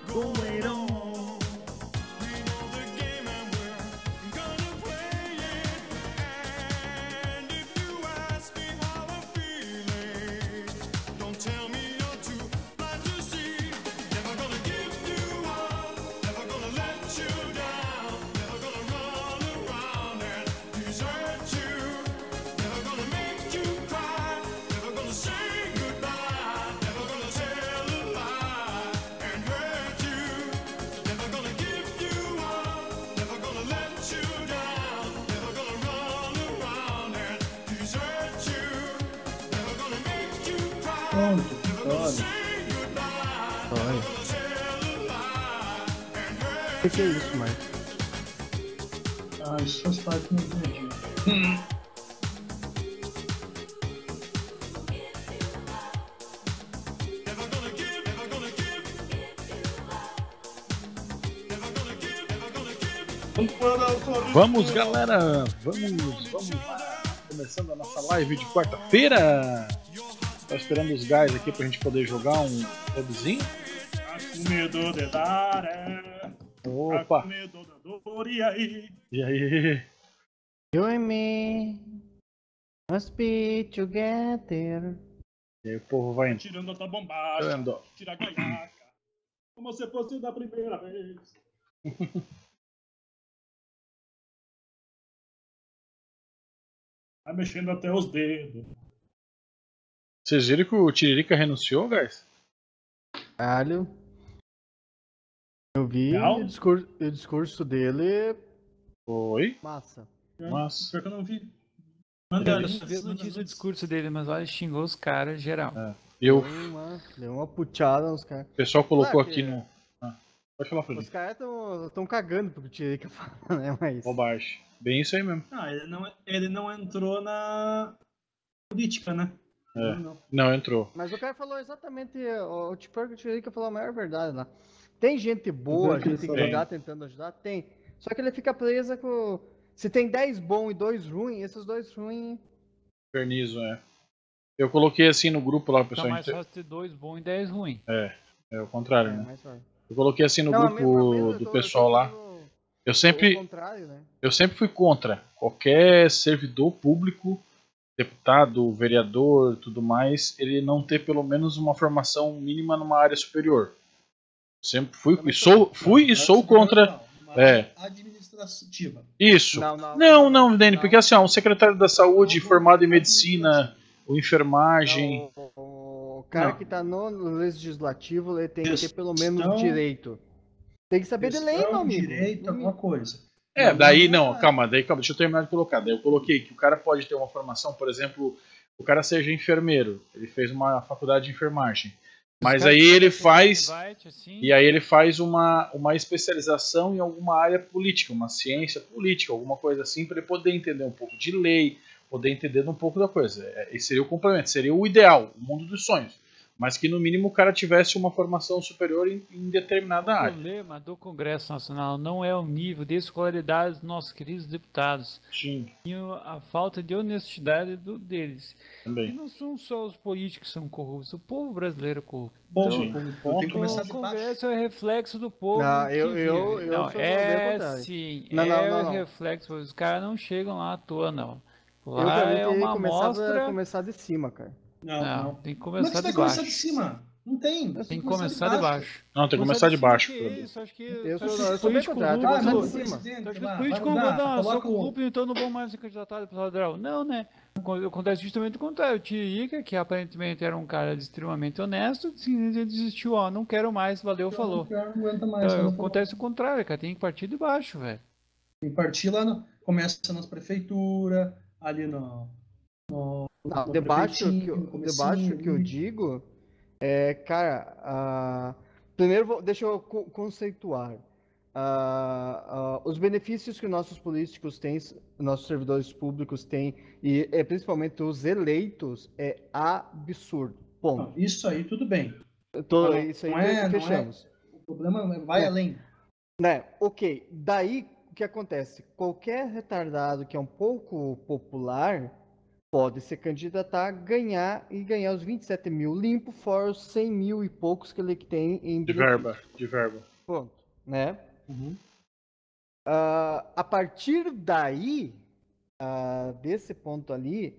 going on. Pronto, vitória. O que é isso, Marcos? Ah, isso faz parte do meu dia. Vamos, galera! Vamos lá! Começando a nossa live de quarta-feira! Tá esperando os guys aqui pra gente poder jogar um pubzinho. Tá com medo de dar, é. Tá Opa! com medo da dor, e aí? E aí? You and me must be together. E aí o povo vai entrando. Tirando a tua bombacha, Ando. tira a gaiaca. Como se fosse da primeira vez. Tá mexendo até os dedos. Vocês viram que o Tiririca renunciou, guys? Caralho. Eu vi Real? o discurso dele. Foi, Massa. mas... Pior que eu não vi. Eu não fiz o discurso dele, mas olha, xingou os caras geral. Eu, Deu uma puteada nos caras. o pessoal colocou Claro que aqui no... Pode falar, Os Felipe. caras tão cagando pro que o Tiririca fala, né? Mas. Bobagem. Bem isso aí mesmo. Ah, ele não entrou na política, né? É. Não. Não, entrou. Mas o cara falou exatamente. O Tiririca falou a maior verdade lá. Tem gente boa, gente que Tem. tá tentando ajudar? Tem. Só que ele fica presa com. Se tem 10 bons e 2 ruins, esses 2 ruins. Pernizo, Eu coloquei assim no grupo lá, o Tá pessoal. mais fácil ter 2 bons e 10 ruins. É o contrário, né? Mais forte. Eu coloquei assim no Não, grupo eu do tô pessoal lá. falando Eu o sempre, contrário, né? eu sempre fui contra qualquer servidor público, deputado, vereador, tudo mais, ele não ter pelo menos uma formação mínima numa área superior. Sempre fui e sou contra. Administrativa. Isso. Não, Dani, porque assim, ó, um secretário da saúde formado em medicina, ou enfermagem. O cara Não. que tá no legislativo, ele tem que ter pelo Questão- menos direito. Tem que saber de lei, meu amigo. Direito, alguma coisa. Calma, deixa eu terminar de colocar. Daí eu coloquei que o cara pode ter uma formação, por exemplo, o cara seja enfermeiro, ele fez uma faculdade de enfermagem. Mas aí ele faz. E aí ele faz uma especialização em alguma área política, uma ciência política, alguma coisa assim, para ele poder entender um pouco de lei, poder entender um pouco da coisa. Esse seria o complemento, seria o ideal, o mundo dos sonhos. Mas que no mínimo o cara tivesse uma formação superior em determinada O área. problema do Congresso Nacional não é o nível de escolaridade dos nossos queridos deputados, Sim, e a falta de honestidade deles. E também. não são só os políticos que são corruptos, o povo brasileiro é corrupto. Bom, Sim. tem que começar O de baixo. Congresso é o reflexo do povo. Não, que eu vive. sou bem é contrário. sim, Não, é não. o reflexo. Os caras não chegam lá à toa, não. Eu Lá também é teria uma amostra. começar de cima, cara. Não, tem que Como é que começar você vai de começar baixo. de cima? Não tem. Tem que começar de baixo. Não, tem que começar de baixo. Isso, acho que Eu acho que sou os bem políticos contrário, tem que corruptos- começar de cima. acho que os políticos vão dar, só corruptos, então não vão mais se candidatar a deputado federal. Não, né? Acontece justamente o contrário. O Tiririca, que aparentemente era um cara extremamente honesto, ele desistiu, ó, não quero mais, valeu, falou. Não aguenta mais. Então, acontece o contrário, cara, tem que partir de baixo, velho. Tem que partir lá, começa nas prefeituras, ali no Não, debaixo comecinho que eu ali. digo é, cara, primeiro deixa eu conceituar. Os benefícios que nossos políticos têm, nossos servidores públicos têm, e principalmente os eleitos, é absurdo. Ponto. Não, isso aí tudo bem. Isso aí não é- fechamos. O problema vai além. Né? Ok, daí o que acontece? Qualquer retardado que é um pouco popular, pode se candidatar, ganhar os 27 mil limpo, fora os 100 mil e poucos que ele tem em de verba. Pronto, né? Uhum. A partir daí, desse ponto ali,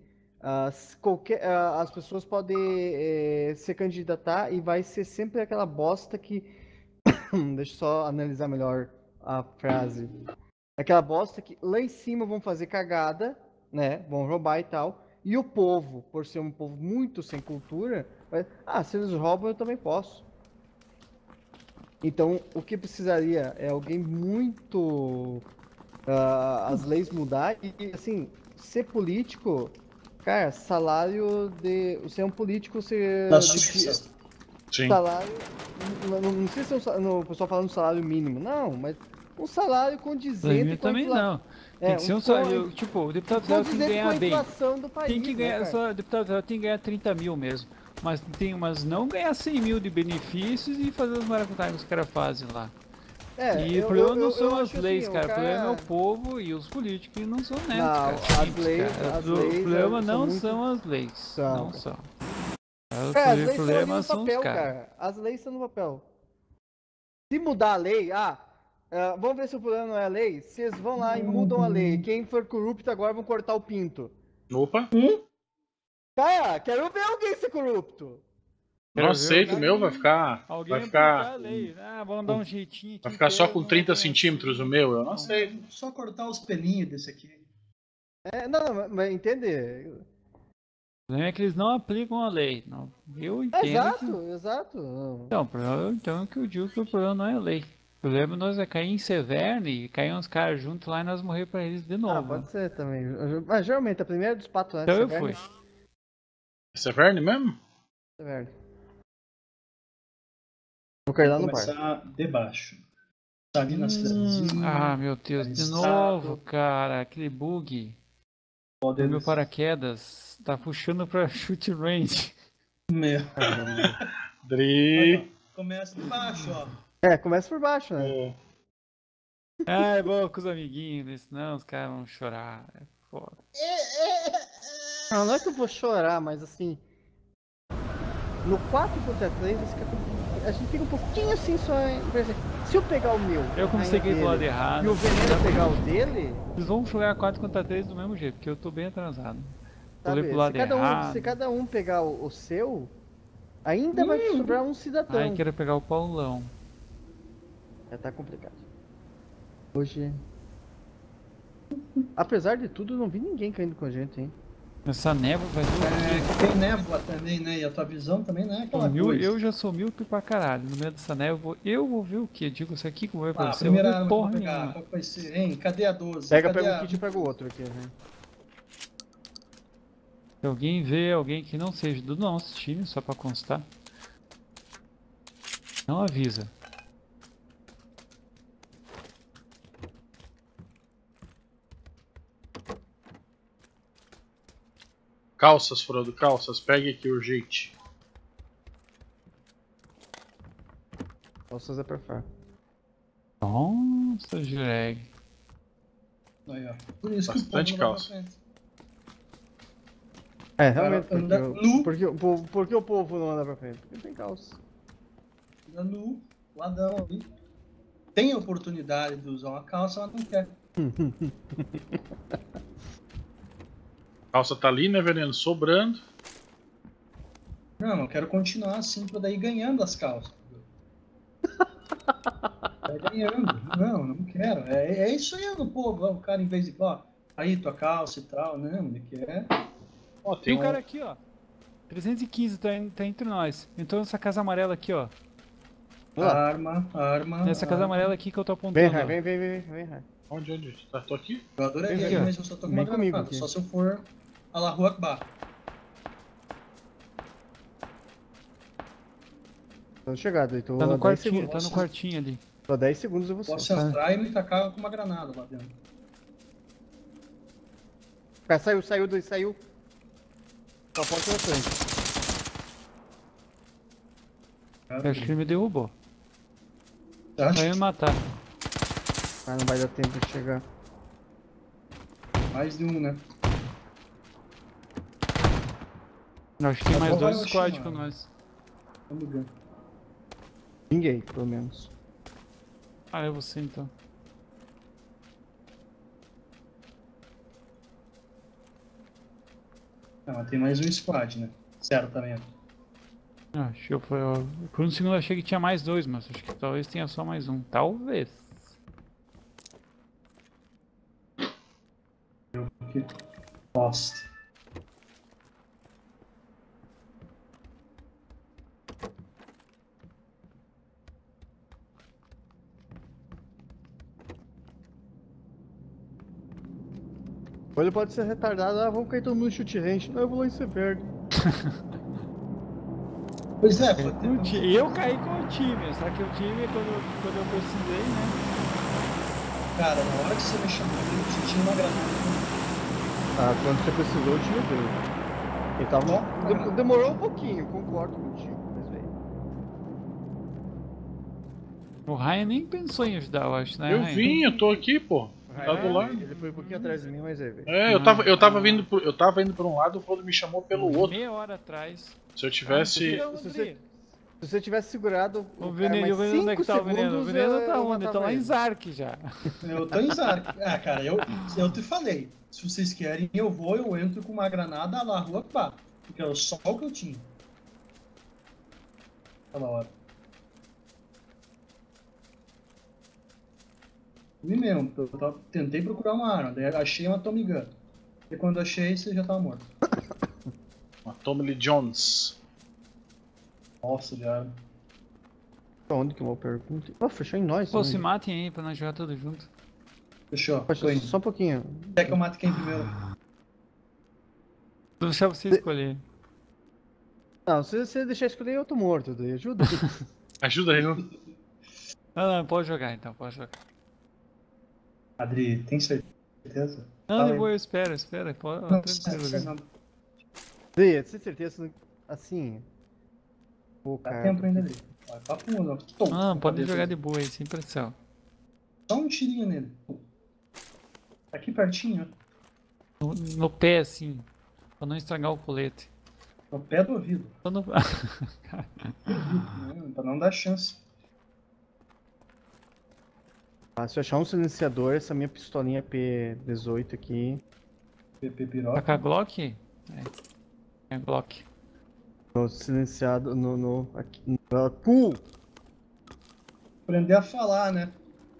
as pessoas podem se candidatar e vai ser sempre aquela bosta que... Deixa eu só analisar melhor a frase. Aquela bosta que lá em cima vão fazer cagada, né? Vão roubar e tal. E o povo, por ser um povo muito sem cultura, vai... se eles roubam, eu também posso. Então, o que precisaria é alguém muito... as leis mudar e, assim, ser político... Cara, salário de... Você é um político, você... Sim. Salário... Não sei se o pessoal falando salário mínimo. Não, mas um salário condizente com também não. Tem que ser um salário... Tipo, o deputado federal tem que ganhar bem. Tem que ganhar... O deputado federal tem que ganhar 30 mil mesmo. Mas não ganhar 100 mil de benefícios e fazer os maracutaias que os caras fazem lá. O problema não são as leis, cara. O problema é o povo e os políticos que não são honestos, cara. O problema não são as leis. Não são. Os problemas são os caras. As leis estão no papel. Se mudar a lei, vamos ver se o problema não é a lei. Vocês vão lá e mudam a lei. Quem for corrupto agora vão cortar o pinto. Opa! Cara, quero ver alguém ser corrupto. Não aceito, meu, vai ficar. Vai ficar. Vamos dar um jeitinho. Vai ficar só com 30 centímetros o meu, eu não sei. Só cortar os pelinhos desse aqui. Não, mas entender. O problema é que eles não aplicam a lei. Não. Eu entendo. Exato. Então que eu digo que o problema não é a lei. O problema nós é cair em Severne e cair uns caras juntos lá e nós morrer pra eles de novo. Pode ser também. Mas geralmente a primeira dos patos é então Severne. Eu fui. Severne mesmo? Severne. Vou cair lá no bar. Começar de baixo. Tá ali na cidadezinha. Meu Deus, de novo, cara. Aquele bug. O meu paraquedas tá puxando pra shoot range. Meu. Dri. Começa de baixo, ó. Começa por baixo, né? É bom com os amiguinhos, senão os caras vão chorar. É foda. Não é que eu vou chorar, mas assim... No 4 contra 3, a gente fica um pouquinho assim só... Se eu pegar o meu... Eu consegui do lado errado. E o Veneno pegar o dele... Eles vão jogar 4 contra 3 do mesmo jeito, porque eu tô bem atrasado. Sabe, pro lado se cada um pegar o seu, ainda vai sobrar um cidadão. Ai, quero pegar o Paulão. Tá complicado. Hoje... Apesar de tudo, eu não vi ninguém caindo com a gente, hein? Essa névoa vai tem névoa também, né? E a tua visão também não é aquela coisa. Eu já sou míope pra caralho. No meio dessa névoa, eu vou ver o que? Digo, isso aqui como vai acontecer? Primeira arma que eu vou pegar, qual vai ser? Hein? Cadê a 12? Pega um kit e pega o outro aqui, né? Se alguém vê alguém que não seja do nosso time, só pra constar, não avisa. Calças, Frodo, calças. Pegue aqui urgente. Calças é perfeito. Nossa, Jureg. Aí, ó. Por isso bastante que o povo calça. Realmente. Porque o povo não anda pra frente? Porque tem calça. Anda nu, ladão ali. Tem a oportunidade de usar uma calça, mas não quer. Calça tá ali, né, Veneno? Sobrando. Não, eu quero continuar assim pra daí ganhando as calças. Vai ganhando. Não quero. É isso aí no povo. O cara, em vez de, aí tua calça e tal, né? Ele quer. Tem um cara aqui, ó. 315 tá entre nós. Entrou nessa casa amarela aqui, ó. Arma. Nessa casa amarela aqui que eu tô apontando. Vem. Onde? Tô aqui? Eu adoraria, mas eu só tô com uma granada. Só se eu for Allahu Akbar. Tô chegado, então. Tá no quartinho ali. Tô 10 segundos e você. Posso entrar e me tacar com uma granada lá dentro. Cara, saiu. Só pode ser frente. Eu acho que ele me derrubou. Tá? Vai me matar. Não vai dar tempo de chegar. Mais de um, né? Acho que tem mais Agora 2 vai squad chamar. com nós. Vamos ver. Ninguém, pelo menos. Ah, é você então. Ah, mas tem mais um squad, né? Certamente. Ah, acho que foi. Por um segundo eu achei que tinha mais 2, mas acho que talvez tenha só mais um. Talvez. Que bosta. Ou ele pode ser retardado, vamos cair todo mundo em chute range. Não, eu vou lá em ser verde. Pois é, pode ter. Eu caí com o time, só que o time, quando eu precisei, né? Cara, na hora que você me chamou, você tinha uma granada. Ah, quando você precisou, o time veio. Ele tava... Demorou um pouquinho, concordo contigo, mas veio. O Ryan nem pensou em ajudar, eu acho, né? Eu Ryan? vim, eu tô aqui, pô. Tá do lado. Ele foi um pouquinho atrás de mim, mas aí veio. É, eu tava indo por um lado, o Frodo me chamou pelo outro. Meia hora atrás. Se eu tivesse. Se você tivesse segurado O veneno, onde é que tá o veneno? O veneno tá onde? Tá lá em Zark já. Eu tô em Zark. Ah, cara, eu te falei. Se vocês querem, eu entro com uma granada lá, rua pá. Porque era só o que eu tinha. Aquela hora. E mesmo, tentei procurar uma arma, daí achei uma Tommy Gun. E quando achei, você já tava morto. Uma Tommy Lee Jones. Nossa, já. Onde que eu vou perguntar? Oh, fechou em nós. Pô, também. se matem aí pra nós jogar tudo junto. Fechou. Poxa, Tô indo. só um pouquinho. Quer que eu mate quem primeiro? Vou deixar você escolher. Não, se você deixar escolher, eu tô morto. Daí ajuda. Ajuda aí, não? Não, pode jogar então, pode jogar. Adri, tem certeza? Não, Fala de aí. boa, espera. Pode, Não, tranquilo, sei jogar. não. Daí, sem certeza, assim. Pô, Dá cara. tempo ainda ali. Vai, papo um, não. Pode jogar de boa aí, sem pressão. Só um tirinho nele. Aqui pertinho, ó. No pé, assim, pra não estragar o colete. No pé do ouvido. Só no... Pra não dar chance. Ah, se eu achar um silenciador, essa minha pistolinha P18 aqui. PP Tá piroca. com a Glock? É a Glock. No silenciado no aqui. No cu! Aprender a falar, né?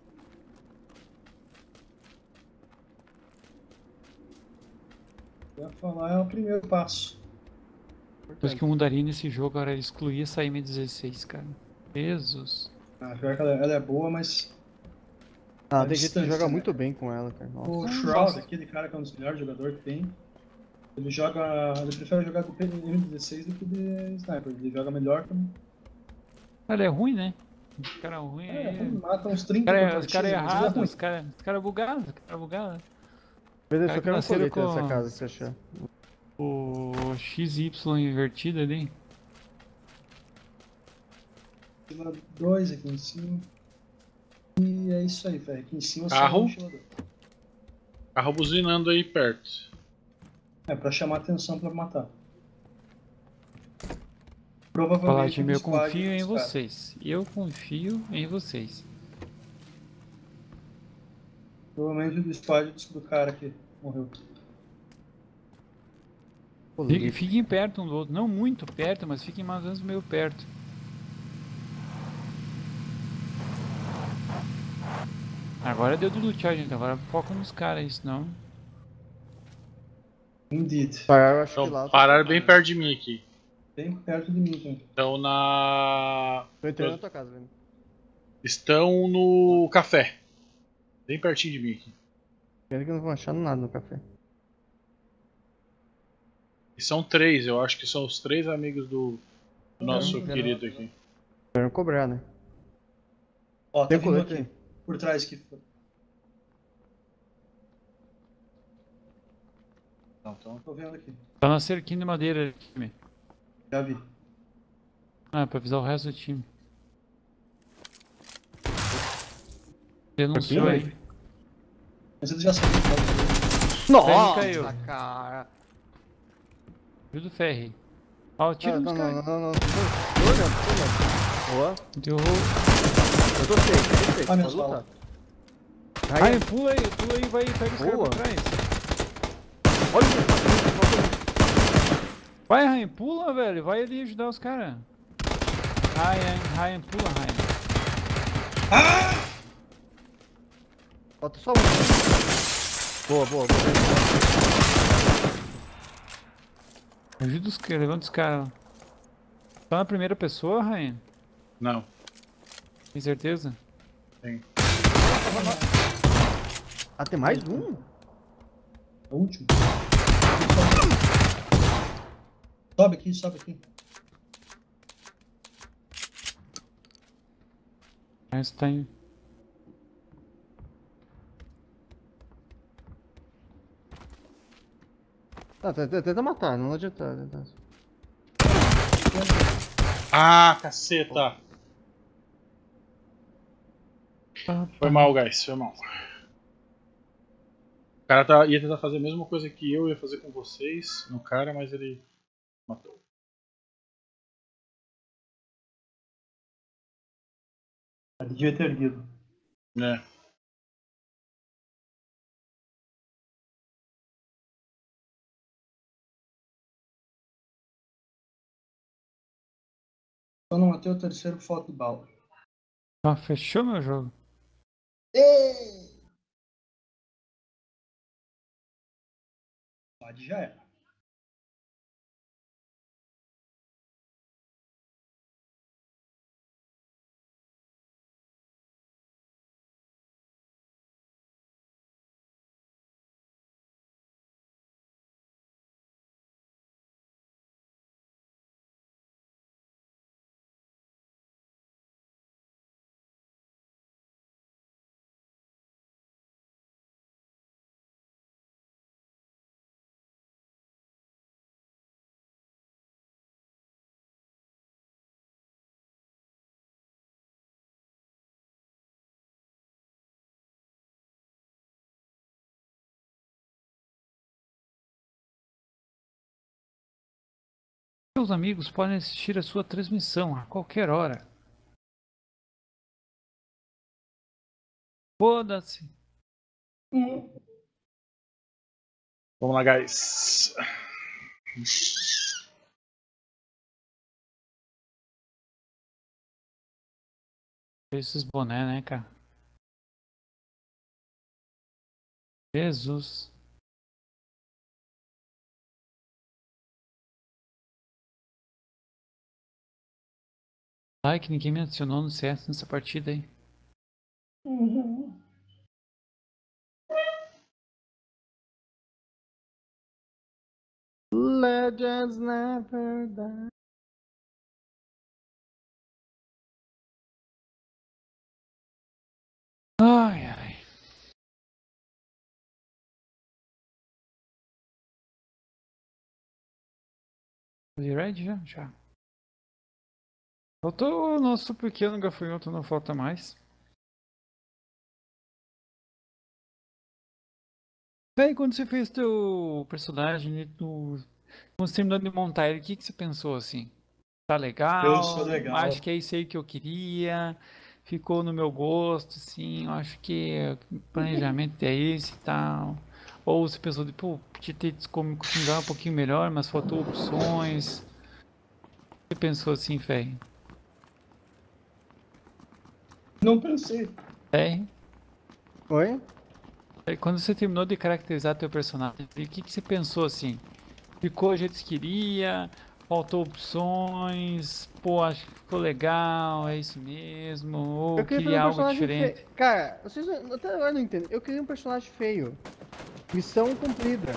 Aprender a falar é o primeiro passo. Coisa que eu mudaria nesse jogo era excluir essa M16, cara. Jesus. Ah, pior que ela é boa, mas Ah, É tem gente que distância, joga né? muito bem com ela, cara. o Nossa. Shroud, aquele cara que é um dos melhores jogadores que tem, ele prefere jogar com M16 do que de Sniper. Ele joga melhor também. Cara, é ruim, né? Os caras ruins Mata uns 30 Os caras errados, os caras bugados, Beleza, Cara, só quero um nasceram colete nessa com- casa, se achar. O XY invertido ali. 2 aqui em cima. E é isso aí, velho. Aqui em cima Carro. só um ventilador. Carro buzinando aí perto. É pra chamar atenção pra matar. Falar, Provavelmente time, um eu squad confio em dos caras. vocês. Eu confio em vocês. Provavelmente do squad do cara que morreu. Fiquem perto um do outro. Não muito perto, mas fiquem mais ou menos meio perto. Agora deu do lutear, gente. Agora foca nos caras aí, senão. Indeed. Eu acho que lá. Então, pararam bem perto de mim aqui. Bem perto de mim, cara. Estão na. Tô entrando na tua casa, velho. Estão no café. Bem pertinho de mim aqui. Pena que eu não vou achar nada no café. E são 3, eu acho que são os 3 amigos do nosso Não, querido aqui. Quero cobrar, né? Ó, tá Tem vindo colete aqui. aí. Por trás aqui. Não, então. Tô vendo aqui. Tá na cerquinha de madeira, time. Já vi. Ah, pra avisar o resto do time. Denunciou Aqui, aí. Mas ele já sabia. Ferry caiu. cara. Viu do Ferry. Ó, tira nos caras. Não. Tô olhando. Boa. Deu. Eu tô safe. Ah, Pode lutar. Ryan, pula aí, vai, pega os caras pra trás. Olha isso. Vai, Ryan, pula, velho. Vai ali ajudar os caras. Ryan, pula, Ryan. Falta só um. Boa. Ajuda os caras, levanta os caras. Tá na primeira pessoa, Ryan? Não. Tem certeza? Tem. Ah, tem mais um? É o último. Sobe aqui. Esse tá em... Tá, tenta matar, não adianta. Ah, caceta! Foi mal, guys, foi mal. O cara ia tentar fazer a mesma coisa que eu ia fazer com vocês no cara, mas ele matou. Ele devia ter lido. É. Só não matei o terceiro foto de bala. Ah, fechou meu jogo. Já era. Seus amigos podem assistir a sua transmissão a qualquer hora. Foda-se. Vamos lá, guys. Esses boné, né, cara? Jesus. Ai, que ninguém me adicionou no CS nessa partida aí. Legends never die. Ai. Ready já? Já. Faltou o nosso pequeno gafanhoto, não falta mais. Véi, quando você fez teu personagem, quando você terminou de montar ele, o que você pensou assim? Tá legal? Eu sou legal. Acho que é isso aí que eu queria. Ficou no meu gosto, assim. Eu acho que o planejamento é esse e tal. Ou você pensou de, pô, podia ter customizado um pouquinho melhor, mas faltou opções. Você pensou assim, Fé? Não pensei. É. Oi? Quando você terminou de caracterizar teu personagem, o que você pensou assim? Ficou o jeito que queria? Faltou opções? Pô, acho que ficou legal, é isso mesmo? Ou Eu queria queria fazer um algo personagem diferente? feio. Cara, vocês até agora não entendem. Eu queria um personagem feio. Missão cumprida.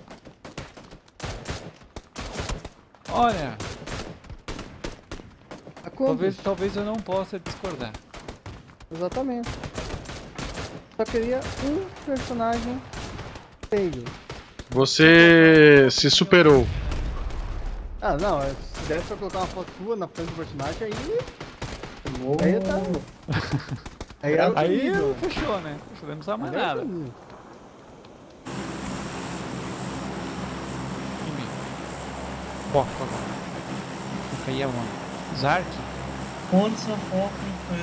Olha, talvez eu não possa discordar. Exatamente. Só queria um personagem feio. Você se superou. Ah, não, se desse pra colocar uma foto tua na frente do personagem, aí tá. Aí fechou, né? Não podemos usar mais nada. Bota agora. cair aonde? Zark? Onde são foco?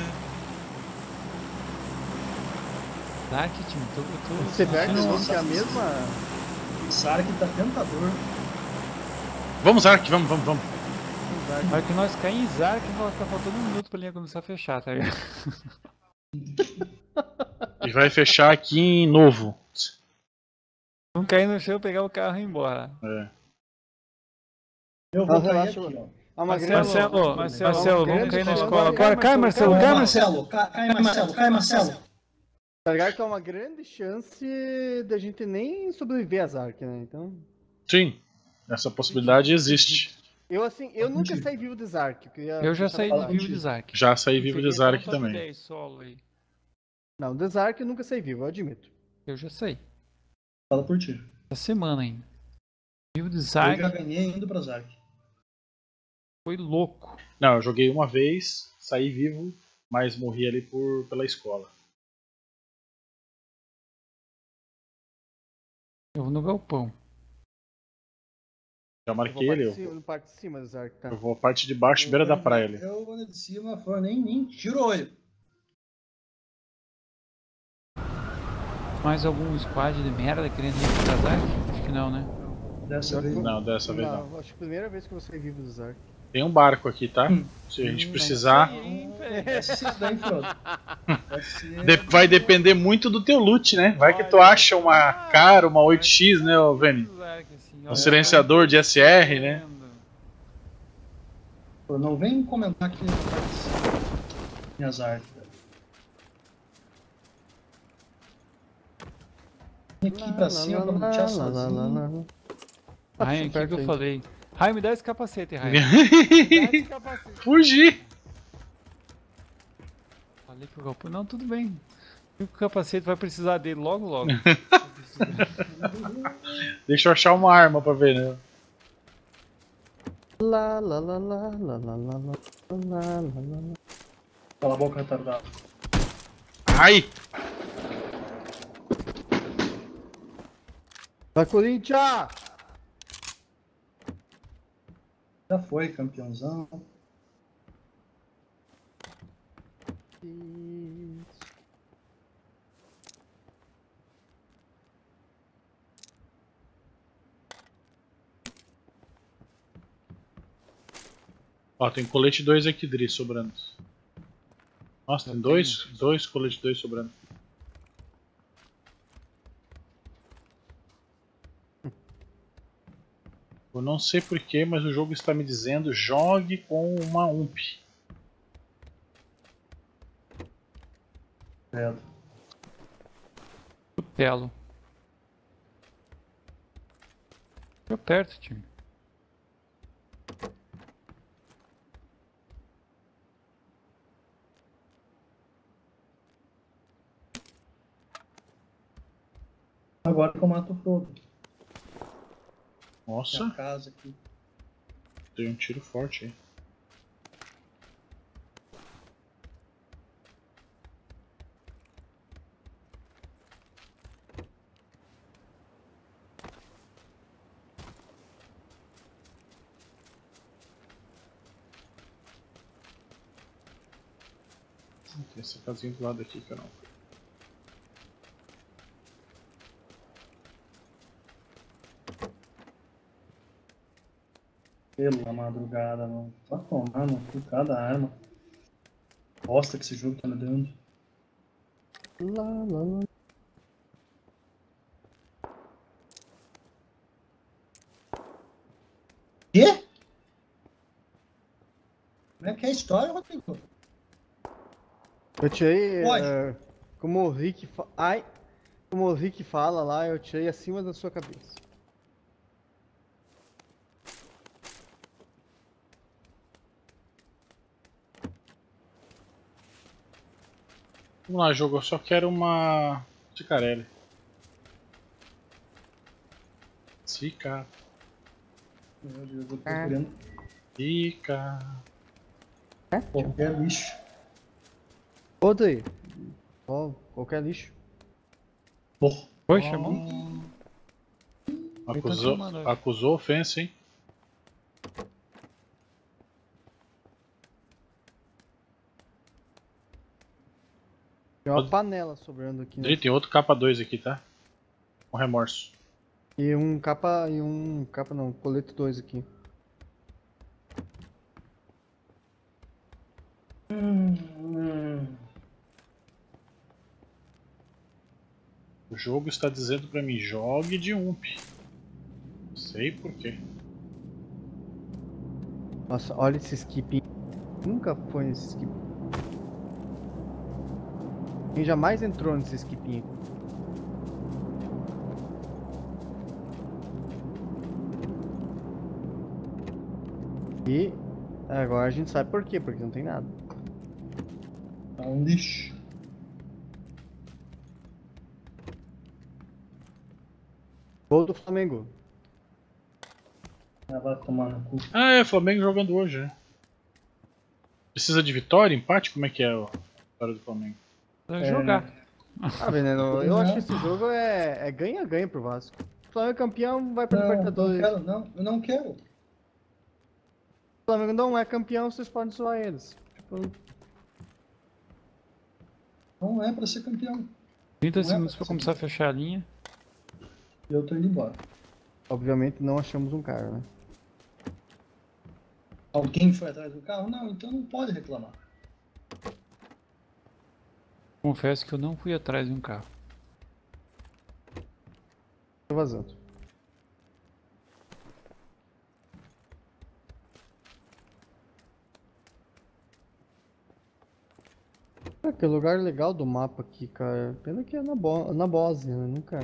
Zark, time, eu tô Você vê Nossa, que é a mesma. Sark tá tentador. Vamos, Ark, vamos. Na hora que nós caímos em Zark, tá faltando 1 minuto pra linha começar a fechar, tá ligado? E vai fechar aqui em Novo. Vamos cair no chão, pegar o carro e ir embora. É. Eu vou cair relaxa, aqui, ó. É uma Marcelo, vamos cair na escola. Cai, Agora, cai, Marcelo, Cai, cai, Marcelo. Marcelo. Cai, Marcelo. Tá ligado que é uma grande chance da gente nem sobreviver a Zark, né? Então. Sim, essa possibilidade existe. Eu nunca saí vivo de Zark. Eu já saí vivo de Zark. Já saí vivo de Zark também. 10 solo aí. Não, de Zark eu nunca saí vivo, eu admito. Eu já saí. Fala por ti. Essa semana ainda. Vivo de Eu Zark já ganhei indo pra Zark. foi louco. Não, eu joguei uma vez, saí vivo, mas morri ali pela escola. Eu vou no galpão. Já marquei ele, No parte de cima do Zark, tá? eu vou a parte de baixo, beira da praia ali. Eu vou de cima, nem tiro o olho. Mais algum squad de merda querendo ir pra Zark? Acho que não, né? Dessa vez. Não, dessa vez não. Acho que é a primeira vez que eu saí vivo do Zark. Tem um barco aqui, tá? Se a gente precisar. Esse daí, Frodo. Vai depender muito do teu loot, né? Vai que tu acha uma cara, uma 8x, né, Veni? Um silenciador de SR, né? Pô, não vem comentar que minhas artes. Vem aqui pra cima pra lutear sozinho. Ai, o que eu falei? Rai, me dá esse capacete, Rai. Fugir! Falei que o galpão. Não, tudo bem. O capacete vai precisar dele logo. Deixa eu achar uma arma pra ver, né? Cala a boca, retardado. Ai! Vai, Corinthians! Já foi, campeãozão. Ó, tem colete 2 aqui, Dri, sobrando. Nossa, tem dois colete 2 sobrando. Eu não sei porquê, mas o jogo está me dizendo jogue com uma UMP. Telo. Fica perto, time. Agora que eu mato o Frodo. Nossa, Minha casa aqui. deu um tiro forte aí. Tem essa casinha do lado aqui, cara. Pela madrugada, mano. Só tomar, mano. Por cada arma. Bosta que esse jogo tá me dando. Quê? Como é que é a história, Rodrigo? Eu tirei. Pode. Como o Rick fala lá, eu tirei acima da sua cabeça. Vamos lá, jogo. Eu só quero uma Cicarelli. Cica. Meu Deus, eu tô procurando Cica. qualquer lixo. Outro aí. Qualquer lixo. Porra. Oi, chamou? Acusou ofensa, hein? Tem uma panela sobrando aqui. Né? Tem outro capa 2 aqui, tá? Com remorso. E um capa não, colete 2 aqui. O jogo está dizendo pra mim, jogue de ump. Não sei por quê. Nossa, olha esse skip. Nunca foi nesse skip. Quem jamais entrou nesse skip. E agora a gente sabe por quê, porque não tem nada. É um lixo. Gol do Flamengo. Vai tomar no cu. Ah, é, Flamengo jogando hoje, né? Precisa de vitória, empate? Como é que é a vitória do Flamengo? Vai jogar. Ah, Veneno, eu acho que esse jogo é ganha-ganha pro Vasco. O Flamengo é campeão, vai pra Libertadores. Eu não quero. O Flamengo não é campeão, vocês podem zoar eles. Tipo, Não é pra ser campeão. 30 segundos pra começar a fechar a linha. E eu tô indo embora. obviamente não achamos um cara, né? Alguém foi atrás do carro? Não, então não pode reclamar. Confesso que eu não fui atrás de um carro. Tô vazando. Ah, que lugar legal do mapa aqui, cara. Pena que é na Bósnia, né? Nunca.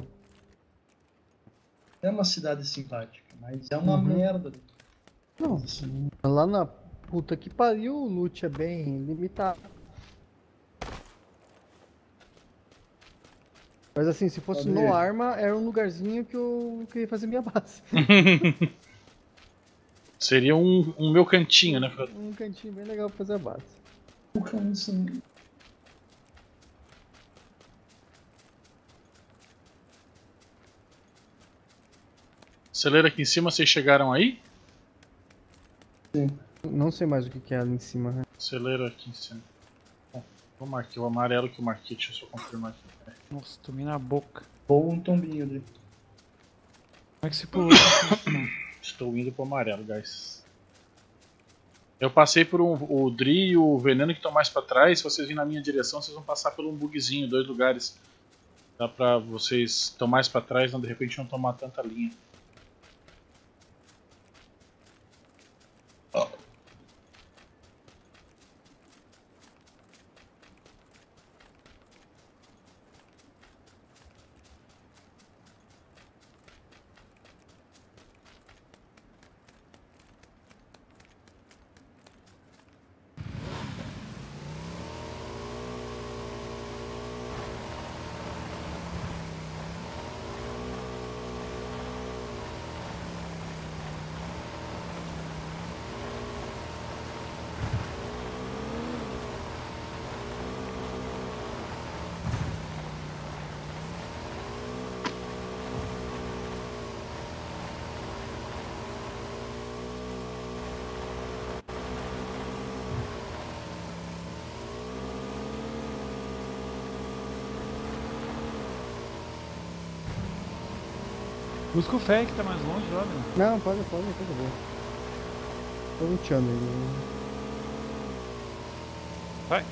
É uma cidade simpática, mas é uma merda. Não, lá na puta que pariu, o loot é bem limitado. Mas assim, se fosse no Arma, era um lugarzinho que eu queria fazer minha base. Seria um meu cantinho, né? Um cantinho bem legal pra fazer a base. Celeira aqui em cima, vocês chegaram aí? Sim. Não sei mais o que é ali em cima, né? Celeira aqui em cima. Bom, vou marcar o amarelo que eu marquei, deixa eu só confirmar aqui. Nossa, tomei na boca. Ou um tombinho ali. Como é que se pulou? Estou indo pro amarelo, guys. Eu passei por o Dri e o Veneno que estão mais pra trás. Se vocês virem na minha direção, vocês vão passar por um bugzinho, 2 lugares. Dá pra vocês estão mais pra trás, não, de repente não tomar tanta linha. Busca o Fé que tá mais longe lá, meu. Não, pode, por favor. Tô luteando aí. Vai.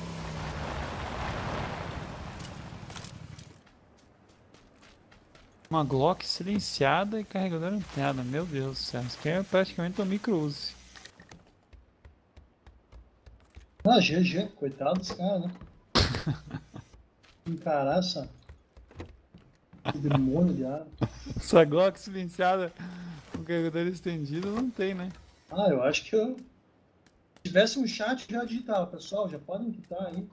Uma Glock silenciada e carregador antenada. Meu Deus do céu. Isso aqui é praticamente um micro-use. Ah, GG. Coitado dos caras, né? Encarar essa... Esse demônio de ar. Essa Glock silenciada com carregador estendido não tem, né? Ah, eu acho que eu... Se tivesse um chat, já digitava. Pessoal, já podem quitar aí.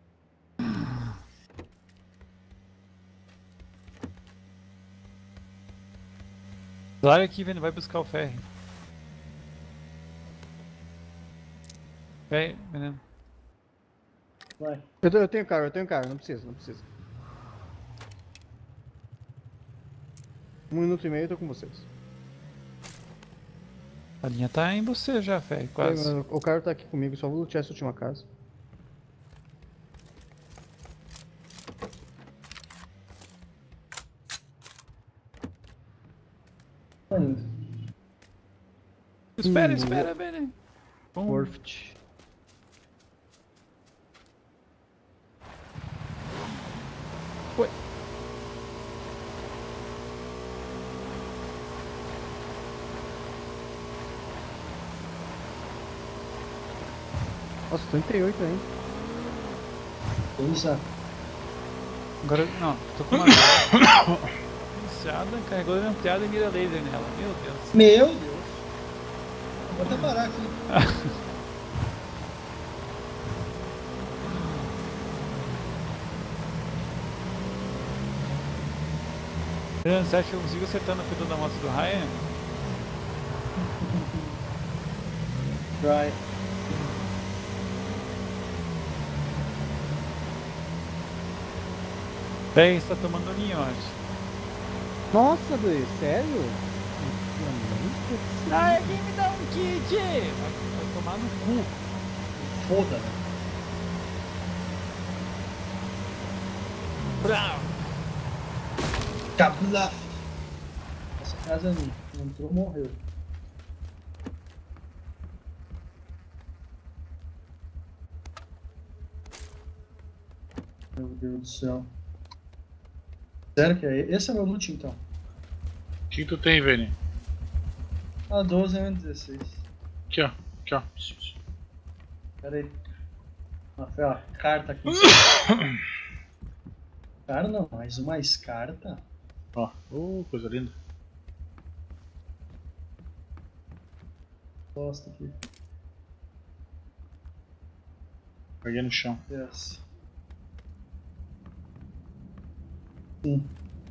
Larga aqui, vai buscar o ferro. Vai, Veneno. Vai. Eu tenho carro, não precisa. 1 minuto e meio eu tô com vocês. A linha tá em você já, Fé, quase. O cara tá aqui comigo, só vou lutear essa última casa. Espera, Benny. Worth. Ué. Nossa, 38 ainda. Usa. Agora, não, tô com uma iniciada, carregou a ampliada e mira laser nela. Meu Deus. Meu Deus. Vou até parar aqui. Você acha que eu consigo acertar na pedal da moto do Ryan? Right. Bem, você tá tomando linha, eu acho. Nossa, dois, sério? Ai, alguém me dá um kit! Vai tomar no cu. Foda, né? Brau! Cabula. Essa casa é minha. Entrou, morreu. Meu Deus do céu. Sério que é? Esse é meu loot então. O que tu tem, Vini? A 12 é 16. Aqui, ó. Aqui, ó. Pera aí. Ó, carta aqui. Cara não, mais uma carta. Ó. Coisa linda. Gosto aqui. Peguei no chão. Yes. Sim.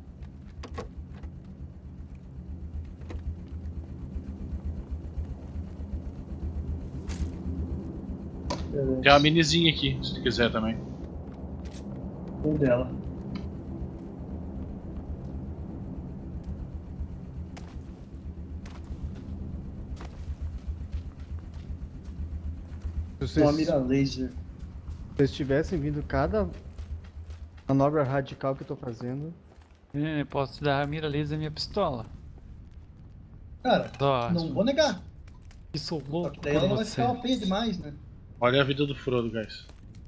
Beleza. Tem uma minizinha aqui, se tu quiser também. Um dela. Se Uma vocês, mira laser. se vocês tivessem vindo cada manobra radical que eu tô fazendo. Eu posso te dar a mira laser da minha pistola. Cara, Dó. não vou negar. Que sou Só louco que daí por ela vai você. ficar OP demais, né? Olha a vida do Frodo, guys.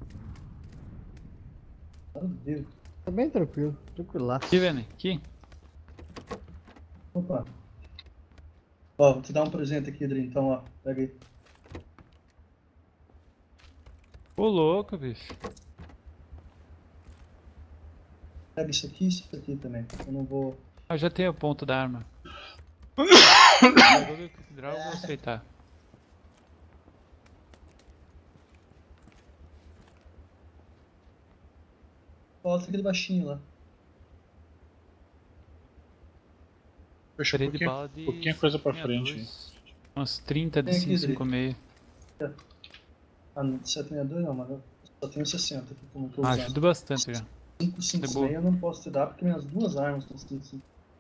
Meu Deus. Tá bem tranquilo, tranquilaço. Aqui, Vene, aqui. Opa. Ó, vou te dar um presente aqui, Dri, então, ó. Pega aí. Ô louco, bicho. Pega isso aqui e isso aqui também. Eu não vou. Eu já tenho a ponta da arma. Agora o Quick Draw eu vou aceitar. Volta aquele baixinho lá. Deixa um Parei de bala pouquinho, de pouquinha coisa pra 762. frente. Umas 30 de Tem aqui, 556. Ah, não, 762 não, mas eu só tenho 60 aqui que eu não tô Ah, usando. ajuda bastante já. 556 eu não posso te dar porque minhas duas armas estão 556.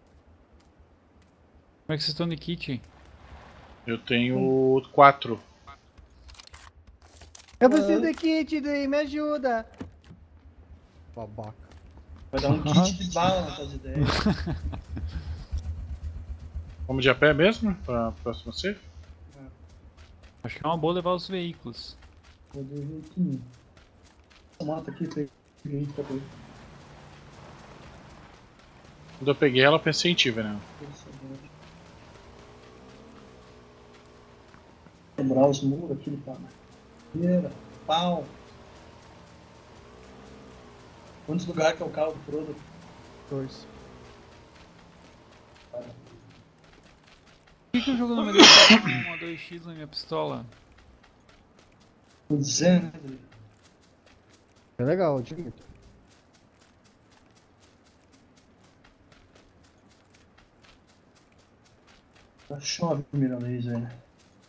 Como é que vocês estão de kit? Eu tenho 4. Eu preciso de kit, Dri, me ajuda! Babaca. Vai dar um kit de bala nas tuas ideias. Vamos de a pé mesmo? Pra próxima safe? Acho que é uma boa levar os veículos. Vou dar um jeitinho. Essa moto aqui, peguei, tá bem. Quando eu peguei ela, eu pensei em ti, né? Quebrar os muros aqui, pá. Primeira, pau. Quantos lugares que é o carro do Frodo? 2. Por que o jogo não me deixa uma 2x na minha pistola? Pois é, né? É legal, admito. Tá chove o mira laser, né?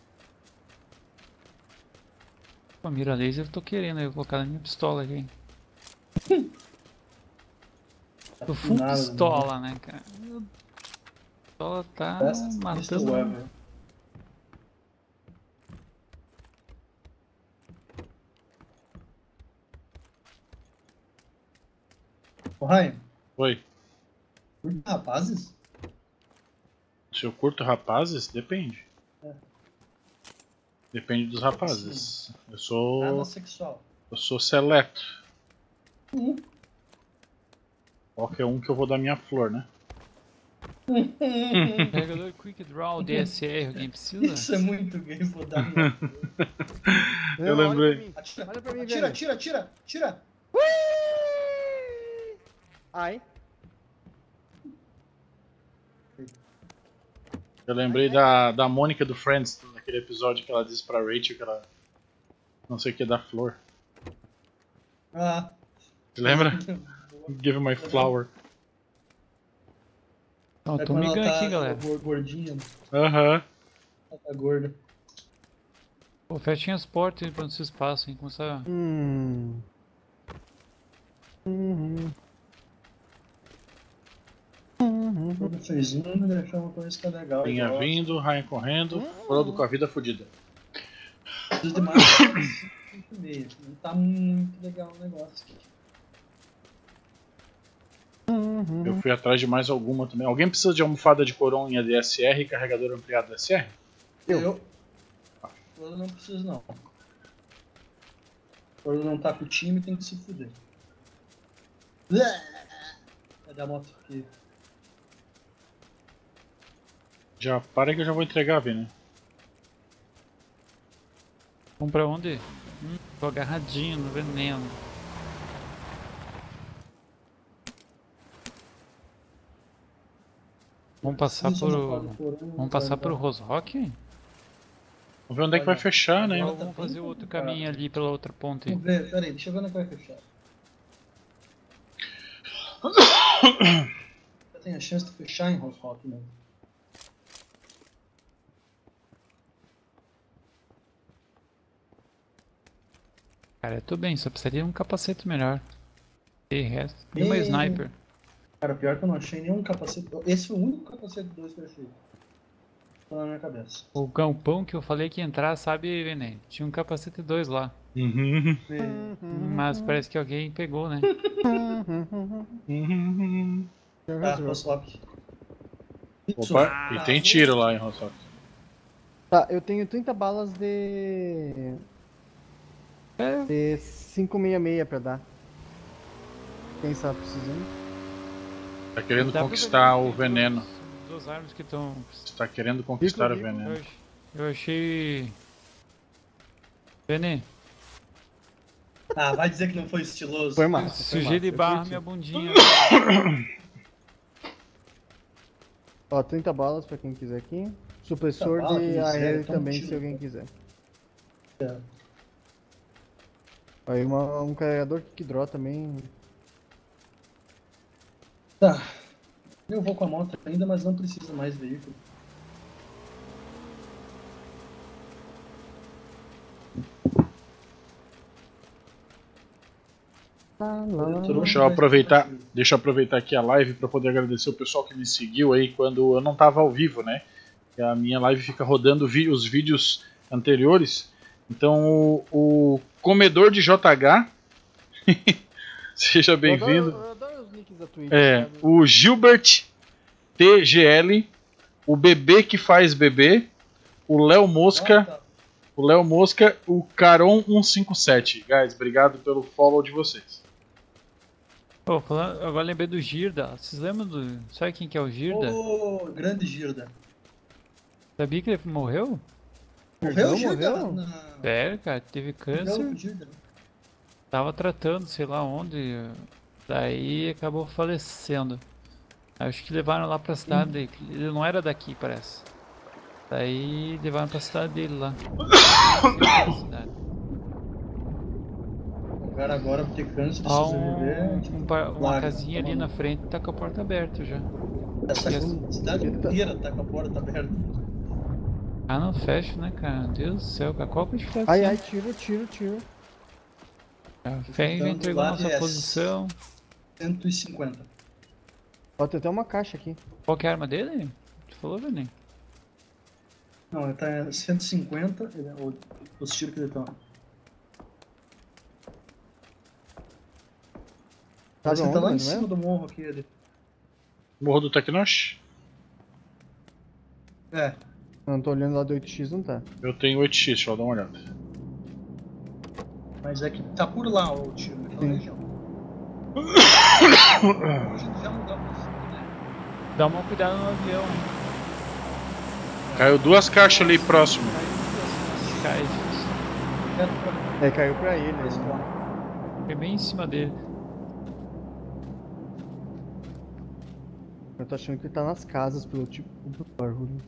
A mira laser eu tô querendo, eu vou colocar na minha pistola aqui. Tá Tô full tunado, pistola, né, cara? Meu... A pistola tá Best matando. pistol ever. Ô, Ryan, Oi. curte rapazes? Se eu curto rapazes, depende. Depende dos rapazes. Eu sou. Nada sexual. Eu sou seleto. Qualquer um que eu vou dar minha flor, né? Carregador Quick Draw DSR, alguém precisa? Isso é muito gay, vou dar minha flor. Eu lembrei. Olha pra mim, Atira, velho. atira! Ai. Eu lembrei da Mônica do Friends, naquele episódio que ela diz pra Rachel que ela não sei o que da flor. Ah. Você lembra? Give my flower. Não, É tô quando me ela ganhando tá aqui, galera. gordinha, né? Aham. Ela tá gorda. Pô, fechem as portas aí pra onde vocês passam, hein? Começar. Todo fez um e deixou uma coisa que é legal. Vinha igual. vindo, Ryan correndo, Frodo com a vida fodida. Preciso de mais 5,5. Não tá muito legal o negócio. Eu fui atrás de mais alguma também. Alguém precisa de almofada de coronha DSR e carregador ampliado DSR? Eu não preciso não. Quando não tá com o time, tem que se fuder. Vai dar moto aqui. Já para que eu já vou entregar, Vini. Vamos pra onde? Tô agarradinho no veneno. Vamos passar Vamos passar por Rosrock? Vamos ver onde é que vai fechar, né? Ou vamos fazer outro caminho ali pela outra ponte? Vamos ver, peraí, deixa eu ver onde é que vai fechar. Eu tenho a chance de fechar em Rosrock, né? Cara, eu tô bem, só precisaria de um capacete melhor. E resto. E uma sniper. Cara, pior que eu não achei nenhum capacete. Esse foi o único capacete 2 que eu achei. Tá na minha cabeça. O galpão que eu falei que ia entrar, sabe, Venem? Tinha um capacete 2 lá. Uhum. Mas parece que alguém pegou, né? Tá, Rosrock. Opa, e tem tiro lá em Rostock. Tá, eu tenho 30 balas de 5,66 pra dar. Quem sabe precisando? Tá querendo Dá pra conquistar pegar o veneno. Duas armas que estão. Tá querendo conquistar o Rico. veneno. Eu achei. Venem, Ah, vai dizer que não foi estiloso. Foi massa. foi sujei de massa, eu barra curti. minha bundinha. Ó, 30 balas pra quem quiser aqui. Supressor balas, de quem quiser, aéreo toma também, tiro, se alguém cara. quiser. É. Aí um carregador que draw também. Tá. Eu vou com a moto ainda, mas não preciso mais veículo. Deixa eu aproveitar aqui a live para poder agradecer o pessoal que me seguiu aí quando eu não estava ao vivo, né? A minha live fica rodando os vídeos anteriores. Então o comedor de JH, seja bem-vindo. Eu adoro os links da Twitch. É, sabe? o Gilbert TGL, o Bebê que faz bebê, o Léo Mosca, o Caron 157. Guys, obrigado pelo follow de vocês. Pô, agora lembrei do Girda. Vocês lembram do. Sabe quem que é o Girda? Ô, grande Girda. Sabia que ele morreu? Morreu, Não, Girda? morreu? Sério, cara, teve câncer. Morreu, Girda. Tava tratando, sei lá onde. Daí acabou falecendo. Acho que levaram lá pra cidade dele. Ele não era daqui, parece. Daí levaram pra cidade dele lá. O cara agora por ter câncer de Ó, sobreviver. uma Larga, casinha ali na frente tá com a porta aberta já. Essa cidade inteira tá com a porta aberta. Ah, não fecha, né, cara? Deus do céu, cara. Qual que é a diferença? Ai, ai, tiro. A Feng já entregou a nossa posição. 150. Ó, tem até uma caixa aqui. Qual que é a arma dele? Tu falou, Venem? Não, ele tá em 150. Os tiros que ele toma. Parece que ele tá lá em cima do morro aqui. Ele. Morro do Tecnosh? É. Não tô olhando lá do 8x, não tá. Eu tenho 8x, deixa eu dar uma olhada. Mas é que tá por lá o tiro, naquela Sim. região. Hoje já mudou a posição, né? Dá uma cuidado no avião, hein? Caiu 2 caixas ali próximo. Cai, Quieto pra mim. É, caiu pra ele. Né? fiquei bem em cima dele. Eu tô achando que ele tá nas casas pelo tipo do barulho.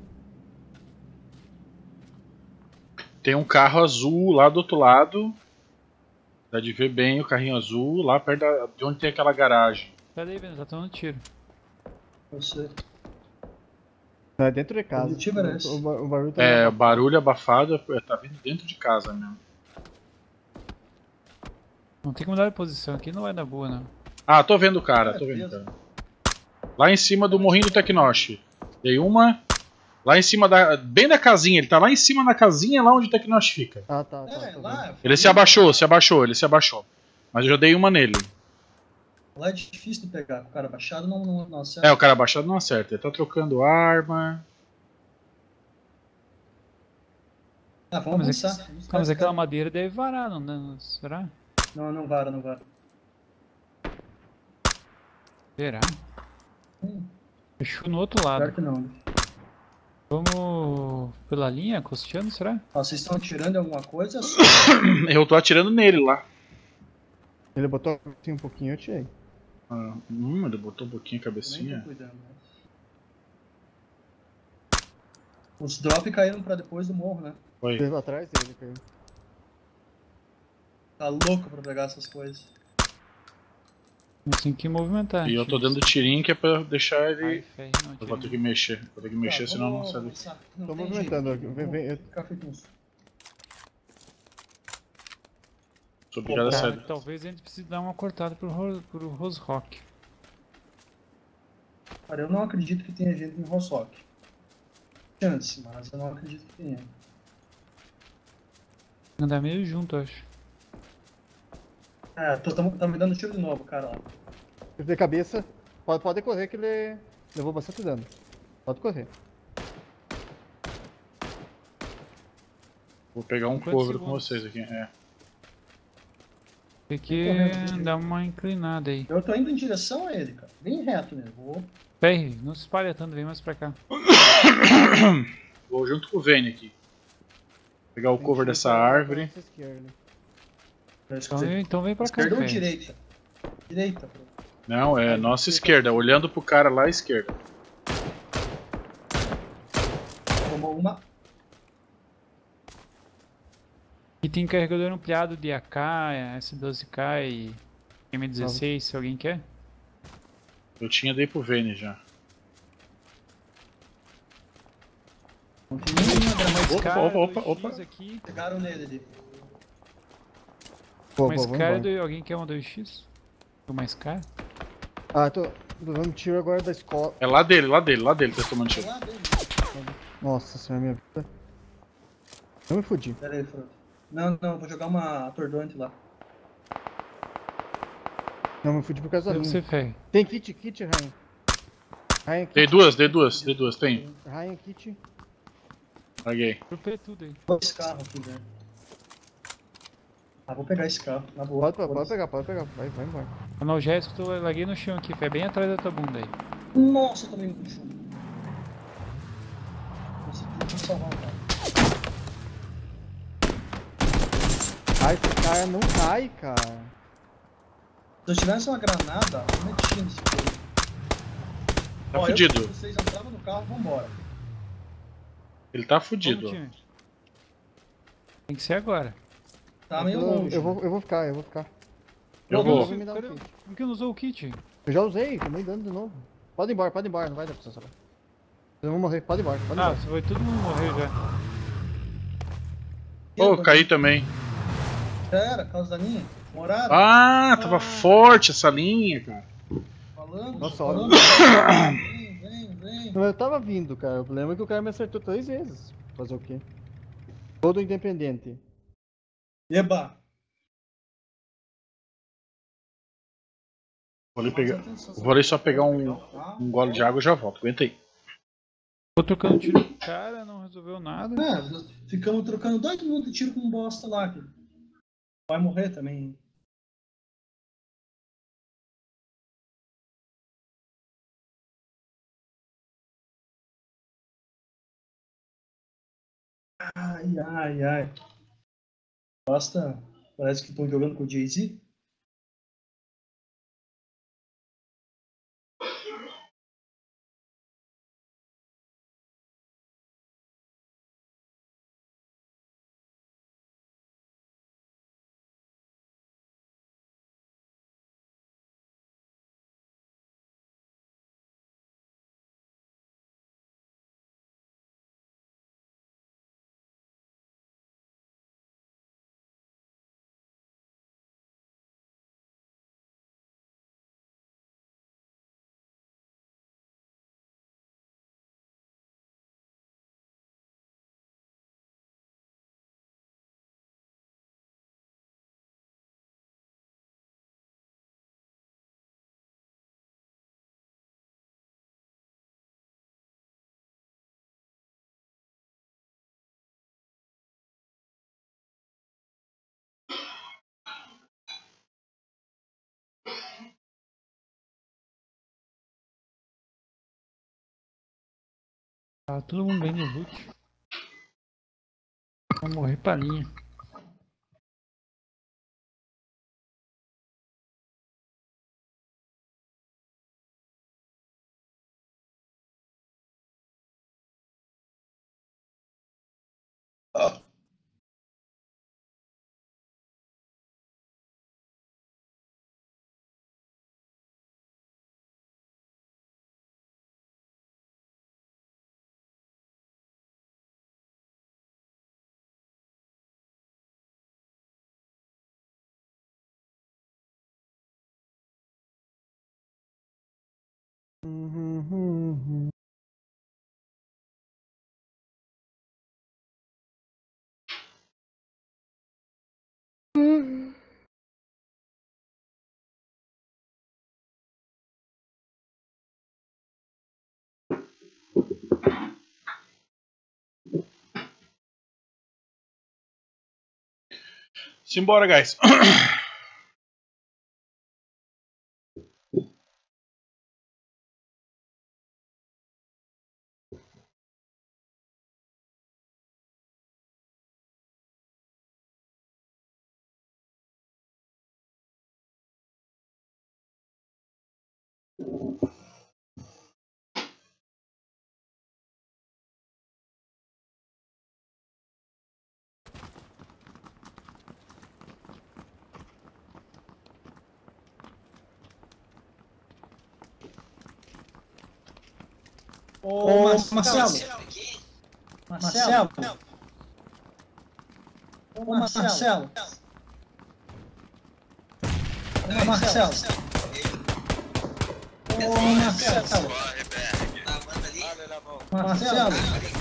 Tem um carro azul lá do outro lado. Dá de ver bem o carrinho azul lá perto de onde tem aquela garagem. Cadê, Vênus? Tá tomando tiro. Eu sei. Não, é dentro de casa. objetivo era esse. O barulho tá É, lá. o barulho abafado tá vindo dentro de casa mesmo. Não tem como mudar de posição aqui, não vai dar boa, não. Ah, tô vendo o cara, tô vendo o cara. Lá em cima do morrinho do Tecnosh. Dei uma. Lá em cima da. Bem da casinha, ele tá lá em cima da casinha lá onde o Tecnosh fica. Ah, tá. É, Tô lá, Ele se abaixou. Ele se abaixou. Mas eu já dei uma nele. lá é difícil de pegar. O cara abaixado não acerta. É, o cara abaixado não acerta. Ele tá trocando arma. Ah, vamos Mas avançar. Ah, mas aquela madeira deve varar, não, né? Será? Não vara, não vara. Será? Fechou no outro Claro lado. que não. Vamos pela linha, costeando, será? Ó, vocês estão atirando em alguma coisa? Eu tô atirando nele lá. Ele botou assim um pouquinho, eu tirei. Ele botou um pouquinho a Nem cabecinha. tô cuidando. Né? Os drops caíram pra depois do morro, né? Foi. Veio atrás dele, caiu. Tá louco pra pegar essas coisas. Não tem que movimentar. E eu tô dando tirinho que é pra deixar Ai, ele. feio, não, Eu vou ter tiro. que mexer. Vou ter que mexer, senão não sai daqui. Tô movimentando aqui. Eu- Ficar feito uns. Sou obrigado a sair. Talvez a gente precise dar uma cortada pro Rose Rock. Cara, eu não acredito que tenha gente em Rostock. Chance, mas eu não acredito que tenha. Andar meio junto, eu acho. É, tá me dando tiro de novo, cara lá. Ele de cabeça. Pode correr que ele levou bastante dano. Pode correr. Vou pegar um Quantos cover com segundos? vocês aqui. É. Tem que correndo, dar uma inclinada aí. Eu tô indo em direção a ele, cara. Bem reto nele. Vou. Perry, não se espalha tanto, vem mais pra cá. Vou junto com o Vayne aqui. Pegar o cover dessa árvore. Nossa esquerda. Então vem pra cá, Esquerda ou Perry. direita? Direita, pô. Não, é nossa esquerda. Olhando pro cara lá à esquerda. Tomou uma. E tem carregador ampliado de AK, S12K e M16, se alguém quer. Eu tinha dei pro Vayne já. Não tem nenhuma grama. Opa. Aqui. Pegaram nele ali. Mais vamos cara embora. do... Alguém quer uma 2x? O mais caro? Ah, tô dando tiro agora da escola. É lá dele, tá tomando tiro. Lá dele. Nossa senhora, minha vida. Eu me fudi. Pera aí, Frodo. Não, vou jogar uma atordoante lá. Não, me fudi por causa da Deve ser linha. Ferry. Tem kit, Ryan. Ryan, Dei kit. duas, tem. Ryan, kit. Paguei. Dropei tudo aí. Esse carro aqui, velho. Ah, vou pegar esse carro, na boa. Pode pegar. Vai embora. Analgésico, eu larguei no chão aqui, Ferry, bem atrás da tua bunda aí. Nossa, eu tomei muito chumbo. Consegui salvar o cara. Ai, esse cara não cai, cara. Se eu tivesse uma granada, eu metia nesse coisa. Tá Ó, fudido. Se vocês entravam no carro, vambora. Ele tá Vamos, fudido. time. Tem que ser agora. Tá meio longe. Eu vou ficar. Eu Não, vou. Vou me dar um Cadê? kit. Por que não usou o kit? Eu já usei, tô nem dando de novo. Pode ir embora, não vai dar pra você salvar. Vocês vão morrer, pode ir embora. Ah, você vai todo mundo morrer já. Ô, caí também. Já era, causa da minha. Morada, Ah, tava forte essa linha, cara. falando. Nossa, falando. Vem. Não, eu tava vindo, cara. O problema é que o cara me acertou 3 vezes. Fazer o quê? Todo independente. Eba. Vou ali só pegar um gole de água e já volto. Aguenta aí. Tô trocando tiro com o cara, não resolveu nada. Ficamos trocando 2 minutos de tiro com um bosta lá. Que vai morrer também. Ai. Bosta, parece que estão jogando com o Jay-Z. Tá todo mundo bem no loot. Vai morrer palhinha. Simbora, guys. Ô, Marcelo. Marcelo. Ô, Marcelo. Ô, Marcelo. Ô, Marcelo. Marcelo.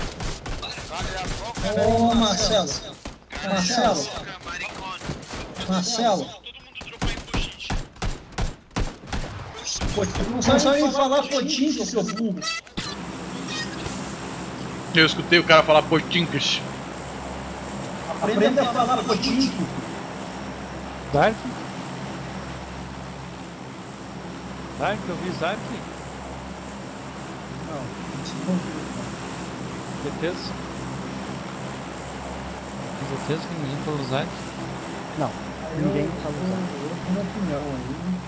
Ô, Marcelo. Marcelo. Marcelo. Não sabe nem falar potinho, seu burro. Eu escutei o cara falar potinkas. Aprenda a falar potinho. Dark? Dark, eu vi Zark? Não. Certeza? Com certeza que ninguém falou Zark? Não, ninguém falou Zark. Eu tenho uma opinião aí.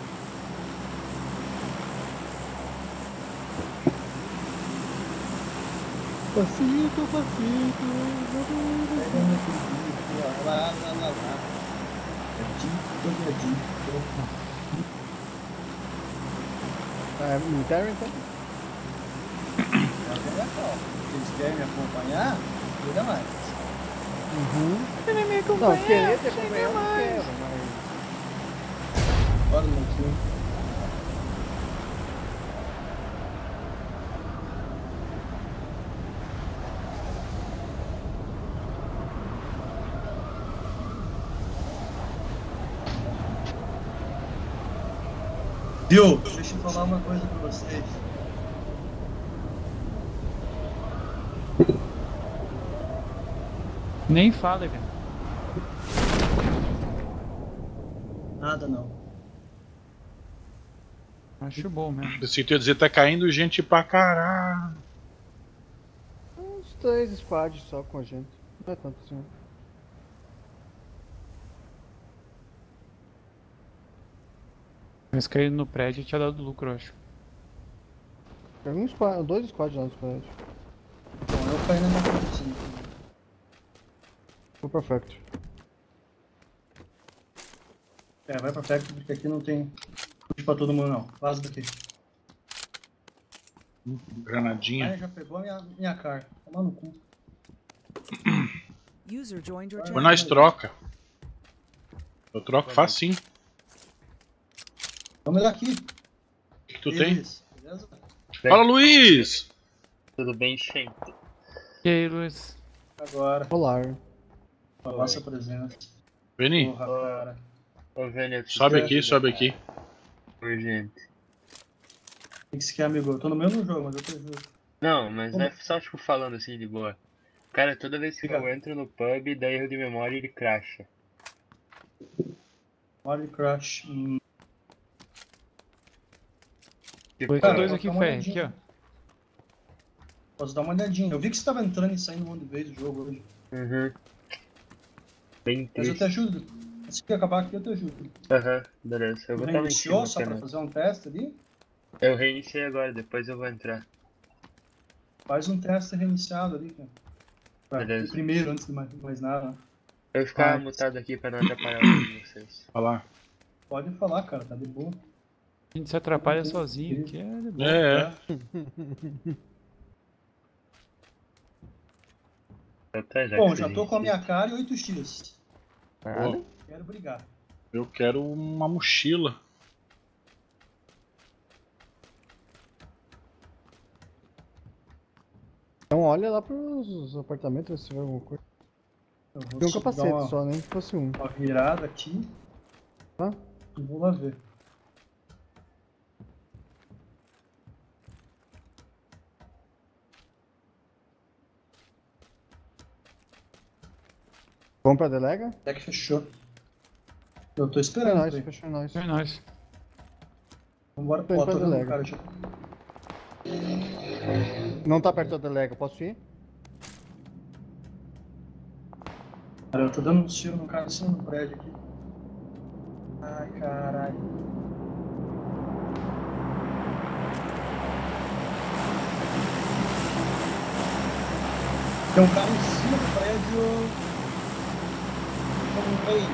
Passito. Lá. É Dinho. É militar, então? Se eles querem me acompanhar, liga mais. Ele me acompanha, Não, querer te acompanhar eu não quero, mas... Bora, meu filho. Viu? Deixa eu falar uma coisa pra vocês. Nem fala, cara. Nada não. Acho bom mesmo. Pensei que tu ia dizer, tá caindo gente pra caralho. Uns 3 squads só com a gente. Não é tanto assim. Mas caído no prédio tinha dado lucro, eu acho. Tem um squad, 2 squads lá nos prédios. Bom, eu caí na minha produção. Vou pra Factory. Vai pra Factory porque aqui não tem loot pra todo mundo não. Vaza daqui. Granadinha. Já pegou a minha car. Toma no cu. Mas nós troca. Eu troco facinho. Vamos daqui. O que tu tem? Beleza? Fala, Luiz! Tudo bem, gente? E aí, Luiz? Agora. Polar. A nossa presença. Veni, Porra, cara. Ô, Vênia, sobe aqui, sobe aqui. Oi, gente. O que você quer, amigo? Eu tô no mesmo jogo, mas eu tô junto. Não, mas é só tipo falando assim de boa. Cara, toda vez que eu entro no pub, dá erro de memória e ele crasha. Mario Crash. Tipo, 8-2 aqui, dá uma Ferre. olhadinha. Aqui, ó. Posso dar uma olhadinha. Eu vi que você tava entrando e saindo um monte de vez do jogo hoje. Bem Mas eu triste. te ajudo. Se que acabar aqui, eu te ajudo. Beleza. Eu vou estar lá em Reiniciou cima, só pra cara. fazer um teste ali? Eu reiniciei agora, depois eu vou entrar. Faz um teste reiniciado ali, cara. Beleza. O primeiro, antes de mais nada. Né? Eu vou ficar Vai. mutado aqui pra não atrapalhar o vídeo de vocês. Falar. Pode falar, cara, tá de boa. A gente se atrapalha sozinho, que é de boa. É. Bom, já tô com a minha cara e 8x. Pô, Quero brigar. eu quero uma mochila. Então olha lá pros apartamentos se tiver alguma coisa. Eu vou Tem um dar capacete só, nem que fosse um. uma virada aqui. Tá? E vou lá ver. Vamos pra delega? É que fechou. Eu tô É esperando. nóis, velho. fechou nóis. É nóis. Vambora. Tô Ó, indo pra tô vendo o delega. cara já. Não tá perto da delega, posso ir? Cara, eu tô dando um tiro no cara em cima do prédio aqui. Ai, caralho. Tem um cara em cima do prédio. Como rei.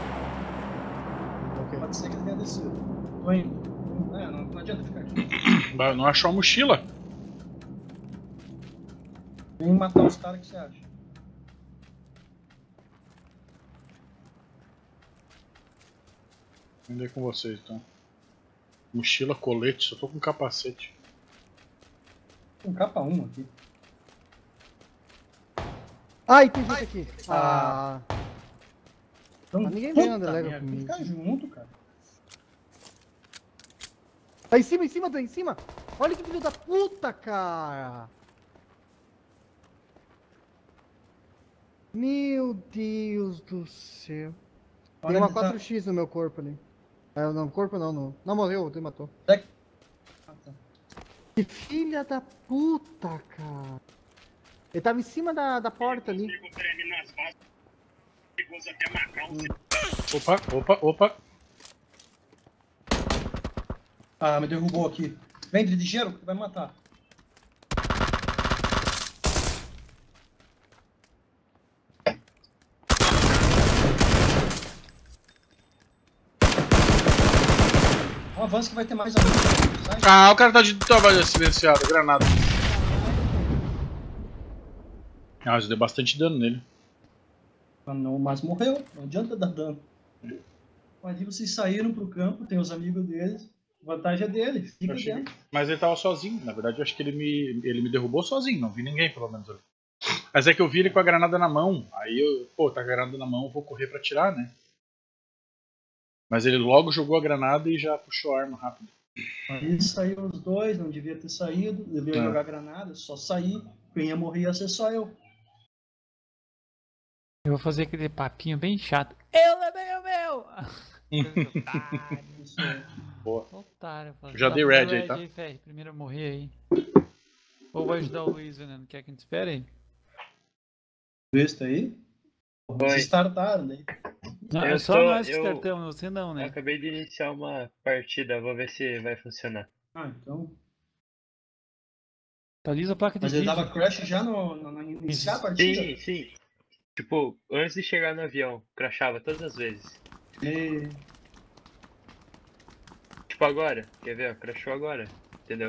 Ok. Pode ser que ele tenha descido. Tô indo. Não adianta ficar aqui. Não achou a mochila? Vem matar os caras que você acha. Vou vender com vocês então. Mochila, colete, só tô com capacete. Tem um capa 1 aqui. Ai, tem gente aqui. Ah. Então, Ninguém vem na puta delega merda, comigo. Fica junto, cara. Tá em cima, tá em cima. Olha que filho da puta, cara. Meu Deus do céu. Tem Olha uma onde tá. 4x no meu corpo ali. No corpo não, não. Não morreu, ele matou. Ah, tá. Que filha da puta, cara. Ele tava em cima da porta ali. Opa. Ah, me derrubou aqui. Vem de ligeiro, que vai me matar. Um avanço que vai ter mais avanço. Sai. Ah, o cara tá de trabalho silenciado, granada. Ah, isso deu bastante dano nele. Não, mas morreu. Não adianta dar dano. Mas aí vocês saíram pro campo, tem os amigos deles. A vantagem é dele. Fica dentro. Mas ele tava sozinho. Na verdade, eu acho que ele me derrubou sozinho. Não vi ninguém, pelo menos ali. Mas é que eu vi ele com a granada na mão. Aí eu, pô, tá com a granada na mão, eu vou correr pra atirar, né? Mas ele logo jogou a granada e já puxou a arma rápido. Aí saíram os dois, não devia ter saído. Devia jogar granada, só sair. Quem ia morrer ia ser só eu. Eu vou fazer aquele papinho bem chato. Eu levei o meu! Isso aí. Boa. Otário. Já dei red aí, tá? Ferre. Primeiro a morrer aí. Ou vai ajudar o Luiz, né? Não quer que a gente espere aí? Visto aí? Vocês startaram, né? Não, Eu é só tô- nós que eu- startamos, você não, Eu né? acabei de iniciar uma partida, vou ver se vai funcionar. Ah, então. Atualiza a placa de Mas ele vídeo. dava crash já no iniciar a partida? Sim, sim. Tipo, antes de chegar no avião, crashava todas as vezes. E... Tipo agora, quer ver? Ó, crashou agora, entendeu?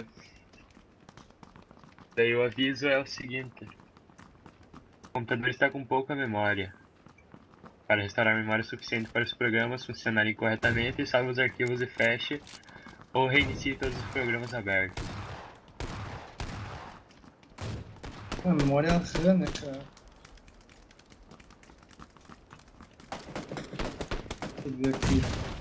Daí o aviso é o seguinte: o computador está com pouca memória. Para restaurar memória suficiente para os programas funcionarem corretamente, salve os arquivos e feche ou reinicie todos os programas abertos. A memória RAM, né, cara? Deixa eu ver aqui.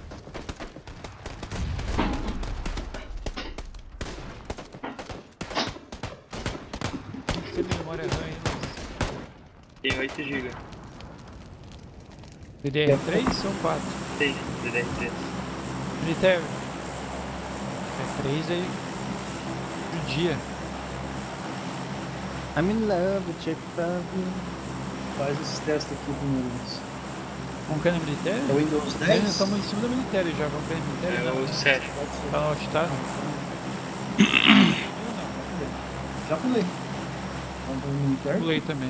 Tem memória RAM aí, Tem 8 GB. DDR3 ou 4? Tem, DDR3. Military. É 3 aí. Do dia. I'm in love, check Faz esses testes aqui primeiro. Vamos cair no Military? É o Windows Nós 10? estamos em cima do Military já. Vamos cair no Military? É Não. o 7. Tá no Alt-Tab? Já pulei. Vamos para o militar. Pulei também.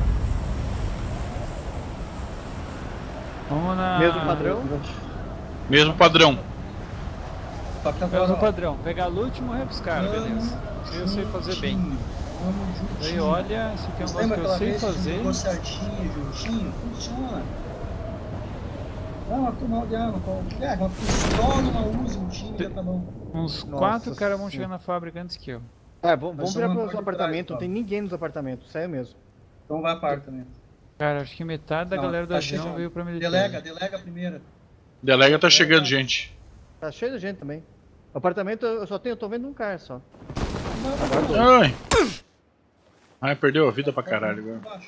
Vamos na... Mesmo padrão? Mesmo padrão. Mesmo padrão. Pegar loot e morrer pros caras, beleza. Eu sei fazer bem. Daí olha, isso aqui é um negócio que eu sei fazer. Ficou certinho, juntinho, funciona. Dá uma turma de arma, uma pistola, uma usa, um time, já tá bom. Uns Nossa 4 caras vão senhora. chegar na fábrica antes que eu. É, vamos Mas virar só para uma os parte de apartamentos, trás, não tem ninguém nos apartamentos, sério mesmo. Então vai para apartamento. Cara, acho que metade da Não, galera do tá avião chegando. veio pra Military. Delega a primeira. Delega tá chegando, gente. Tá cheio de gente também. O apartamento eu tô vendo um cara só. Ai. Ai, perdeu a vida pra caralho agora.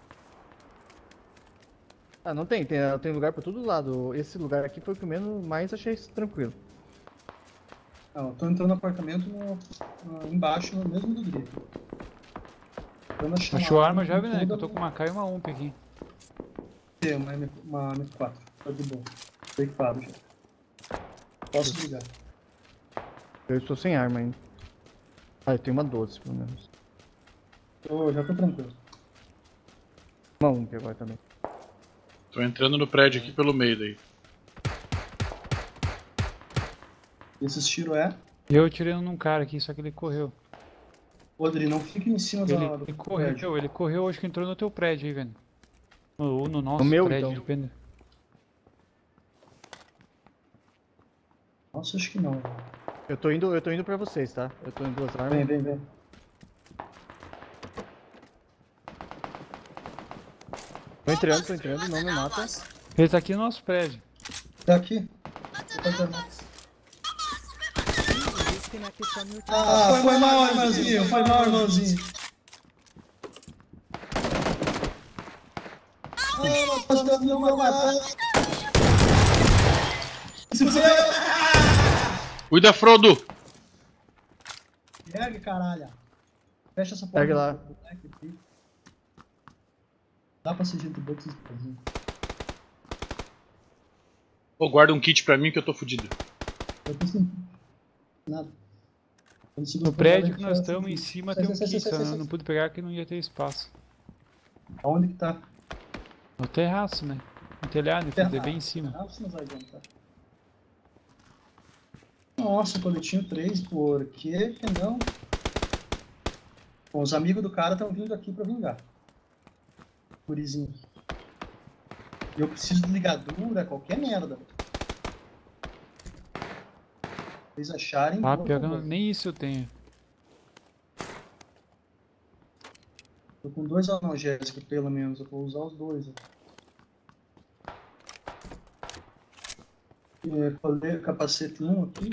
Ah, não tem lugar pra todo lado. Esse lugar aqui foi o que eu menos mais achei tranquilo. Não, eu tô entrando no apartamento embaixo, no mesmo do Dri. Achou a arma já, né? Que eu tô com uma K e uma UMP aqui. Tem uma M4, tá de boa. Tô equipado já. Posso ligar. Eu estou sem arma ainda. Ah, eu tenho uma 12 pelo menos. Já tô tranquilo. Uma UMP agora também. Tô entrando no prédio aqui pelo meio daí. Esses tiros é. Eu tirei num cara aqui, só que ele correu. Odri, não fique em cima Ele do correu, prédio. ele correu, acho que entrou no teu prédio aí, velho. No nosso No meu, prédio, então. depende. Nossa, acho que não. Eu tô indo pra vocês, tá? Eu tô em duas armas. Vem. Tô entrando, não me mata. Ele tá aqui no nosso prédio. Tá aqui. Ah, foi mal, irmãozinho. Não vai matar. Cuida, Frodo! Ergue, caralho. Fecha essa porta. Ergue lá. Dá pra ser gente boa que vocês fazem. Pô, guarda um kit pra mim que eu tô fudido. Eu tô sem nada. No prédio que nós estamos, em cima tem um kit, só eu não pude pegar que não ia ter espaço. Aonde que tá? No terraço, né? No telhado, quer dizer, bem em cima. Ah, você não vai adiantar. Nossa, coletinho 3, por que não? Bom, os amigos do cara estão vindo aqui pra vingar. Gurizinho. Eu preciso de ligadura, qualquer merda. Vocês acharem... Ah, por pior que favor. nem isso eu tenho. Tô com 2 analgésicos, pelo menos. Eu vou usar os 2. Colei o capacete 1 aqui.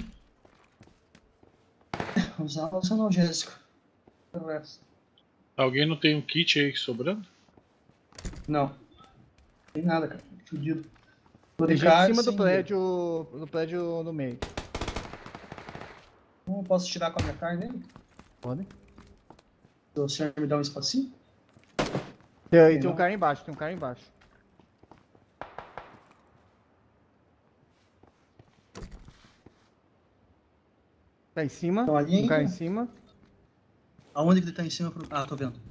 Vou usar os analgésicos. O resto. Alguém não tem um kit aí sobrando? Não. Tem nada, cara. Fudido. Tô Tem de gente em cara, cima do sem prédio. No prédio no meio. Não posso tirar com a minha carne nele? Pode. Se o senhor me dá um espacinho? Tem um não. cara embaixo, tem um cara embaixo. Tá em cima, Então, ali um cara em ainda? cima. Aonde que ele tá em cima? Ah, tô vendo.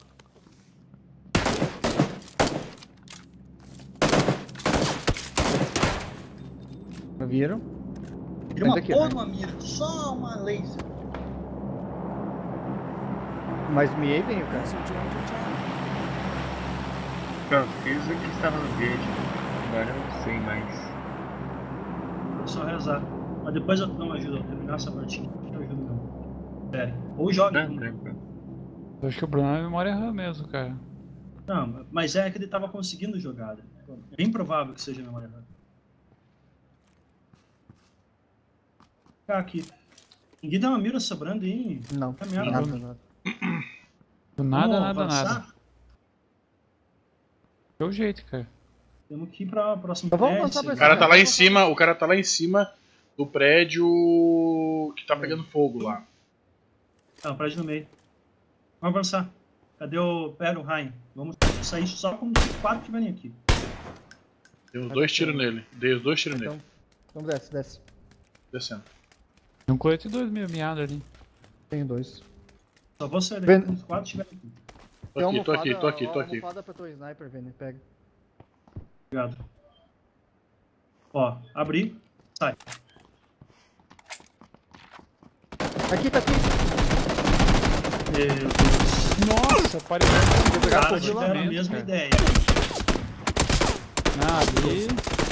Viram? Tira uma Daqui, porra vai. de uma mira, só uma laser. Mas miei bem o cara. Pronto, fiz o que estava no vídeo. Agora eu não sei mais. É só rezar. Mas depois eu te dou uma ajuda. Eu terminar essa partida. Eu ajudo não. Sério. Ou jogue. Não, tranquilo. Eu acho que o problema é a memória RAM mesmo, cara. Não, mas é que ele tava conseguindo jogada. É bem provável que seja memória RAM. Ficar aqui. Ninguém tem uma mira sobrando aí. Não, Tá merda. nada. Do nada, Vamos nada, avançar? nada. É o jeito, cara. Temos que ir pra próximo Então vamos prédio. avançar pra O esse cara tá lá em Vamos cima, o cara tá lá em cima do prédio que tá pegando fogo lá. Tá, o prédio no meio. Vamos avançar. Cadê o... Pera, o Ryan. Vamos sair só quando os 4 estiverem aqui. Dei uns 2 tiros nele. Dei os 2 tiros nele. Então desce. Descendo. Tem um colete 2000 miado ali. Tenho 2. Só vou sair daqui Vendo. quando os 4 estiverem aqui. Tô aqui. Almofada pra tua sniper, Vini. Pega. Obrigado. Ó, abri. Sai. Aqui, tá aqui. Meu Deus. Nossa, pareceu Os um caras tiveram a congelamento, mesma cara. ideia. Ah, ali.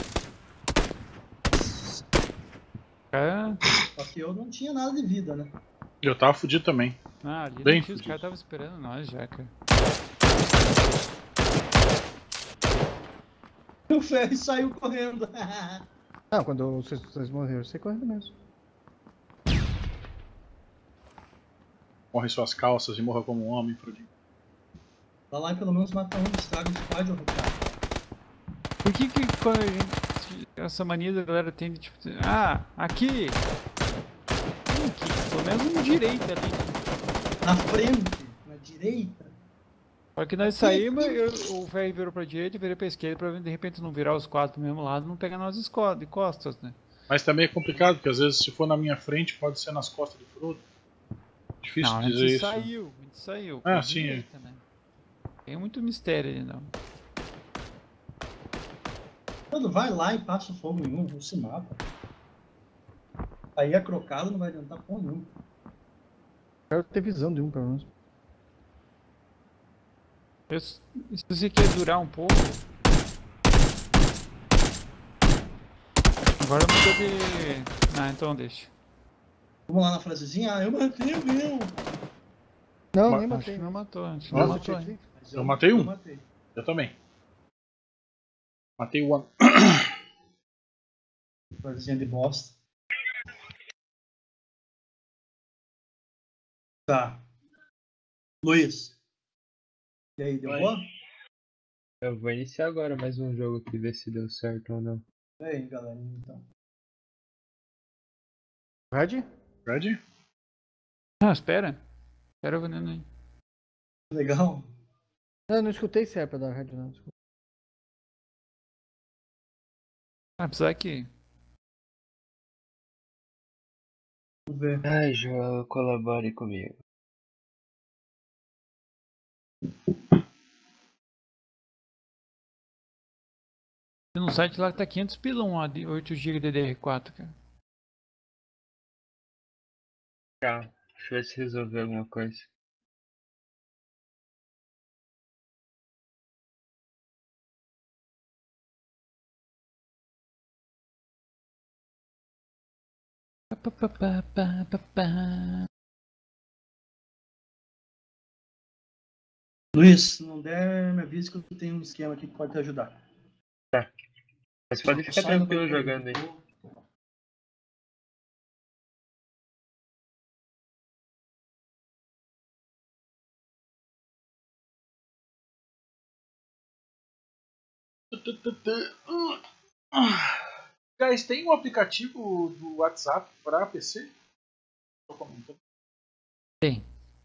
Cara. Só que eu não tinha nada de vida, né? Eu tava fudido também. Ah, ali Bem não tinha, os fudido. caras estavam esperando nós já, cara. O Ferry saiu correndo. Não, quando vocês morreram, você correndo mesmo. Morre suas calças e morra como um homem, Frodinho. Tá lá e pelo menos mata um, estraga o squad, ô cara. Por que quando a gente... Essa mania da galera tem de tipo... Ah, aqui! Aqui, pelo menos um direito ali. Na frente, na direita. Só que nós saímos, o velho virou pra direita e virei pra esquerda pra de repente não virar os 4 pro mesmo lado, não pegar nós de costas, né? Mas também é complicado, porque às vezes se for na minha frente, pode ser nas costas do Frodo. Difícil Não, a dizer gente isso. saiu. Ah, pra sim, direita, né? Tem muito mistério ali, não. Quando vai lá e passa o fogo em um, não se mata. Aí a crocada não vai adiantar porra nenhuma. Quero ter visão de um, pelo menos. Se você quer durar um pouco... Agora muda de... Ah, então deixa. Vamos lá na frasezinha. Ah, eu matei o meu. Não, Ma- nem Acho matei. que não matou antes. Nossa, Não matou, tinha hein? Mas Eu matei um. Eu matei. Eu também. Matei o one. Frasezinha de bosta. Tá. Luiz. E aí, deu Oi. boa? Eu vou iniciar agora mais um jogo aqui, ver se deu certo ou não. E aí, galera, então. Red? Ready? Ah, espera. Espera o veneno aí. Legal. Eu não escutei se é pra dar Red, não. Desculpa. Apesar que... Vamos ver. Ai, João, colabore comigo. Tem um site lá que tá 500 pila um 8 GB DDR4, cara. Tá, deixa eu ver se resolveu alguma coisa. Luiz, se não der, me avisa que eu tenho um esquema aqui que pode te ajudar. Mas pode ficar Sai do tranquilo banheiro. jogando aí. Guys, tem um aplicativo do WhatsApp para PC? Tô comentando. Tem.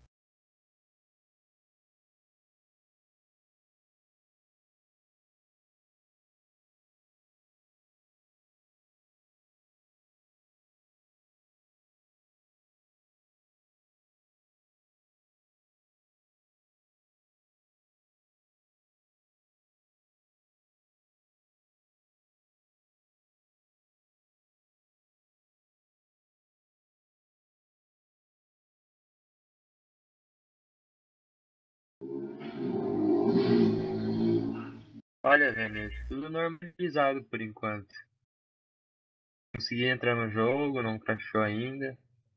Olha, Vênus, tudo normalizado por enquanto. Consegui entrar no jogo, não crashou ainda.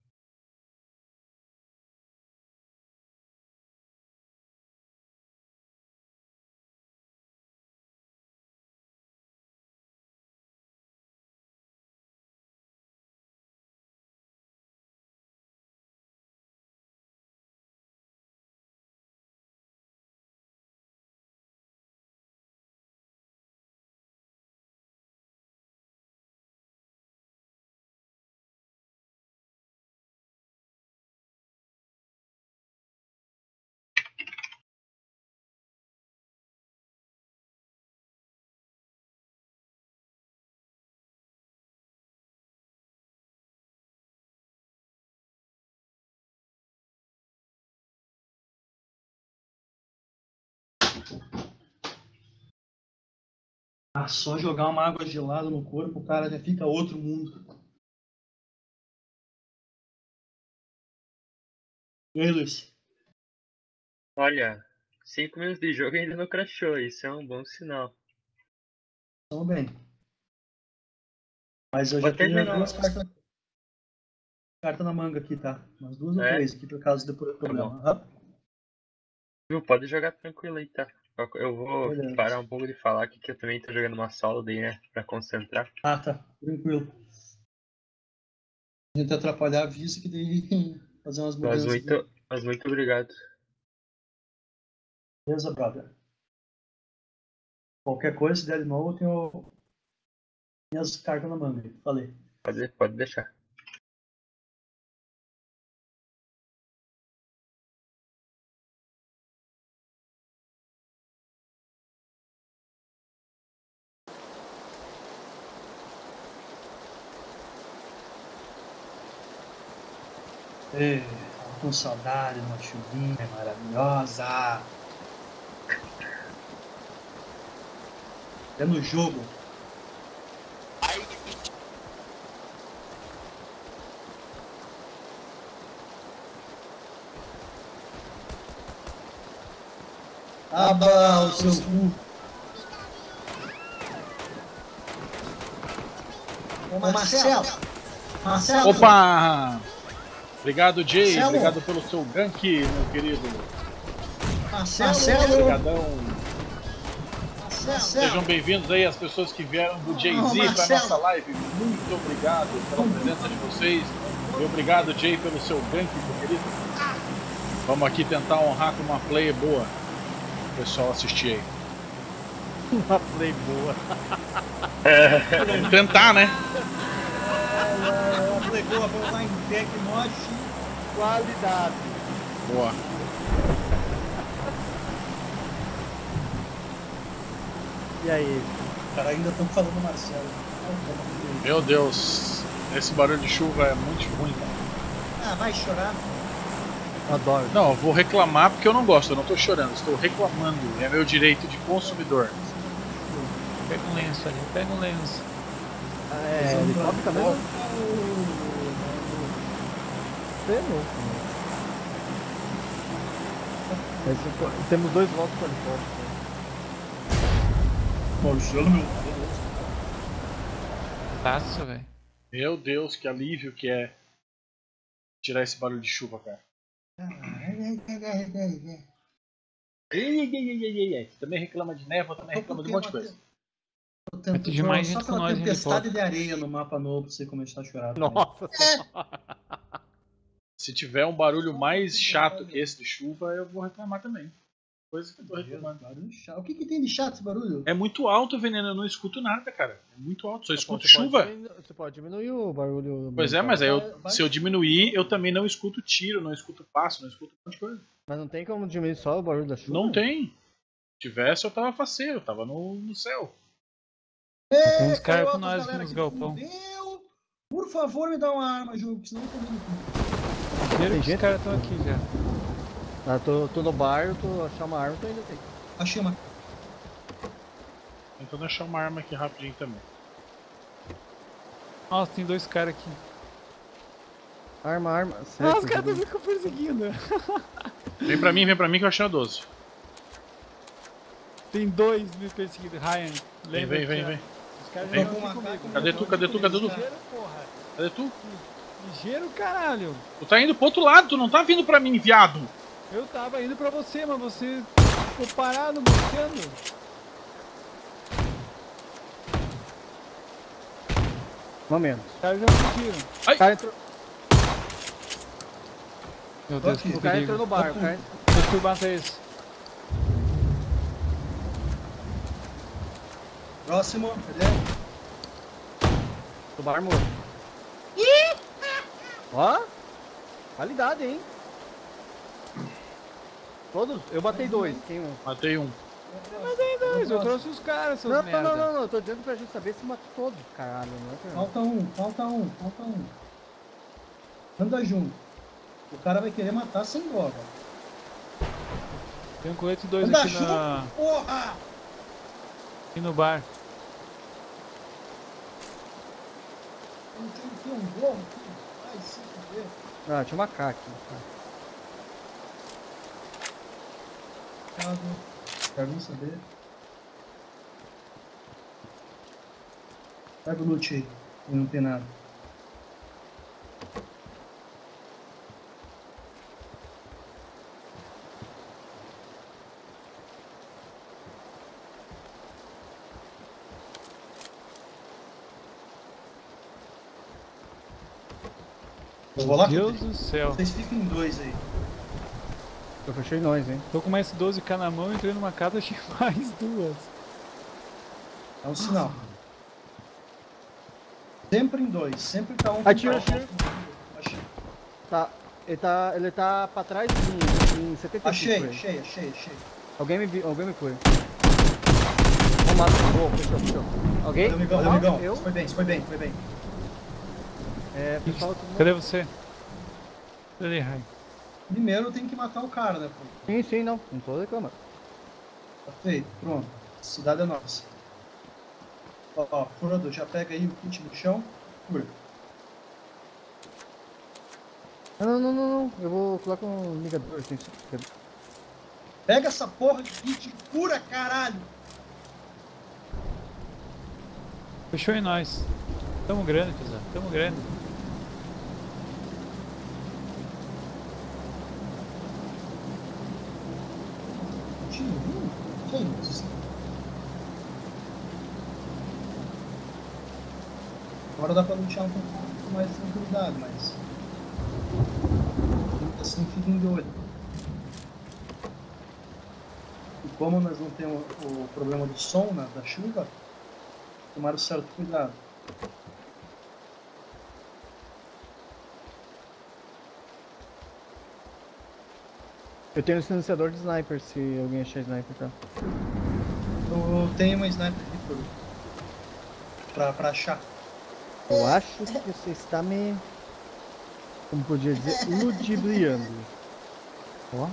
Ah, só jogar uma água gelada no corpo, o cara já fica outro mundo. E aí, Luiz? Olha, 5 minutos de jogo e ainda não crashou, isso é um bom sinal. Tamo bem. Mas eu Vou já tenho terminar. duas cartas na manga aqui, tá? Umas duas ou É? três aqui, por causa do problema. Aham. Viu, pode jogar tranquilo aí, tá? Eu vou Beleza. parar um pouco de falar aqui que eu também tô jogando uma solo daí, né? Pra concentrar. Ah, tá. Tranquilo. A gente atrapalhar, avisa que daí fazer umas mudanças aqui. Mas muito obrigado. Beleza, brother? Qualquer coisa, se der de novo, eu tenho minhas cartas na manga. Falei. Pode deixar. Ei, tava com saudade de uma chuvinha maravilhosa. É no jogo. Aba, o seu cu. Ô, Marcelo. Marcelo. Opa! Obrigado, Jay. Marcelo. Obrigado pelo seu gank, meu querido. Marcelo. Obrigadão. Marcelo. Sejam bem-vindos aí as pessoas que vieram do Jay-Z para Marcelo. nossa live. Muito obrigado pela presença de vocês. E obrigado, Jay, pelo seu gank, meu querido. Vamos aqui tentar honrar com uma play boa. O pessoal assistir aí. Uma play boa. Vamos tentar, né? Play boa, vamos lá em deck mod. Qualidade. Boa. E aí? Cara, ainda estão falando Marcelo. Meu Deus. Esse barulho de chuva é muito ruim, cara. Ah, vai chorar. Adoro. Não, eu vou reclamar porque eu não gosto, eu não tô chorando, estou reclamando. É meu direito de consumidor. Pega um lenço ali, pega um lenço. É, helicóptero mesmo? Temos 2 votos para helicóptero. Marcelo, meu. Fácil, velho. Meu Deus, que alívio que é tirar esse barulho de chuva, cara. Você também reclama de névoa, também reclama de um monte de coisa. Vai ter mais Só gente com pela nós em tempestade helicóptero. de areia no mapa novo pra você começar a chorar. Nossa senhora. Se tiver um barulho mais chato que esse de chuva, eu vou reclamar também. coisa que eu tô reclamando. Barulho chato. O que tem de chato esse barulho? É muito alto, Veneno, eu não escuto nada, cara. É muito alto, só escuto chuva. Você pode diminuir o barulho. Pois é, mas aí se eu diminuir, eu também não escuto tiro, não escuto passo, não escuto um monte de coisa. Mas não tem como diminuir só o barulho da chuva? Não tem. Se tivesse, eu tava faceiro, eu tava no céu. Tem uns caras com nós aqui nos galpão. Por favor, me dá uma arma, jogo, porque senão eu tô indo. Primeiro que os caras estão aqui já. Ah, tô no bar, eu tô achar uma arma, tu ainda tem. Achei uma. Tentando achar uma arma aqui rapidinho também. Nossa, tem 2 caras aqui. Arma. Nossa, os caras estão me perseguindo. Vem pra mim que eu achei a 12. Tem 2 me perseguindo. Ryan, lembra? Vem. Os caras Vem. jogam aqui comigo. Cadê tu? Cadê tu? Ligeiro, porra. Cadê tu? Ligeiro, caralho. Tu tá indo pro outro lado, tu não tá vindo pra mim, viado. Eu tava indo pra você, mas você ficou parado buscando. Momento. Os caras já fugiram. O cara entrou, Meu Deus, que o cara entrou no bar. Deixa eu matar esse. Próximo, cadê? O bar morto. Ó, qualidade, hein? Todos, eu batei 2, tem um. Matei um. Mas tem 2, eu trouxe os caras, seus merda. Não, eu tô dizendo pra gente saber se matou todos, caralho. Não é pra... Falta um. Anda junto. O cara vai querer matar sem droga. Tem um colete 2 Anda aqui junto, porra! aqui no bar. Não tem aqui um gorro? Ai, se fuder. Ah, tinha uma K aqui. Quero nem saber. Pega o loot aí. Não tem nada. Eu vou lá. Meu Deus do céu. Vocês ficam em 2 aí. Eu fechei nós, hein? Tô com mais 12k na mão, entrei numa casa, achei mais 2. É um sinal. Sempre em 2. Sempre tá um. Atira. Achei. Tá, ele tá pra trás de mim, em 75. Achei. Alguém me cura. Vamos lá, fechou. Alguém? Valeu, amigão. Eu? Foi bem. É, pessoal... Cadê você? Cadê, Rai? Primeiro tem que matar o cara, né, pô? Sim, não tô reclamando. Tá feito, pronto. A cidade é nossa. Ó, furador, já pega aí o kit no chão. Cura. Não. Eu vou colocar um ligador assim. Pega essa porra de kit e cura, caralho! Fechou em nós. Tamo grande, pessoal. Tamo grande. Que isso? Agora dá pra lutear um pouco mais de tranquilidade, mas... assim fica em 2. E como nós não temos o problema do som, né, da chuva, tomaram certo cuidado. Eu tenho um silenciador de sniper, se alguém achar sniper, tá? Eu tenho uma sniper aqui pra achar. Eu acho que você está me... como podia dizer? Ludibriando. Ó.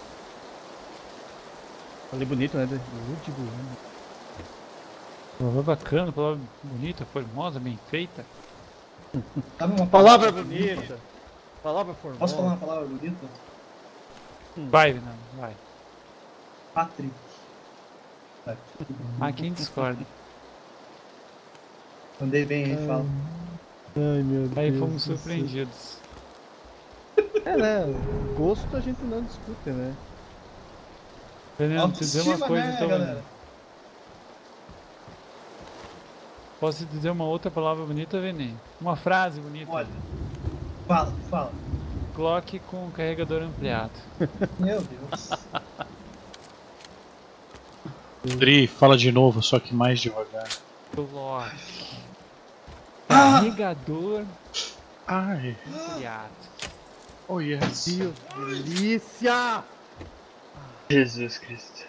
Falei bonito, né? Ludibriando. Palavra bacana, palavra bonita, formosa, bem feita. Sabe uma Palavra bonita. Palavra formosa. Posso falar uma palavra bonita? Vai, Vinão, vai. Patrick. Ah, quem discorda? Andei bem aí, fala. Ai, meu Deus. Aí fomos do céu. surpreendidos. É, né? Gosto a gente não discute, né? Veneno, te dizer uma Autoestima, coisa né, então, galera? Veneno. Posso te dizer uma outra palavra bonita, Veneno? Uma frase bonita. Olha. Fala. Glock com carregador ampliado. Meu Deus. Dri, fala de novo, só que mais devagar. Carregador Ai. criado. Oh yes. Deus, delícia! Jesus Cristo.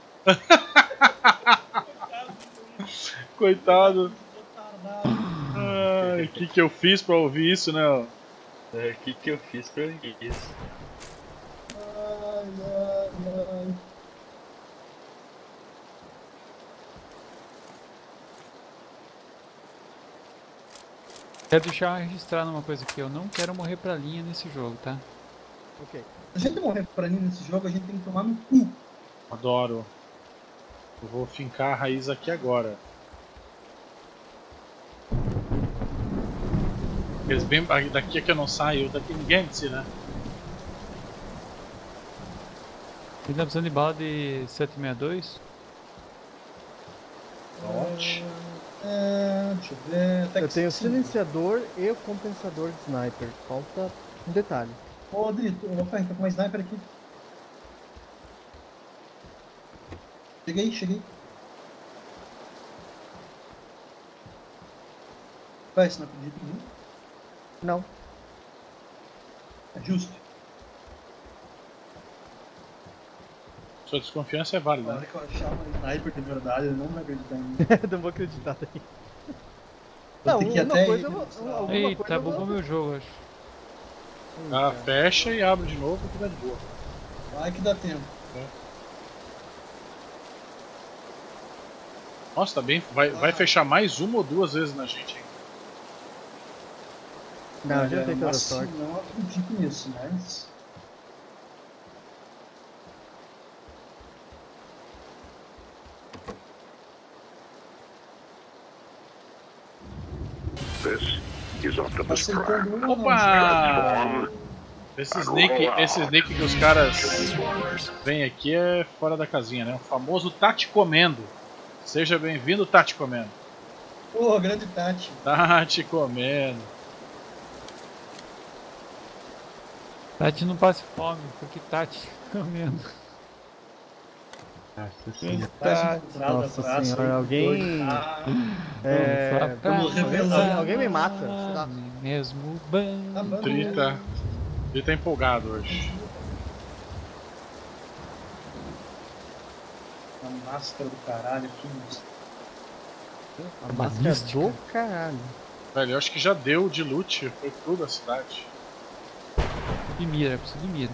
Coitado. Ai, o que eu fiz pra ouvir isso, né? O que eu fiz pra isso? Ai. Quero deixar registrado uma coisa aqui, eu não quero morrer pra linha nesse jogo, tá? Ok. Se a gente morrer pra mim nesse jogo, a gente tem que tomar no cu. Adoro. Eu vou fincar a raiz aqui agora. Eles bem, daqui é que eu não saio, daqui ninguém me né? Ele tá precisando de bala de 762? Onde? Deixa eu ver. Até Eu que tenho sim. silenciador e compensador de sniper. Falta um detalhe. Ô, Adri, opa, tá com uma sniper aqui. Cheguei. Vai, se não acredita em mim. Não. É justo. Sua desconfiança é válida. Na hora que eu achar uma sniper de verdade, eu não vou acreditar em mim. Não vou acreditar daí. Vou Não, ter que ir uma até coisa ele, eu vou- sei lá. alguma Eita, coisa eu vou- bugou meu jogo, acho. Ah, fecha e abre de novo que dá de boa. Vai que dá tempo. Nossa, tá bem. Vai fechar mais uma ou duas vezes na gente, hein? Não, já tem toda a Mas sorte. não acredito nisso, mas... This is Optimus Prime. Aceitando uma ou não? Opa! Esse sneak que os caras vêm aqui é fora da casinha, né? O famoso Tati Comendo. Seja bem-vindo, Tati Comendo. Pô, grande Tati. Tati Comendo. Tati não passe fome, porque Tati comendo. Nossa senhora. Tati, Nossa senhora, alguém... É, vamos revelar. Alguém me mata, sei lá. Mesmo bando. Ele tá empolgado hoje. A máscara do caralho aqui. A máscara do caralho. Velho, eu acho que já deu de loot, foi tudo a cidade. De mira, preciso de mira.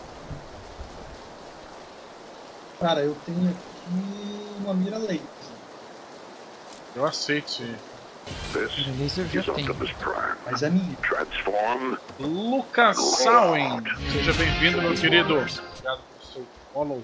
Cara, eu tenho aqui uma mira laser. Eu aceito isso aí. This Laser eu já is tenho. Optimus Prime. Mas é minha. Transform. Lucas Sauen, seja bem-vindo, meu querido. Obrigado pelo seu follow.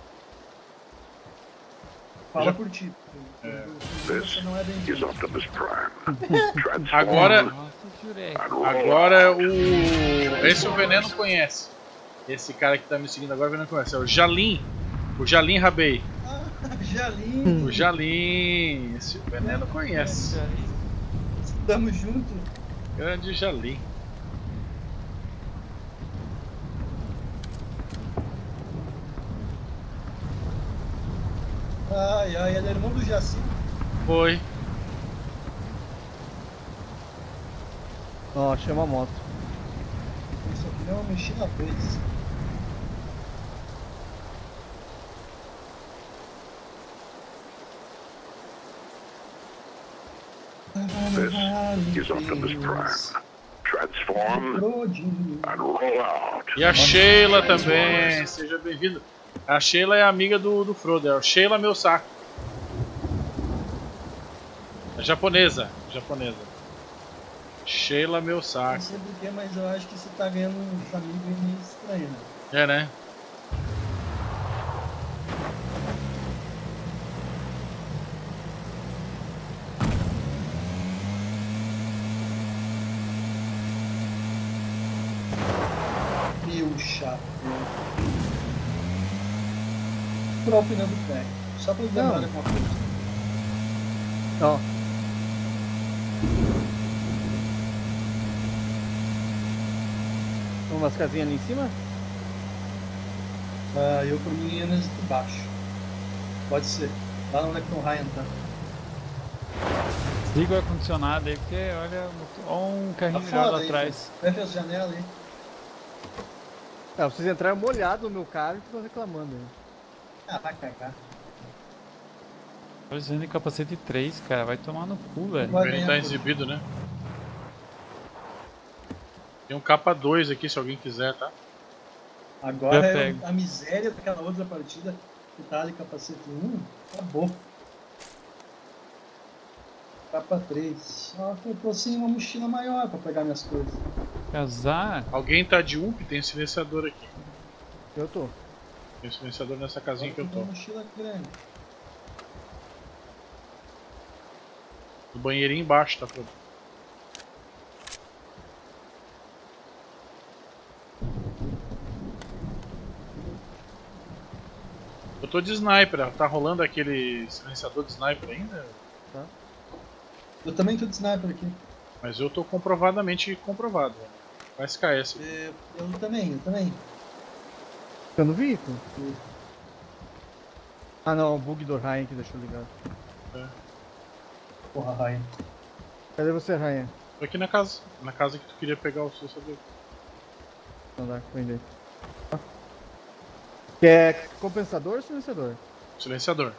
Fala por ti. This Você não é is bem-vindo. Optimus Prime. Transform. Agora, Nossa, Jurek. and roll agora out. esse o Veneno conhece. Esse cara que tá me seguindo agora o Veneno conhece. É o Jalim. O Jalim Rabei. Ah, Jalim. O Jalim. Esse o Veneno conhece. Tamo junto. Grande Jalim. Ai, ele é irmão do Jaci. Foi. Ó, chama a moto. Isso aqui é uma mexida vez. This is Optimus Prime. Transform and roll out. E a Sheila também. Seja bem-vindo. A Sheila é amiga do Frodo. É o Sheila meu saco. É japonesa. Sheila meu Não saco. sei porquê, mas eu acho que você tá ganhando uns amigos meio estranhos, né? É, né? Meu chapéu. Furar o pneu do pé. Só pra lembrar Não. alguma coisa. Ó. Umas casinhas ali em cima? Eu por mim ia nas de baixo. Pode ser. Lá no Lecton Ryan, tá? Liga o ar-condicionado aí, porque olha um carrinho Tá virado foda aí, atrás. fecha as janelas aí. Ah, vocês entraram molhado no meu carro e ficam reclamando aí. Ah, vai cagar. Tô usando capacete 3, cara, vai tomar no cu, velho. Vai Ele ganhar tá por- exibido, né? Tem um capa 2 aqui se alguém quiser, tá? Agora Já é pego. a miséria daquela outra partida que tá de capacete 1. Acabou. Capa 3. Só que eu tô sem uma mochila maior pra pegar minhas coisas. Casar? Alguém tá de UMP? Tem silenciador aqui. Eu tô. Tem silenciador nessa casinha que eu Agora tô. uma mochila grande. No banheirinho embaixo, tá? Pro... Eu tô de sniper, tá rolando aquele silenciador de sniper ainda? Eu também tô de sniper aqui. Mas eu tô comprovadamente comprovado. Com SKS. Eu também. Fica no veículo? Ah não, o bug do Ryan que deixou ligado. Porra, Ryan. Cadê você, Ryan? Tô aqui na casa que tu queria pegar o silenciador. Não dá, vender. Quer compensador ou silenciador? Silenciador.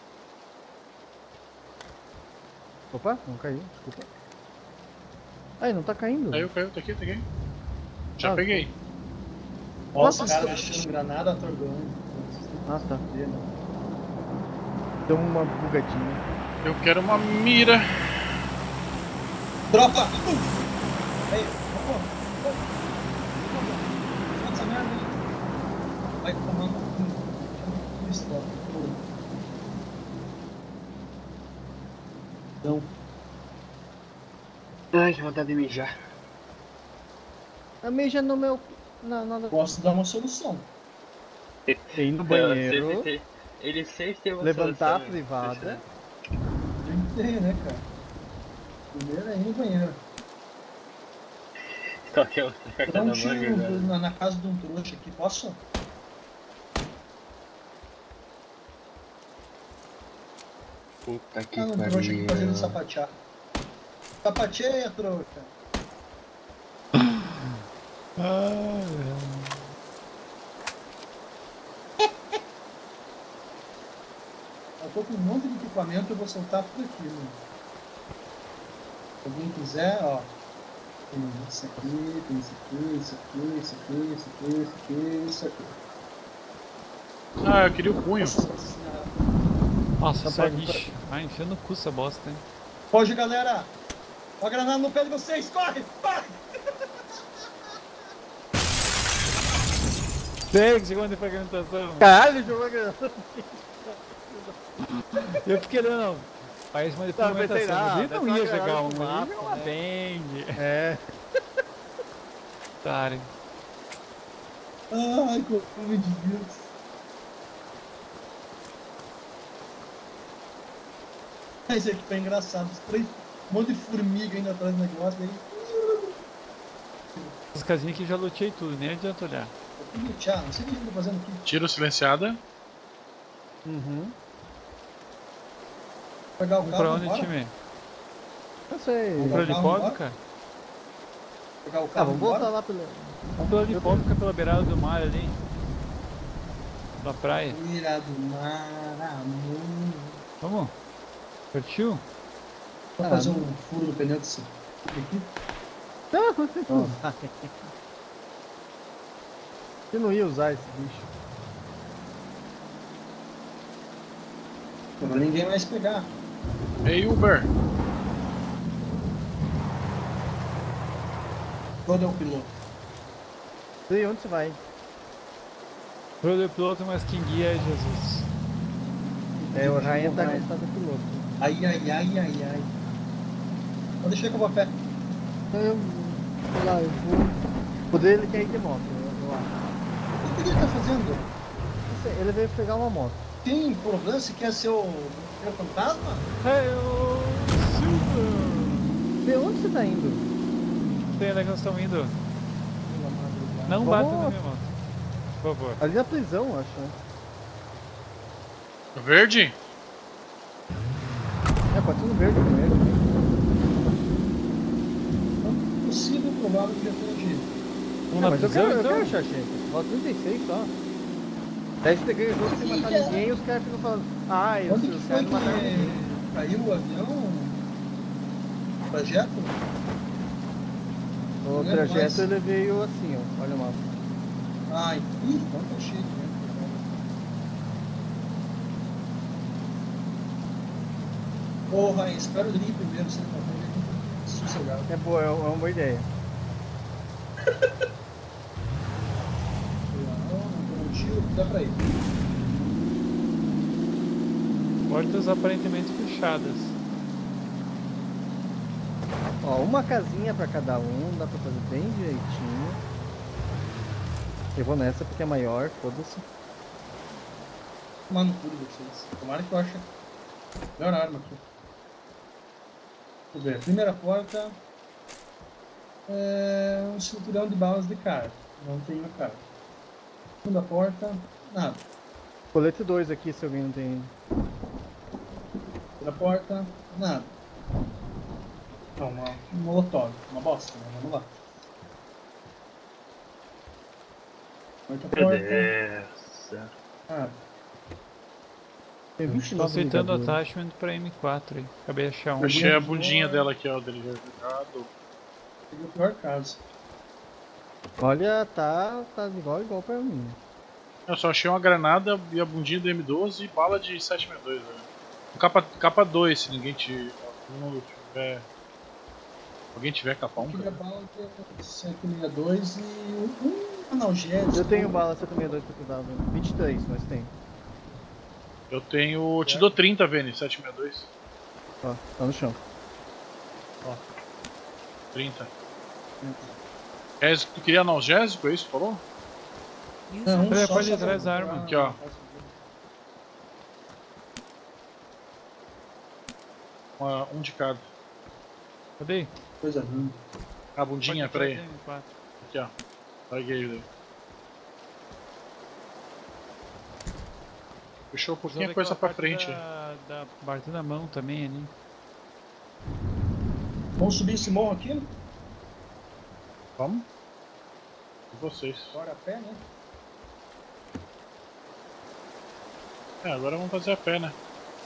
Opa, não caiu, desculpa. Ai, não tá caindo. Caiu, tá aqui. Já Ah, peguei. Ó, os Nossa, caras isso- deixando granada atordoando. Ah, tá. Deu uma bugadinha. Eu quero uma mira. Tropa! Aí, vamos. Solta essa merda aí. Vai tomar no cu. Isso, ó. Não. Ai, que vontade de mijar. A meja no meu... Posso dar uma solução. Ir no banheiro, Ele sempre tem uma levantar a solução, privada. Tem que ter, né, cara? Primeiro é ir no banheiro. Qualquer outra Vou carta dar na um manga, tiro velho. na casa de um trouxa aqui, posso? Puta que Ah, um trouxa aqui fazendo pariu. sapatear. Sapateia, trouxa. Eu tô com um monte de equipamento, eu vou soltar por aqui, mano. Se alguém quiser, ó. Tem isso aqui, tem isso aqui, isso aqui, isso aqui, isso aqui, isso aqui, isso aqui. Ah, eu queria o punho. Nossa senhora. Nossa, isso é pode- lixo. Vai enfiando no cu essa bosta, hein? Foge, galera! Ó a granada no pé de vocês! Corre! Corre! Segue, segundo de fragmentação. Caralho, jogou a granada. Eu fiquei não. Faz uma de Tá, pensei, fragmentação. ah, Mas ele deve não ser uma ia granada chegar com um. massa, Ele não né? atende. É. Otário. Ai, como me divirto. Esse aqui tá engraçado. Os três, um monte de formiga ainda atrás do negócio. Daí, Essas casinhas aqui eu já lutei tudo, nem adianta olhar. eu fui lutear, não sei o que eu tô fazendo aqui. Tiro silenciada. Uhum. Pegar o Vamos carro pra onde, agora? time? Eu sei. Vamos Pro Vamos helicóptero, embora? cara? Pegar o Ah, carro vamos voltar embora? lá pelo... Vamos pelo helicóptero, fica pela beirada do mar ali. Da praia. Beira do mar, amor. Vamos? Partiu? Vou fazer um furo do pneu desse aqui. Não, você não usar. Você não ia usar esse bicho. Pra ninguém mais pegar. Ei, Uber. Quando é o piloto? E onde você vai? Pro piloto, mas quem guia é Jesus. É, o Ryan tá no estado piloto. Ai, ai, ai, ai, ai. Pode deixar que eu vou a pé. Eu, sei lá, eu vou... O poder ele quer ir de moto, eu acho. O que ele tá fazendo? Não sei, ele veio pegar uma moto. Tem problema se quer ser o fantasma? Hey, Silver! De onde você tá indo? Tem onde é que nós estamos indo? Pela madrugada. Não Vamos- bata na minha moto. Por favor. Ali na prisão, acho, né? Verde? tudo verde primeiro. Então, possível, provável que já tenha agido. Mas eu quero achar gente. Falta 36 só. Daí você ganha o jogo sem matar ninguém e os caras ficam falando. Ah, Quando os que caras foi não mataram ninguém. que caiu o avião? O trajeto? O trajeto ele veio assim, ó. Olha o mapa. Ah, então tá chique, né? Porra, espero ele ir primeiro, se ele morrer, sossegado. É boa, é uma boa ideia. Dá pra ir. Portas aparentemente fechadas. Ó, uma casinha pra cada um, dá pra fazer bem direitinho. Eu vou nessa porque é maior, foda-se. Mano, tudo vocês. Tomara que eu ache a melhor arma aqui. Vamos ver, primeira porta é um cinturão de balas de cara. Não tenho cara. Segunda porta, nada. Colete 2 aqui se alguém não tem. Terceira porta, nada. Não, um molotov, uma bosta, né? Vamos lá. Quarta porta, Essa. nada. Tem Estou 29 aceitando o ligadores. attachment pra M4 aí. Acabei de achar um. Achei a bundinha dela aqui, ó, dele jogado. Seria o pior caso. Olha, tá igual pra mim. Eu só achei uma granada e a bundinha do M12 e bala de 762, velho. Capa 2, se ninguém tiver. Alguém tiver capa 1, Queria cara. bala de 762 e um analgésico. Eu tenho bala 762 pra cuidar, velho. 23, mas tem. Eu tenho. Te dou 30, Vene, 762. Ó, tá no chão. 30. Tu queria analgésico, é isso que falou? Não, Peraí, só pode só atrás pra- da arma. Aqui, ó. Um de cada. Cadê? Coisa ruim. A bundinha, Pode peraí. atrás da M4. Aqui, ó. Larguei daí. Puxou um pouquinho a Usando coisa aquela pra parte frente. Da parte da mão também ali. Vamos subir esse morro aqui, né? Vamos? E vocês? Agora a pé, né? Agora vamos fazer a pé, né?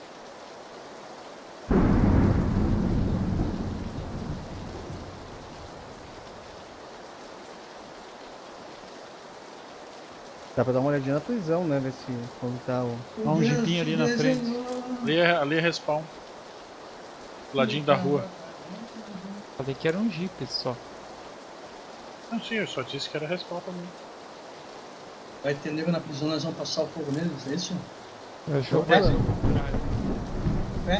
Dá pra dar uma olhadinha na prisão, né? Ver se como tá o. Há um jipinho ali na frente. Ali é respawn. Do ladinho da rua. Falei que era um jeep só. Não, sim, eu só disse que era respawn também. Vai ter nego na prisão, nós vamos passar o fogo neles, é isso? Eu achou Pé? que Pé?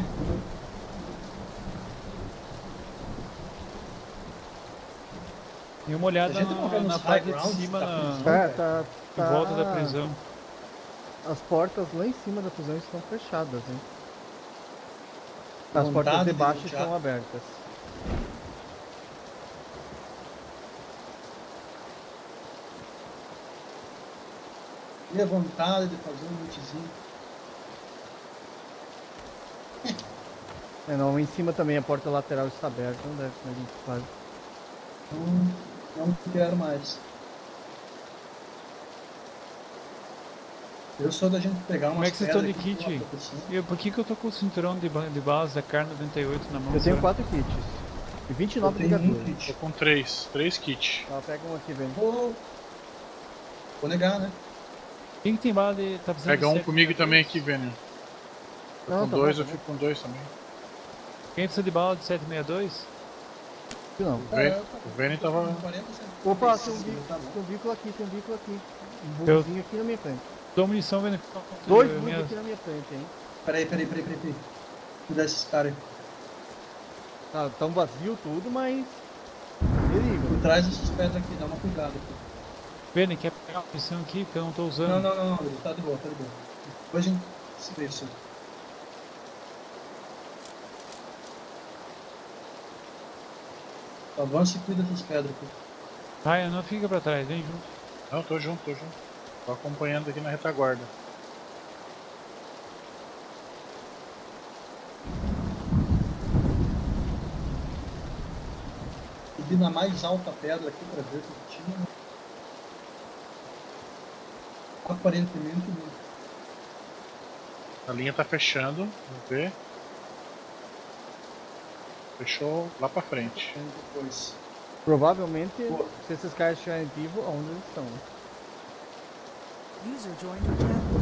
Dê uma olhada A gente tá vendo na os parte de high grounds cima, da na, prisão. em volta da prisão. As portas lá em cima da prisão estão fechadas, hein? As Vontade portas de de baixo lutear. estão abertas. E a vontade de fazer um lootzinho. Não, em cima também a porta lateral está aberta, não deve ter gente quase. Não quero mais. Eu sou da gente pegar umas Como é que vocês estão de pedras aqui, kit? uma proteção. E por que eu tô com o cinturão de balas da Kar 98 na mão? Eu tenho será? 4 kits. E 29 Eu tenho um ligadores. kit. Tô com 3 kits. Tá, pega um aqui, velho. Vou negar, né? Quem que tem bala de... Tá precisando Pega de um comigo 762? também aqui, Vênio. Tô Não, com tá 2, bom, eu tá fico com 2 também. Quem precisa de bala de 762? Não. O Vênio tava. 40, Opa, 55, tem um tá bom. veículo aqui, tem um veículo aqui. Um Eu- bugzinho aqui na minha frente. Dou munição, vendo? 2 bugs aqui na minha frente, hein? Peraí. Cuidar esses caras aí. Tá, tão vazio tudo, mas. Perigo. Por trás dessas pedras aqui, dá uma cuidada aqui. Vênia, quer pegar uma munição aqui? Porque eu não tô usando. Não, ele tá de boa, tá de boa. Depois a gente se vê isso. Avança e cuida dessas pedras aqui. Ryan, não fica pra trás, vem junto. Não, tô junto. Tô acompanhando aqui na retaguarda. Subi na mais alta pedra aqui pra ver o que tinha. Aparentemente não. A linha tá fechando, vamos ver. Fechou lá pra frente. Depois. Provavelmente, Boa. se esses caras estiverem vivos, onde eles estão? User joined your channel.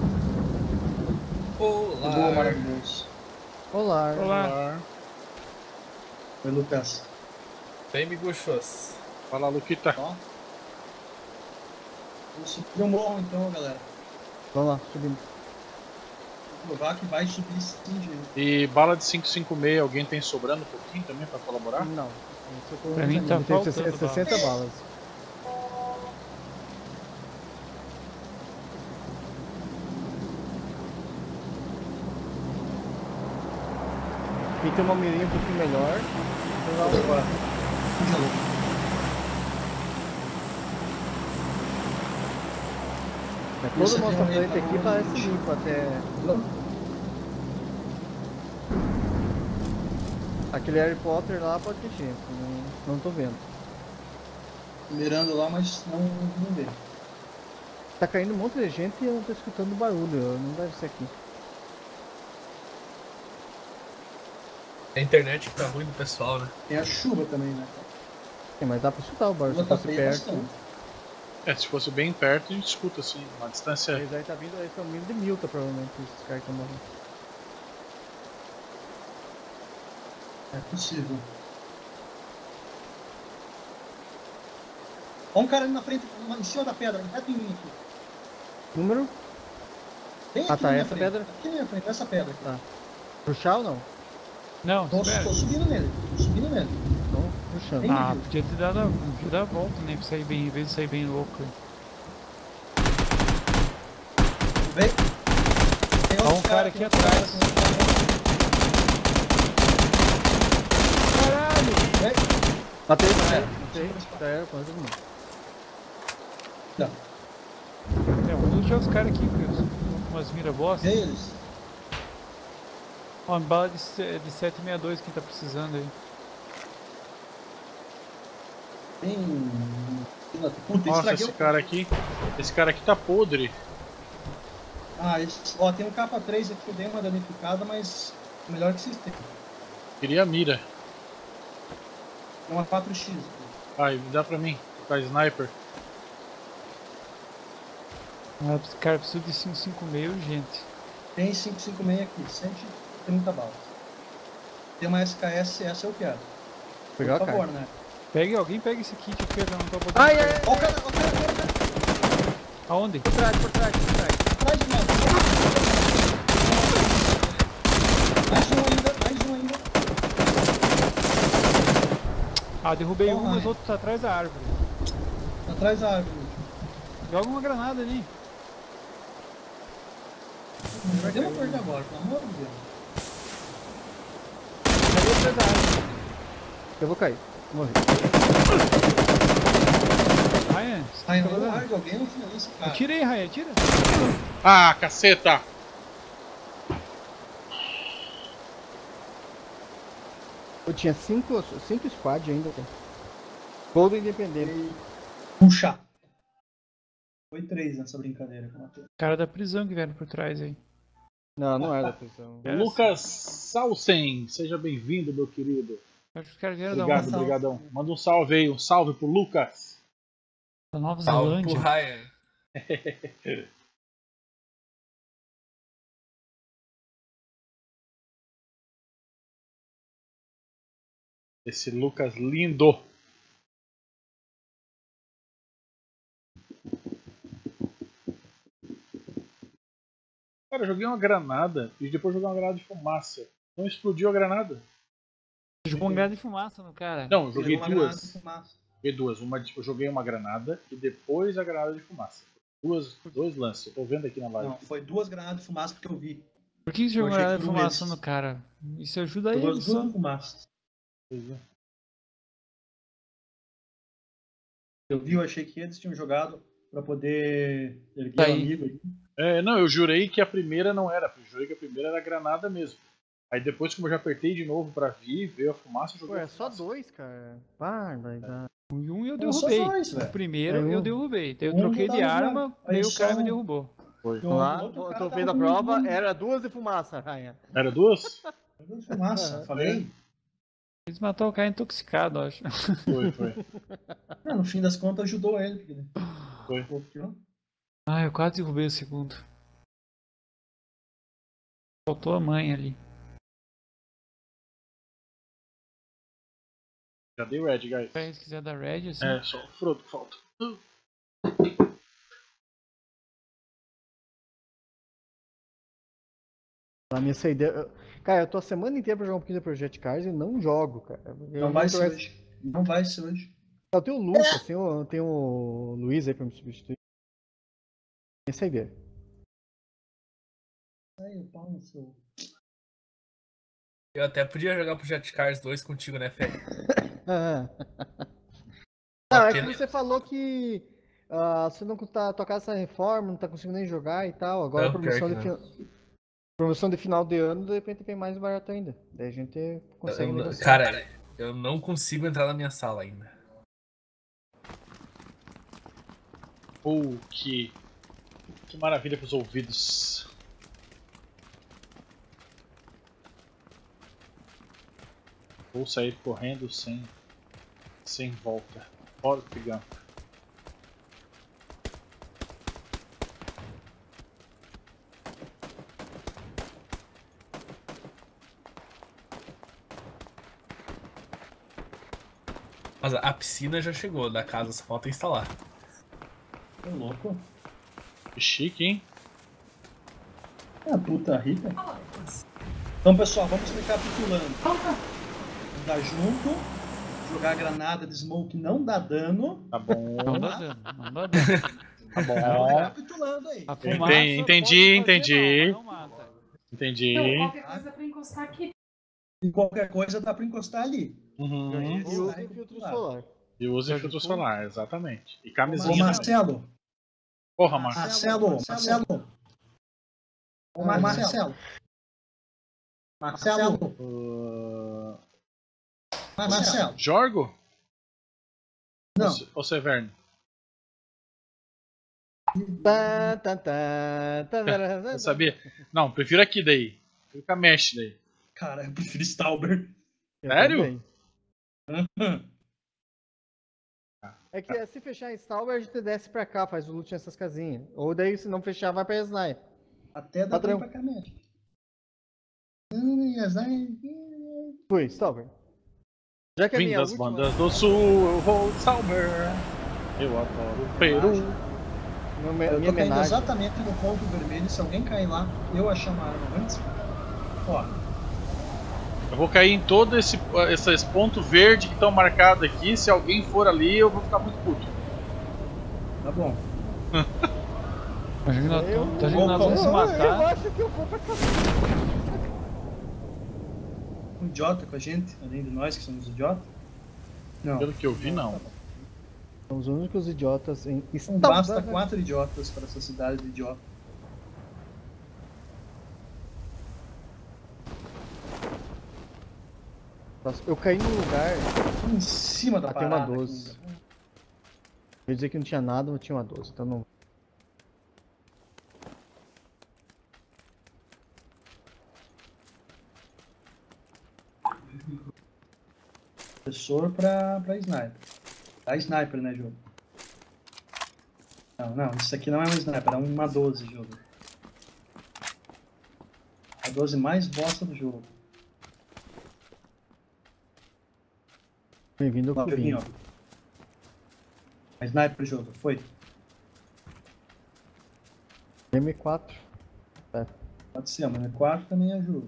Boa, maravilhoso. Olá. Olá. Oi, Lucas. Bem miguxos. Fala, Luquita. Ó. Vamos subir o morro então, galera. Vamos lá, subindo. Vou provar que vai subir sim, gente. E bala de 5,56, alguém tem sobrando um pouquinho também pra colaborar? Não. Pra mim tá tem faltando 60 balas. Quem tem uma mirinha um pouquinho melhor. Opa. Toda a nossa frente aqui parece limpo até. Aquele Harry Potter lá pode ter gente, não tô vendo. Mirando lá, mas não vê. Tá caindo um monte de gente e eu não tô escutando barulho, não deve ser aqui. A internet que tá ruim do pessoal, né? Tem a chuva também, né? É, mas dá pra escutar o barulho, se Tá fosse bem perto. bastante. Se fosse bem perto, a gente escuta assim, uma distância. Eles aí tá vindo, eles estão vindo de Milta provavelmente, esses caras que estão morrendo. É possível. Ó um cara ali na frente, em cima da pedra, reto em mim aqui. Número? Bem Ah, aqui tá, na minha essa frente. pedra? Aqui na minha frente, nessa pedra aqui. Tá. Puxar ou não? Não, Tô espera. subindo nele, Então, puxando. Tem- Ah, podia ter dado a volta, né? Pra sair bem, em vez de sair bem louco. Vem. Tem Ó, um outro cara aqui tem atrás. Caralho! Vem. Matei, É. matei. Já era, quase todo mundo. Não. Vamos lutear os caras aqui, porque com umas mira bosta. Vê eles. Ó, uma bala de 7,62 quem tá precisando aí. Tem. Puta, Nossa, estraguei esse cara aqui. Esse cara aqui tá podre. Ah, ó, tem um capa 3 aqui que eu dei uma danificada, mas melhor que vocês têm. Queria a mira. É uma 4x. Ai, me dá pra mim. Tá sniper. Ah, cara, preciso de 5,56 urgente. Tem 556 aqui, 130 balas. Tem uma SKS, essa eu quero. Pegar Por a favor, cara. né? Alguém pega esse kit aqui, eu não tô podendo. Ai, ai, ai. Ó o cara. Aonde? Por trás, por trás, por trás. Atrás de nós. Mais um ainda. Ah, derrubei Oh, um, mas ai. o outro tá atrás da árvore. Atrás da árvore. Joga uma granada ali. Não perdemos perder agora, pelo amor de Deus. Caiu atrás da árvore. Eu vou cair. Morri. Ryan, você tá Ai, não trabalhando? larga alguém no final desse cara. Atira aí, Ryan, atira. Ah, caceta! Eu tinha 5 squad ainda, cara. Gol do Independente. Puxa. Foi 3 nessa brincadeira que eu matei. Cara da prisão que vieram por trás aí. Não, não era da prisão. É, Lucas Salsen, seja bem-vindo, meu querido. Acho que os caras vieram Obrigado, salve. obrigadão. Manda um salve aí, um salve pro Lucas. da Nova Salve pro Zelândia. Ryan. Esse Lucas lindo. Cara, eu joguei uma granada e depois joguei uma granada de fumaça. Não explodiu a granada. Jogou um granada de fumaça no cara. Não, eu joguei Pegou uma granada duas. de fumaça. Joguei duas. Eu joguei uma granada e depois a granada de fumaça. Dois lances. Eu tô vendo aqui na live. Não, foi 2 granadas de fumaça que eu vi. Por que você jogou Eu achei granada que de foram fumaça eles. no cara? Isso ajuda Foi ele duas só. de fumaça. Pois é. Eu vi, eu achei que eles tinham jogado pra poder erguer Tá o aí. amigo. Não, eu jurei que a primeira não era. Eu jurei que a primeira era granada mesmo. Aí depois, como eu já apertei de novo pra vir, veio a fumaça, Pô, jogou. é só 2, cara. Vai dar. E um eu Não, só derrubei. dois, O velho. primeiro É um. eu derrubei. Daí eu Um troquei não de dá nada. arma, Aí daí o cara só me derrubou. Foi. O Lá, outro cara tô tava vendo a com prova, um- era 2 de fumaça, rainha. Era 2? Fumaça, falei. Eles mataram o cara intoxicado, eu acho. Foi. No fim das contas ajudou ele. Porque... Foi. Ah, eu quase derrubei o segundo. Faltou a mãe ali. Já dei red, guys. Se quiser dar red, assim. É, só o Frodo que falta. A minha saideira. Cara, eu tô a semana inteira pra jogar um pouquinho de Project Cars e não jogo, cara. Não vai ser hoje. Não vai ser hoje. Eu tenho o Lucas, tem o Luiz aí pra me substituir. Minha saideira. Ai, o pau no seu. Eu até podia jogar pro Jet Cars 2 contigo, né, Fê? Não, é que você falou que você não tá tocando essa reforma, não tá conseguindo nem jogar e tal. Agora Não, promoção de final de ano, de repente vem mais barato ainda. Daí a gente consegue negociar. Cara, eu não consigo entrar na minha sala ainda. Que maravilha pros ouvidos. Vou sair correndo sem volta. Bora, pegando. Mas a piscina já chegou da casa, só falta instalar. Tô louco. Que chique, hein? Ah, puta rica. Então, pessoal, vamos recapitulando. Andar junto, jogar granada de smoke não dá dano. Tá bom. Não dá dano, não dá dano. Tá bom. Recapitulando aí. A fumaça Entendi. pode fazer mal, mas não mata. Entendi. Então, qualquer coisa pra encostar aqui. E qualquer coisa dá pra encostar ali. Uhum. E usa filtro solar. E use filtro solar, exatamente. E Ô, camisinha também. Marcelo. Porra, Marcelo. Marcelo. Ô, Marcelo. Marcelo. Marcelo. Jorgo? Não. Ou Severno? Eu sabia. Não, prefiro aqui daí. Prefiro com a mesh daí. Cara, eu prefiro Stauber. Sério? É que se fechar em Stauber, a gente desce pra cá, faz o loot nessas casinhas. Ou daí, se não fechar, vai pra Snipe. Até dá pra ir pra cá mesmo. Fui, Stauber. Já que a Vim minha das última... bandas do sul, eu vou de Salmer. Eu adoro o Peru. Eu minha tô caindo homenagem. exatamente no ponto vermelho. Se alguém cair lá, eu achar uma arma antes. Ó. Eu vou cair em todo esses pontos verdes que estão marcados aqui. Se alguém for ali, eu vou ficar muito puto. Tá bom. Imagina, tá vou- nós vamos se Eu matar. acho que eu vou pra cá. Um idiota com a gente, além de nós que somos idiotas. Não. Pelo que eu vi, não. São os únicos idiotas em Não basta 4 idiotas para essa cidade de idiota. Nossa, eu caí num lugar, Em cima da tem uma parada. 12. aqui. Eu ia dizer que não tinha nada, mas tinha uma 12, então não. Professor pra sniper. Dá sniper, né, jogo? Não, isso aqui não é uma sniper, é uma 12, jogo. A 12 mais bosta do jogo. Bem-vindo ao Ó, clubinho. Pedrinho, ó. A sniper, jogo. Foi. M4. Pode ser, mas 4 também ajuda.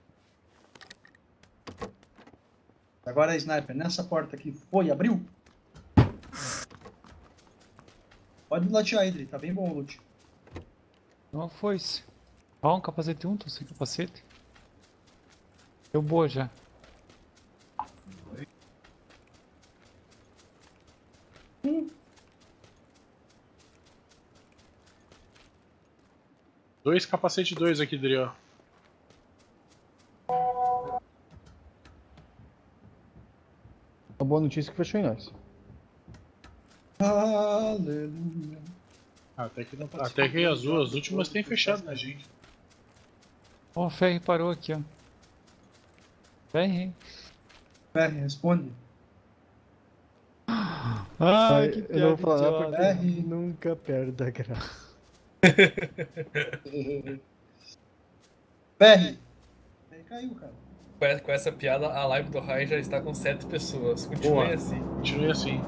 Agora a sniper nessa porta aqui. Foi, abriu. Pode latear, Idri, tá bem bom o loot. Não foi isso. Ó, um capacete 1, tô sem capacete. Deu boa já. Dois capacete 2 aqui, Dri, ó. boa notícia é que fechou em nós. Aleluia. Até que as últimas tem fechado na gente. Ó, o Ferri parou aqui, ó. Ferri. Ferri, responde. Ai, que eu não vou falar idiota. porque R. nunca perde a graça. Ferri. Aí caiu, cara. Com essa piada, a live do Rai já está com 7 pessoas. Continue Boa. assim. Continue assim.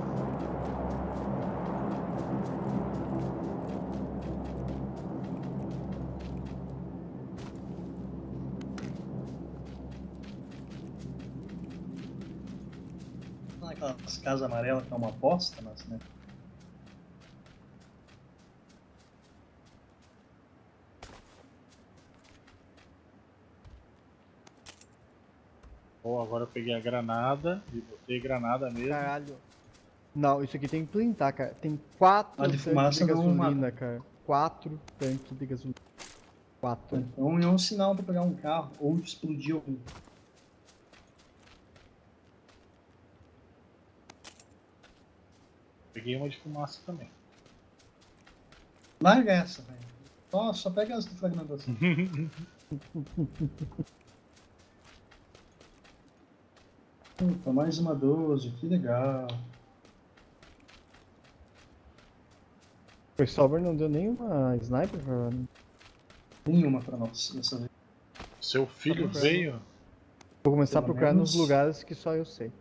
Aquelas casas amarelas que é uma bosta, mas, né? Bom, agora eu peguei a granada e botei granada mesmo. Caralho. Não, isso aqui tem que plintar, cara. Tem 4 A de tanques fumaça de não gasolina, mata. cara. 4 tanques de gasolina. 4. Então é um sinal pra pegar um carro ou explodir algum. Peguei uma de fumaça também. Larga essa, velho. Só pega as de fragmentação. Opa, mais uma 12, que legal. O Cristóvão não deu nenhuma sniper pra... Nenhuma pra nós dessa vez. Seu filho veio. Vou começar a Pelo procurar menos- nos lugares que só eu sei.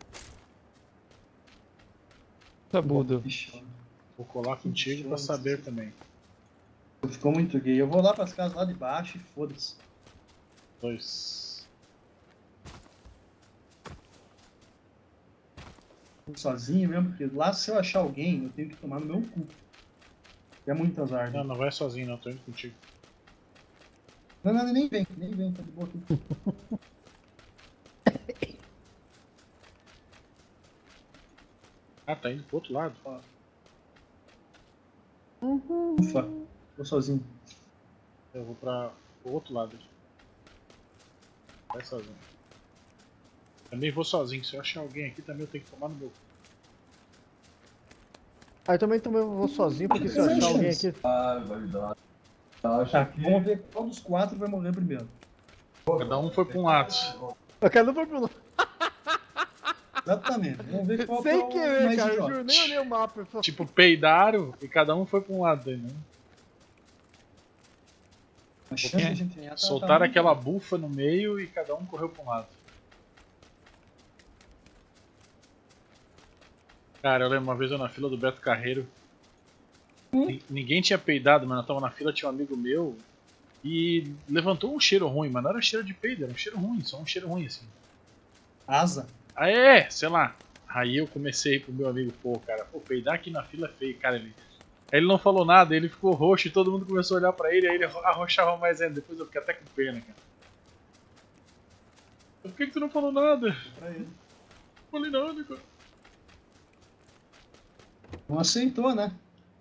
Sabudo. Ixi, Vou colar contigo pra saber também. ficou muito gay. Eu vou lá pras casas lá de baixo e foda-se. 2. Sozinho mesmo, porque lá se eu achar alguém, eu tenho que tomar no meu cu. É muito azar. Não, não vai sozinho não, tô indo contigo. Não, nem vem, tá de boa aqui. Ah, tá indo pro outro lado. Ufa, tô sozinho. Eu vou pro outro lado aqui. Vai sozinho. Também vou sozinho, se eu achar alguém aqui também eu tenho que tomar no meu. Ah, eu também vou sozinho, porque se eu achar alguém aqui... Tá, vamos ver qual dos 4 vai morrer primeiro. Cada um foi pra um lado. Eu quero não pro lado. Exatamente, vamos ver qual que é Sem o querer, mais cara, eu idiota. juro, nem olhei o mapa. Eu só... Tipo, peidaram e cada um foi pra um lado aí, né? A chance de a gente ganhar tá Soltaram muito aquela bufa no meio e cada um correu pra um lado. Cara, eu lembro uma vez eu na fila do Beto Carreiro. Ninguém tinha peidado, mas eu tava na fila, tinha um amigo meu. E levantou um cheiro ruim, mas não era cheiro de peido, era um cheiro ruim, só um cheiro ruim assim. Asa. Ah, sei lá. Aí eu comecei pro meu amigo, cara, peidar aqui na fila é feio, cara. Aí ele não falou nada, ele ficou roxo e todo mundo começou a olhar pra ele, aí ele arrochava mais ainda. Depois eu fiquei até com pena, cara. Por que tu não falou nada? Pra ele. Não falei nada, cara. Não aceitou, né?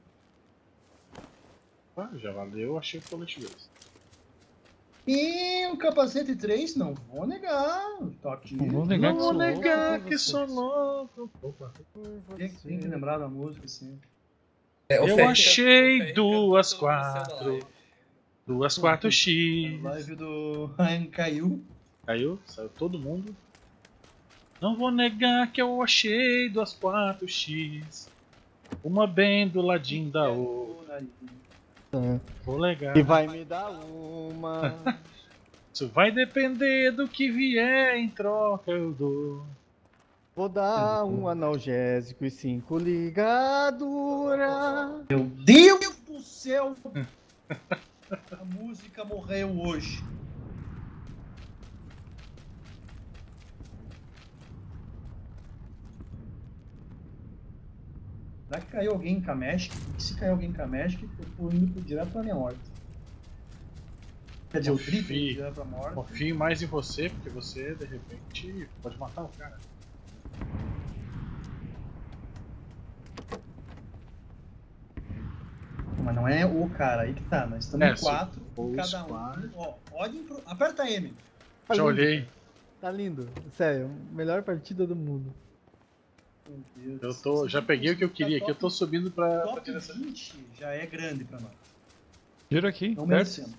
Ah, já valeu, achei o colete 2. E o capacete 3, não vou negar. Tô aqui. Não vou negar Não que vou sou louco negar por que vocês. sou louco. Opa. Tem que lembrar da música, assim. Eu achei duas 4. 4x. A live do Ryan caiu. Caiu? Saiu todo mundo. Não vou negar que eu achei 4x. Uma bem do ladinho da outra. Vou legal. E vai me dar uma... Isso vai depender do que vier em troca, eu dou. Vou dar um analgésico e 5 ligadura. Meu Deus do céu! A música morreu hoje. Será que caiu alguém em Kameshk? E se caiu alguém em Kameshk, eu tô indo direto pra minha morte. Quer dizer, o triplo Confie. direto pra morte. Confio mais em você, porque você, de repente, pode matar o cara. Mas não é o cara, aí que tá. Nós estamos em se 4, for cada os um. quatro. Ó, olhem pro... Aperta M. Tá Já lindo, olhei. Tá lindo. Sério, melhor partida do mundo. Meu Deus. Já peguei o que eu queria aqui, eu tô subindo pra Top direção. 20 já é grande pra nós. Tiro aqui, Não perto. merecemos.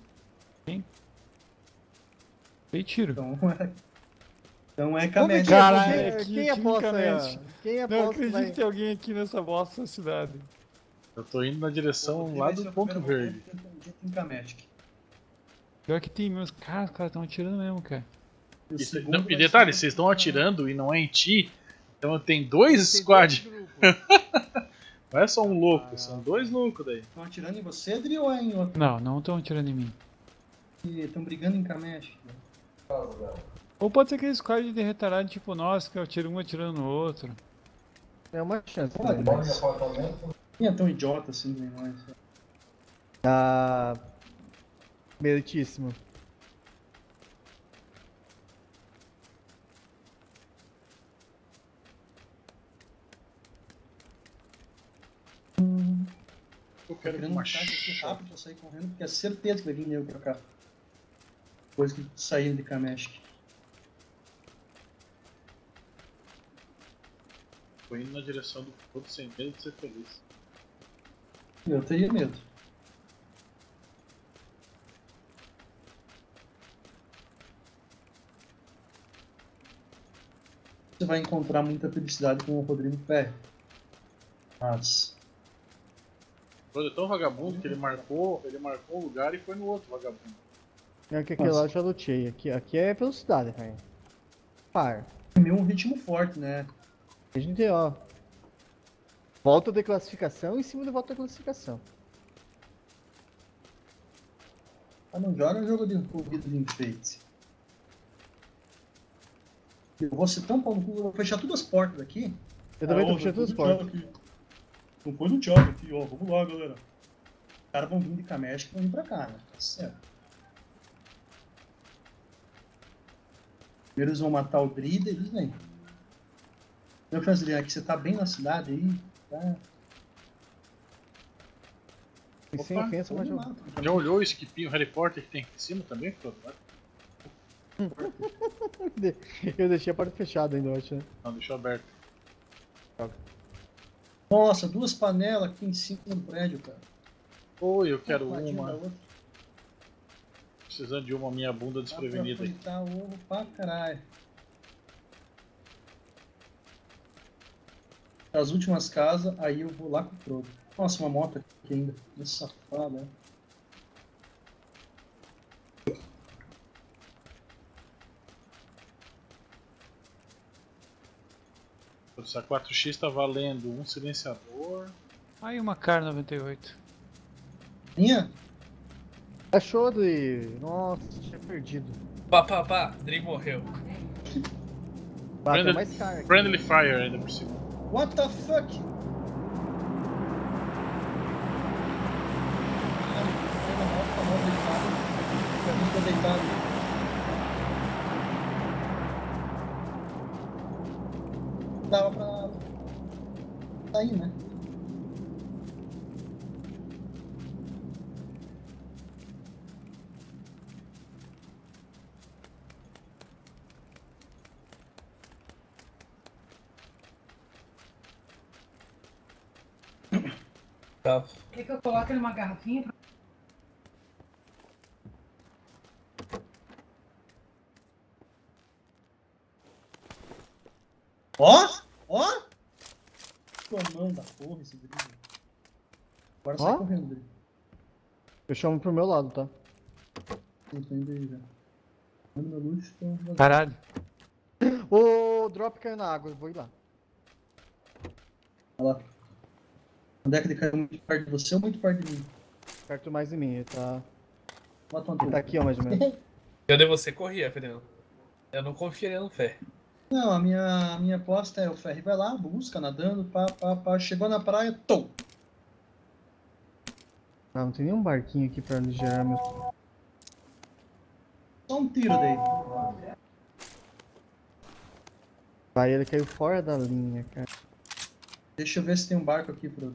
Dei tiro. Então é Vamos ver Camete. Caralho, quem aposta aí, ó? Quem Não aposta acredito vai... que tem alguém aqui nessa bosta da cidade. Eu tô indo na direção lá do ponto verde. Tem Camete. Pior que tem meus caras, os caras estão atirando mesmo, cara. E detalhe, vocês estão atirando e não é em ti, então tem dois squad. Não é só um louco, são dois loucos daí. Estão atirando em você, Adri, ou é em outro? Não estão atirando em mim. Estão brigando em Camete. Ou pode ser aquele squad de retardado tipo nós, que atira um atirando no outro. É uma chance. Pode, mas... Quem é tão idiota assim nem nós? Ah, meritíssimo. Eu Tô quero querendo uma matar aqui rápido pra sair correndo, porque é certeza que vai vir nego pra cá. Depois que saírem de Kameshk. Tô indo na direção do todo sem medo de ser feliz. Eu teria medo. Você vai encontrar muita felicidade com o Rodrigo Ferri. Mas... Foi tão vagabundo que ele marcou um lugar e foi no outro vagabundo. É que aquele lá eu já lutei. Aqui é velocidade, cara. Par. Meio um ritmo forte, né? A gente, ó. Volta de classificação em cima de volta de classificação. Ah, não joga jogo de corrida de enfeite. Eu vou ser tão pau no cu, eu vou fechar todas as portas aqui. Eu também tô fechando todas as portas. Não põe no Thiago aqui, ó. Vamos lá, galera. Os caras vão vir de Kameshk e vão vir pra cá, né? Tá certo. Primeiro eles vão matar o Drida e eles vêm. Meu Franziliano, aqui você tá bem na cidade aí, tá? E sem ofensa, mas eu... Já olhou o esquipinho Harry Potter que tem aqui em cima também, Frodo? Eu deixei a porta fechada ainda, eu acho, né? Não, deixou aberto. Nossa, duas panelas aqui em cima do prédio, cara. Oi, eu quero Um ladinho da uma. outra. Precisando de uma minha bunda desprevenida aí. Dá pra fritar ovo pra caralho. As últimas casas, aí eu vou lá com o Frodo. Nossa, uma moto aqui ainda. Essa safada, né? Essa 4x tá valendo um silenciador. Aí uma Kar 98. Minha? Achou de... Nossa, tinha perdido. Pá, Dri morreu. Bateu mais caro aqui. Friendly Fire ainda por cima. What the fuck? Dava pra sair, né? Tá. Quer que eu coloque numa garrafinha? Ó! Ó! Tomão da porra esse Drigo. Agora sai Ó. correndo, Drigo. Eu chamo pro meu lado, tá? Eu tô indo aí já. Manda meu luxo, tô vazando. Caralho. O drop caiu na água, eu vou ir lá. Olha lá. Onde é que ele caiu muito perto de você ou muito perto de mim? Perto mais de mim, ele tá... Bota uma Ele tá aqui, ó, mais ou menos. Eu de você corria, Fernando. Eu não confiaria no Fé. Não, a minha aposta é o Ferri vai lá, busca, nadando, pá, chegou na praia, tom! Ah, não tem nenhum barquinho aqui pra gerar meu... Só um tiro daí. Vai, ele caiu fora da linha, cara. Deixa eu ver se tem um barco aqui, Frodo.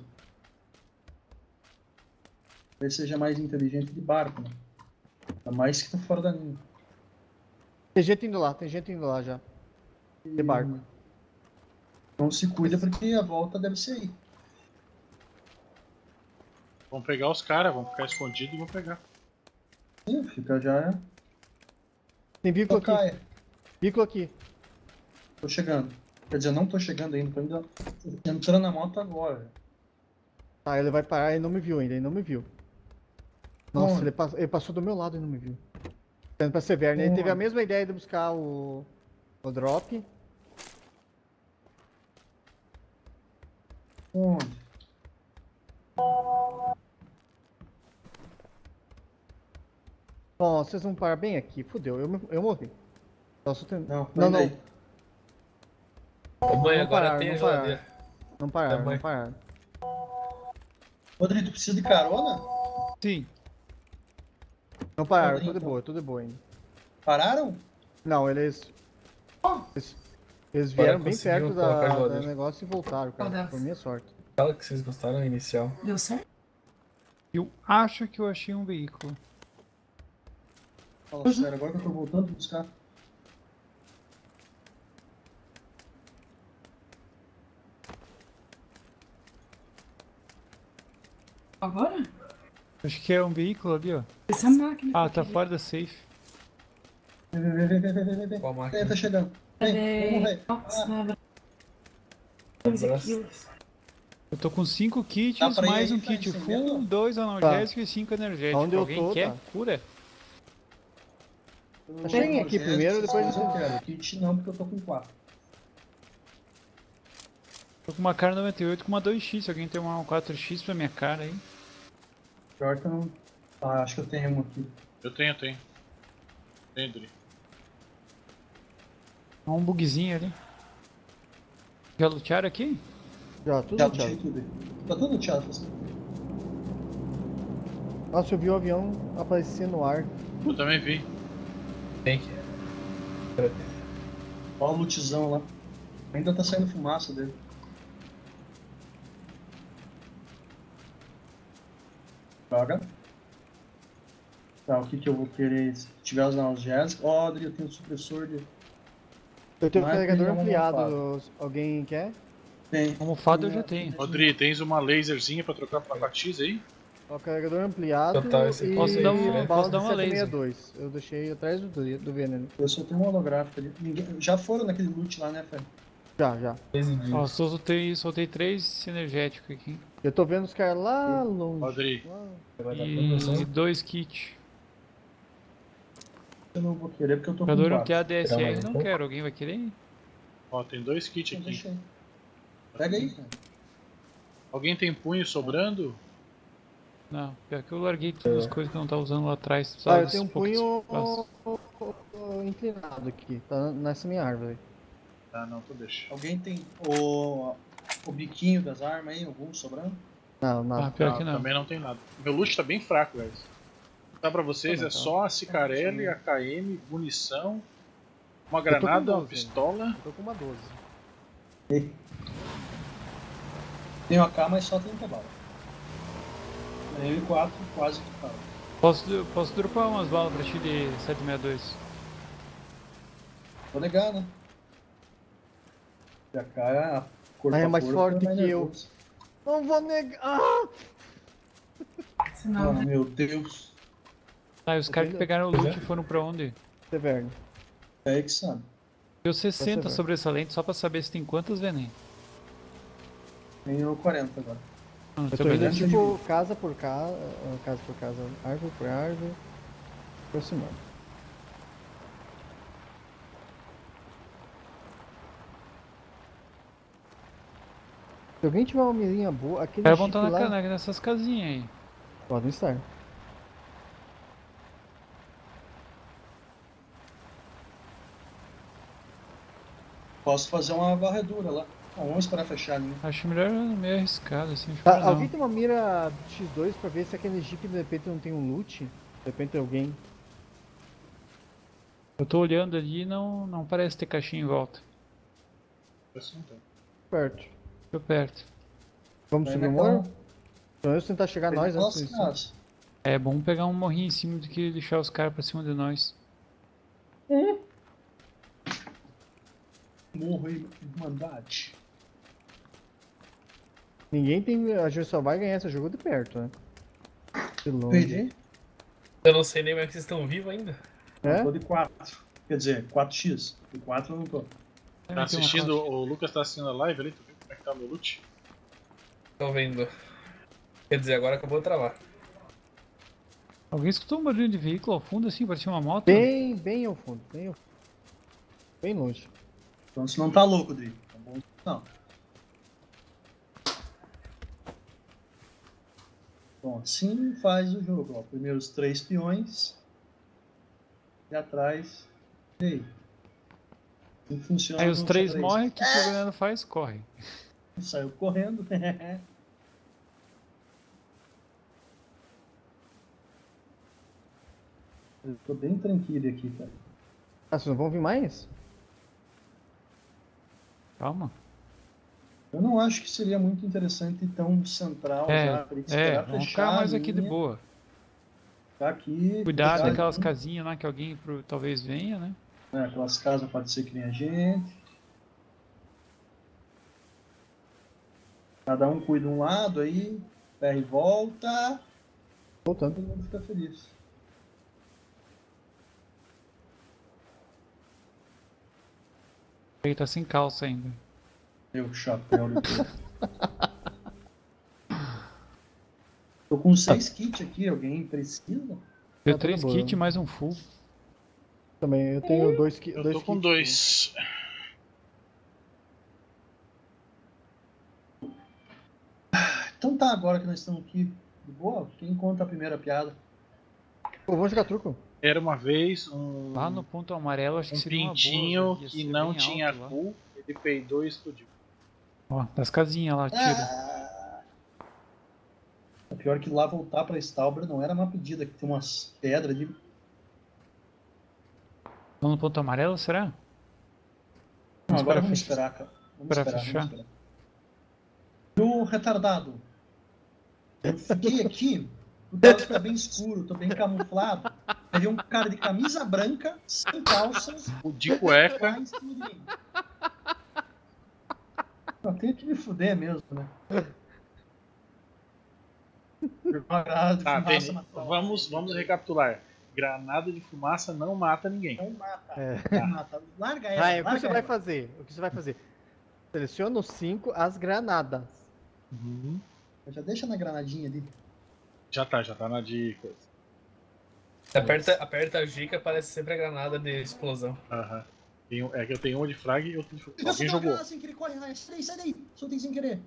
Talvez seja mais inteligente de barco, né? Ainda mais que tá fora da linha. Tem gente indo lá já. De barco. Então se cuida porque a volta deve ser aí. Vamos pegar os caras, vamos ficar escondidos e vamos pegar. Sim, fica já. Tem veículo Só aqui. caia. Veículo aqui. Tô chegando. Quer dizer, não tô chegando ainda, tô ainda entrando na moto agora. Tá, ele vai parar, ele não me viu ainda, ele não me viu. Nossa, Onde? ele passou do meu lado e não me viu. Tá indo pra Severne. Ele teve a Onde? mesma ideia de buscar o drop. Onde? Ó, vocês vão parar bem aqui. Fudeu, eu morri. Nossa, Não, não, não. aí. Ô, mãe, Não agora pararam, tem a não geladeira. Não pararam, Também. não pararam. Rodrigo, tu precisa de carona? Sim. Não pararam, Então. tudo de boa ainda. Pararam? Não, eles Agora vieram bem conseguiram perto colocar a do geladeira. negócio e voltaram, cara. Deus. Por minha sorte. Fala que vocês gostaram da inicial. Deu certo? Eu acho que eu achei um veículo. Fala sério, agora que eu tô voltando pra buscar. Agora? Acho que é um veículo ali, ó. Essa máquina. Ah, que tá eu queria. fora da safe. Vem. Qual máquina? Vem, tá chegando. Vem, vamos morrer. Nossa, 15 quilos. Eu tô com 5 Dá kits, pra ir mais aí, um Fred, kit sem full, medo? 2 analgésicos e 5 energéticos. Onde eu Alguém tô, quer? tá. Cura? Cheguem aqui primeiro, depois eu quero. Kit não, porque eu tô com 4. Tô com uma cara 98 com uma 2x. Se alguém tem uma 4x pra minha cara aí. Pior que eu não. Ah, acho que eu tenho um aqui. Eu tenho. Tenho, Dri. Há um bugzinho ali. Já lutearam aqui? Já, tudo Já luteado. tirei tudo aí. Tá tudo teatro. Nossa, eu vi o avião aparecer no ar. Eu também vi. Tem que. Olha o lutezão lá. Ainda tá saindo fumaça dele. Joga. Tá, o que que eu vou querer? Se tiver os analgésicos. Ó, Adri, eu tenho um supressor de. Eu tenho um Não é carregador que ele é uma ampliado. Alguém quer? Tem. Almofada eu já tenho. Rodri, tens uma laserzinha pra trocar pra 4x aí? Ó, carregador ampliado Total, esse aqui e Posso dar uma- bala posso dar de uma laser. 762. Eu deixei atrás do veneno. Eu só tenho um holográfico ali. Já foram naquele loot lá, né, Fred? Já. 13 dias. Ó, só soltei 3 energéticos aqui. Eu tô vendo os caras lá longe. Rodri. Lá. Agora tá E 2 kits. Eu não vou querer porque eu tô com Jogador não 4. quer ADSR, mais um não pouco? quero. Alguém vai querer? Ó, tem 2 kits Então aqui. deixa aí. Pega aí, cara. Alguém tem punho sobrando? Não, pior que eu larguei todas as coisas que eu não tava usando lá atrás. Ah, precisava eu desse tenho um pouco punho espaço. inclinado aqui. Tá nessa minha árvore. Tá, não, tu deixa. Alguém tem o biquinho das armas aí? Algum sobrando? Não, Ah, nada. pior que não. Também não tem nada. Meu loot tá bem fraco, guys. Tá pra vocês, Tá bom, é tá. só a Cicarelli, AKM, munição, uma tô com granada, uma 12. pistola. Eu tô com uma 12. Tem uma K, mas só 30 balas. Eu e 4, quase que fala. Posso dropar umas balas pra ti de 762? Vou negar, né? E a K é a corpo Ah, é a mais corpo, forte mais que eu. nervoso. Não vou negar. Ah! Senão, Ah, né? meu Deus. Ah, e os caras que Entendeu? pegaram o loot foram pra onde? Severne. É aí que sabe. Deu 60 ver. sobressalentes só pra saber se tem quantas venenos. Tenho 40 agora. Não, Eu tá tô indo beleza. tipo casa por casa, árvore por árvore, aproximando. Se alguém tiver uma mirinha boa, aquele Os caras vão chip estar lá, nessas casinhas aí. podem estar. Posso fazer uma varredura lá. Ah, vamos esperar fechar a linha. Acho melhor meio arriscado assim. Acho Tá, melhor não. alguém tem uma mira X2 pra ver se aquele jeep de repente não tem um loot? De repente alguém. Eu tô olhando ali e não parece ter caixinha em volta. Esse não tem. Perto. Tô perto. Vamos Vai subir o naquela- morro? Então vamos tentar chegar Vai nós naquelas antes disso. casas. É bom pegar um morrinho em cima do que deixar os caras pra cima de nós. Morro e Irmandade. Ninguém tem. A gente só vai ganhar esse jogo de perto, né? De longe. Perdi. Eu não sei nem como é que vocês estão vivos ainda. É? Eu tô de 4. Quer dizer, 4x. De 4 eu não tô. Tá assistindo, o Lucas tá assistindo a live ali, tu viu como é que tá o meu loot? Tô vendo. Quer dizer, agora acabou de travar. Alguém escutou um barulho de veículo ao fundo assim, parecia uma moto? Bem ao fundo, bem longe. Então você não tá louco, Dri. Tá bom? Não. Bom, assim faz o jogo. Ó. Primeiro os 3 peões. E atrás. E aí? Assim funciona. Aí os no 3 xadrez. morrem, o que o Goiano faz? Corre. Saiu correndo. Eu tô bem tranquilo aqui, cara. Ah, vocês não vão vir mais? Calma. Eu não acho que seria muito interessante ir tão central já. Teria que esperar vamos fechar ficar mais a aqui de linha, boa. ficar aqui. Cuidado fechar a daquelas linha. casinhas lá que alguém talvez venha, né? Aquelas casas pode ser que nem a gente. Cada um cuida um lado aí. Pé e volta. Voltando. Todo mundo fica feliz. Ele tá sem calça ainda. Meu chapéu de couro. Tô com 6 kits aqui. Alguém precisa? Deu tá 3 boa. kits mais um full. Também, eu tenho dois Eu dois tô com kits. 2. Então tá, agora que nós estamos aqui de boa, quem conta a primeira piada? Pô, vamos jogar truco? Era uma vez um, Lá no ponto amarelo acho que um seria uma boa. pintinho Ia que ser não bem tinha alto lá. cu, ele peidou e explodiu. Ó, das casinhas lá, tira. O pior é que lá voltar pra Stalber não era uma pedida, que tem umas pedras de. Vamos no ponto amarelo, será? Não, agora vamos fechar. esperar, cara. Vamos Pra esperar, fechar? vamos esperar. O retardado. Eu fiquei aqui, o tela fica bem escuro, tô bem camuflado. Aí um cara de camisa branca, sem calças, O de cueca. lá em cima de mim. Eu tenho que me fuder mesmo, né? Granada de Tá, fumaça Vini, matou. vamos recapitular. Granada de fumaça não mata ninguém. Não mata. É. Não mata. Larga ela. Ah, o que larga você vai ela. fazer? O que você vai fazer? Seleciona os 5 as granadas. Uhum. Já deixa na granadinha ali. Já tá na de coisa. Aperta a G que aparece sempre a granada de explosão. Aham. É que eu tenho uma de frag e outra de fogo. Eu Alguém soltei uma jogou. granada sem querer, corre, Ryan. Sai daí. Soltei sem querer.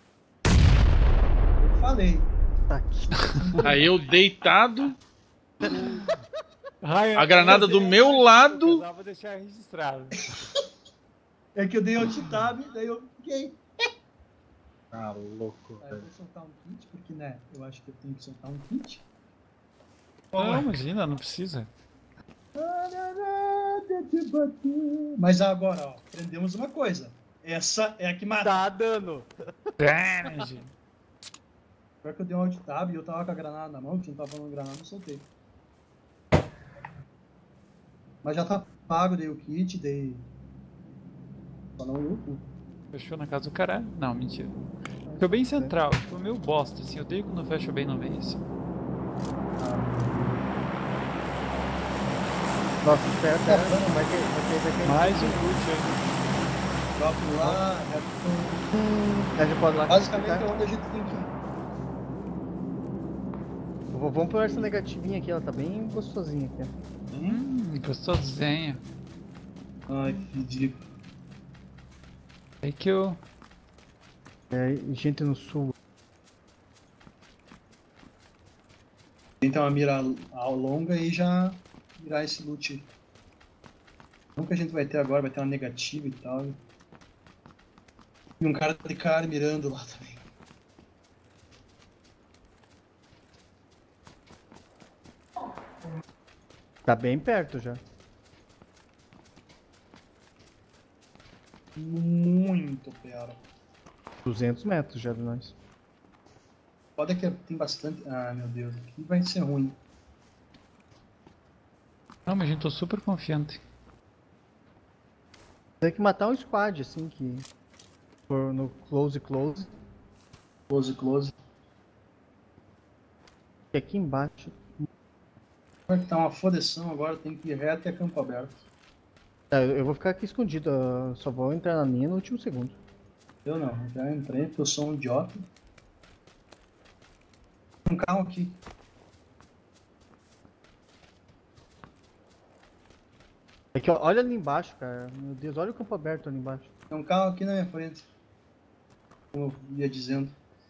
Eu falei. Tá aqui. Aí eu deitado, Ryan, a granada do meu lado. Vou deixar registrado. É que eu dei alt tab, daí eu fiquei. Ah, louco, Aí eu velho. vou soltar um kit, porque, né, eu acho que eu tenho que soltar um kit. Não, imagina, não precisa. Mas agora, ó, aprendemos uma coisa. Essa é a que mata. Tá dando. Damage. Pior que eu dei um alt tab e eu tava com a granada na mão, que não tava falando granada, eu soltei. Mas já tá pago, dei o kit, dei. Só não o cu. Fechou na casa do caralho? Não, mentira. Ficou bem central, ficou meio bosta, assim. Eu odeio quando fecha bem no meio, assim. Nossa, pera, vai ter Mais um loot aí. Drop lá, reto. A gente pode ir lá. Basicamente tá? é onde a gente tem que ir. Vamos por essa negativinha aqui, ela tá bem gostosinha aqui. Gostosinha. Ai, que ridículo. Aí que eu... É, gente no sul. Tem que ter uma mira longa e já virar esse loot. Não que a gente vai ter agora, vai ter uma negativa e tal. E um cara de cara mirando lá também. Tá bem perto já. Muito pior. 200 metros já de nós. Foda que tem bastante. Ah, meu Deus, aqui vai ser ruim. Não, mas a gente tô super confiante. Tem que matar um squad assim que for no close. Close, close. E aqui embaixo. Vai que tá uma fodeção agora, tem que ir reto e é campo aberto. Tá, eu vou ficar aqui escondido, eu só vou entrar na minha no último segundo. Eu não, já entrei porque eu sou um idiota. Tem um carro aqui. É que, ó, olha ali embaixo, cara. Meu Deus, olha o campo aberto ali embaixo. Tem um carro aqui na minha frente. Como eu ia dizendo.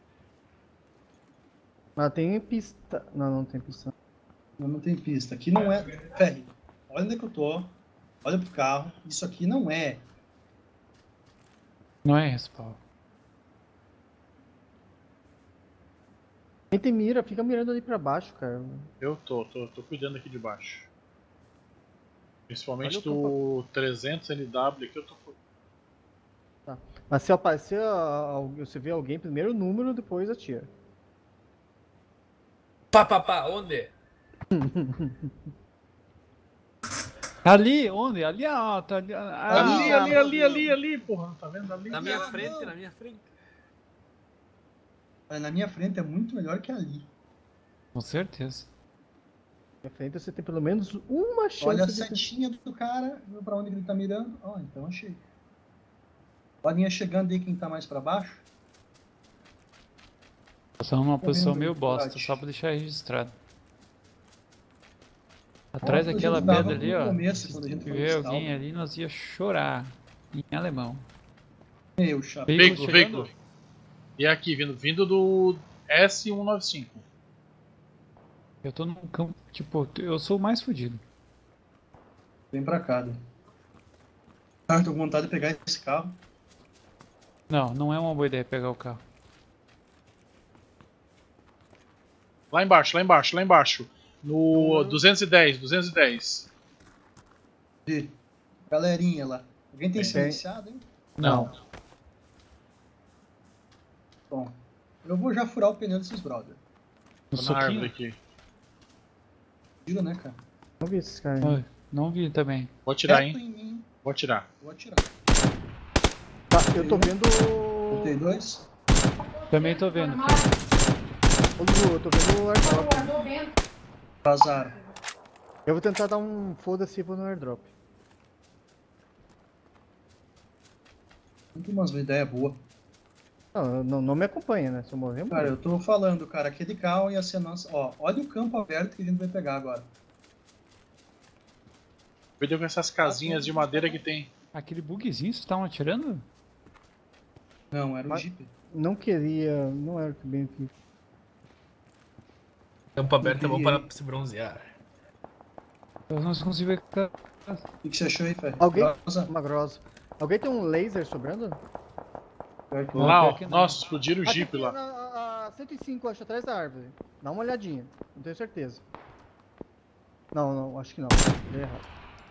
Ah, tem pista. Não, não tem pista. Não tem pista. Aqui não é. Ferre, olha onde é que eu tô. Olha pro carro. Isso aqui não é. Não é respawn. Quem tem mira, fica mirando ali pra baixo, cara. Eu tô cuidando aqui de baixo. Principalmente Olha do 300 NW aqui eu tô. Tá. Mas se aparecer, você vê alguém, primeiro o número, depois atira. Pá, onde? Ali, onde? Ali, ó, tá ali. Ali, porra, tá vendo ali? Na minha frente, na minha frente. Olha, na minha frente é muito melhor que ali. Com certeza. Na frente você tem pelo menos uma chance Olha a de... setinha do cara, viu pra onde que ele tá mirando. Ó, então achei. Bolinha chegando aí, quem tá mais pra baixo. Só numa posição vendo meio o bosta, combate. só pra deixar registrado. Atrás Ó, a daquela gente dava pedra ali, no ó. começo, quando a Se gente foi tiver no alguém stall. ali, nós ia chorar. Em alemão. Meu chapa. Veículo Veículo. E aqui, vindo do S195. Eu tô num campo, tipo, eu sou o mais fodido. Vem pra cá, né? Ah, tô com vontade de pegar esse carro. Não, não é uma boa ideia pegar o carro. Lá embaixo. No 210. De galerinha lá. Alguém tem Tem. silenciado, hein? Não. Bom, eu vou já furar o pneu desses brother. No Tô na árvore soquinho? aqui. Tira, né, cara? Não vi esses caras. Ai, não vi também. Vou atirar, Reto hein? em mim. Vou atirar. Vou atirar. Tá, eu tô vendo... Botei 2. Também tô vendo. Ô, Lu, eu tô vendo o airdrop. Vazaram. Eu vou tentar dar um foda-se e vou no airdrop. Muito umas ideias boas. Não me acompanha, né? Se eu morrer, eu Cara, morro. eu tô falando, cara, aquele carro ia ser nosso. Ó, olha o campo aberto que a gente vai pegar agora. Cuidado com essas casinhas de madeira que tem. Aquele bugzinho, vocês estavam atirando? Não, era o Mas- Jeep. Não queria... Não era bem aqui. Campo aberto é bom para se bronzear. Eu não consigo ver. O que você achou aí, Fer? Alguém... Rosa? Uma grossa. Alguém tem um laser sobrando? Pior que Não, Lá, pior ó. que não. Nossa, explodiram o Aqui Jeep tem lá. A 105, acho, atrás da árvore. Dá uma olhadinha. Não tenho certeza. Não, acho que não. Dei errado.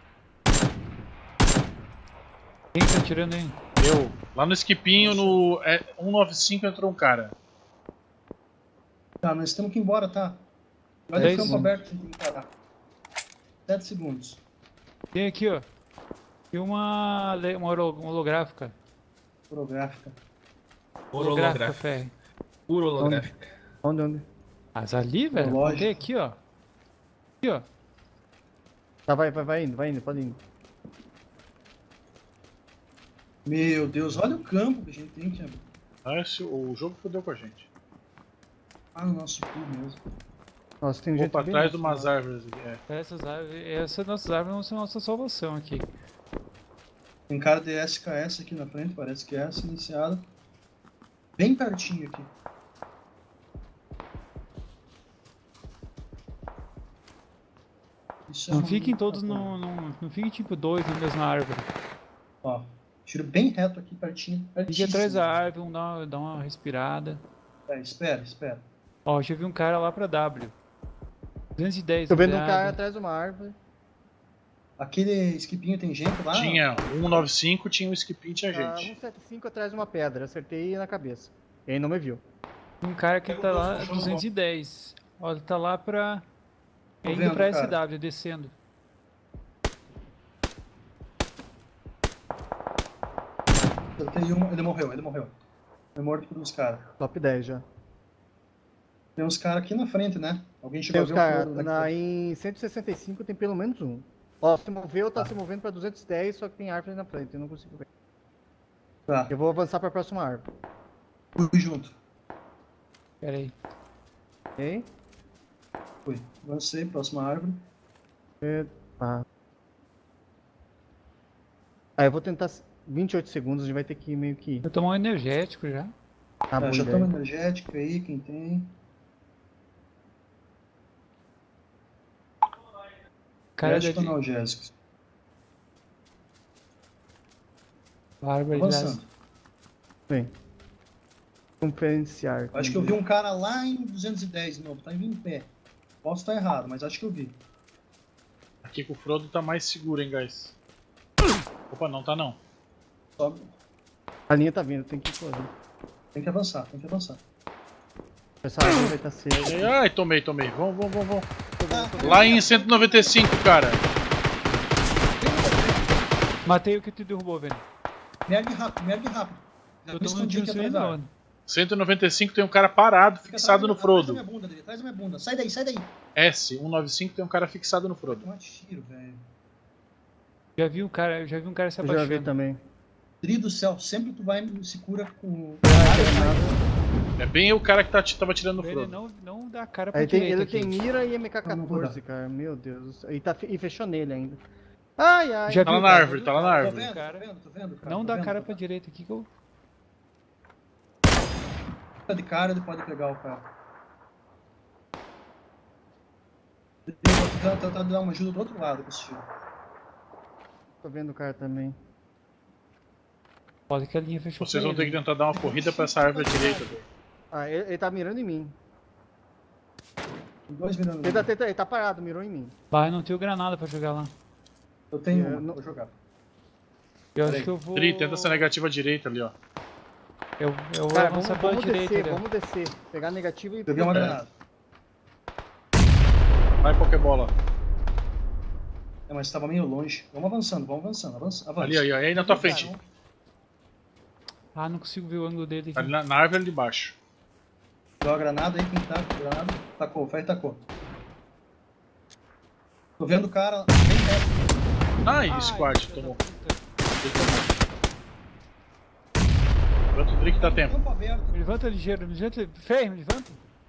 Quem tá atirando aí? Eu. Lá no esquipinho, no 195 entrou um cara. Tá, nós temos que ir embora, tá? Olha 10 o campo segundos. aberto que a gente tem que parar. 7 segundos. Tem aqui, ó. Tem uma holográfica. Fotográfica. Holográfica, Ferre. Puro holográfico. Onde? Mas ali, velho, Lógico. tem aqui, ó. Aqui, ó. Tá, vai indo, pode indo. Meu Deus, olha o campo que a gente tem que abrir. O jogo fodeu com a gente. Ah, no nosso cu mesmo. Nossa, tem Vou gente pra bem trás de longe, umas né? árvores aqui. Essas nossas árvores vão ser nossa salvação aqui. Tem cara de SKS aqui na frente, parece que é silenciado. Bem pertinho aqui. Isso é Não uma fiquem muita todos coisa. não fiquem tipo dois na mesma árvore. Ó, tiro bem reto aqui, pertinho. Fique Pertíssimo. atrás da árvore, vamos dar uma respirada. É, espera. Ó, já vi um cara lá pra W. 210, Tô vendo um cuidado. cara atrás de uma árvore. Aquele esquipinho tem gente lá? Tinha 195, tinha um esquipinho, tinha Ah, gente. 175 atrás de uma pedra. Acertei na cabeça. E aí não me viu. Um cara que tá lá, 210. Ó, ele tá lá pra... Tô indo vendo, pra cara. SW, descendo. Acertei um, ele morreu. Foi morto por uns caras. Top 10 já. Tem uns caras aqui na frente, né? Alguém Tem chegou a os ver o caras. Frodo daqui. Em 165 tem pelo menos um. Ó, se moveu, tá se movendo pra 210, só que tem árvore na frente, eu não consigo ver. Tá, Eu vou avançar pra próxima árvore. fui junto. Pera aí. Ok? Fui. Avancei, próxima árvore. Tá. Ah, eu vou tentar 28 segundos, a gente vai ter que meio que. Eu tomar um energético já. Tá, boa Já ideia. toma energético aí, quem tem. Cara Energético deve... analgésicos. Bárbara, Avançando. Bem. Conferenciar. Acho que eu vi um cara lá em 210 de novo, tá vindo em pé. Posso estar errado, mas acho que eu vi. Aqui com o Frodo tá mais seguro, hein, guys. Opa, não tá não. Só... A linha tá vindo, tem que correr. Tem que avançar, tem que avançar. Essa árvore vai estar cedo. Ai, tomei. Vamos. Lá em 195, cara. Matei o que te derrubou, velho. Me ergue rápido, me ergue rápido. Já Eu me tô escondi aqui atrás da não. árvore. 195 tem um cara parado, Fica fixado no atrás da Frodo. minha bunda, Dri, atrás da minha bunda. Sai daí, sai daí. S, 195 tem um cara fixado no Frodo. Toma tiro, velho. Já vi um cara se Eu já abaixando. vi também. Dri do céu, sempre tu vai se cura com... É bem o cara que tava tirando no Ele Frodo. não dá cara pra Aí direita ele tem aqui. mira e Não vou MK14, dar. cara. Meu Deus. E fechou nele ainda. Ai. Já Tá viu, lá na cara? árvore, tá lá na Tô árvore. vendo, Cara. tô vendo, cara. Não tô dá vendo, cara tô pra vendo. direita aqui que eu... Tá de cara, ele pode pegar o cara. Eu vou tentar dar uma ajuda do outro lado com esse tiro. Tô vendo o cara também. Pode que a linha fechou. Vocês pra vão ter ele, que né? tentar dar uma corrida pra essa árvore à direita. velho. Ah, ele tá mirando em mim. Tem dois mirando. Ele tá parado, mirou em mim. Vai, não tenho granada pra jogar lá. Eu tenho Eu uma, não- vou jogar. Eu Peraí. acho que eu vou... Dri, tenta essa negativa à direita ali, ó. Eu vou Cara, avançar pela vamos direita. descer, ali, ó. vamos descer. Pegar a negativa e... Joguei uma granada. Vai, Pokébola. É, mas tava meio longe. Vamos avançando, avança. Ali, aí na tua frente. Ah, não consigo ver o ângulo dele aqui. Ali na árvore ali de baixo. Joga a granada aí, quem tá com granada. Tacou, vai tacou. Tô vendo o cara bem reto. Ai, squad, filha tomou. da puta. Ele tomou. Pronto, o Dri que dá tempo. Campo aberto. Me levanta ligeiro, me levanta. Ferro, me levanta.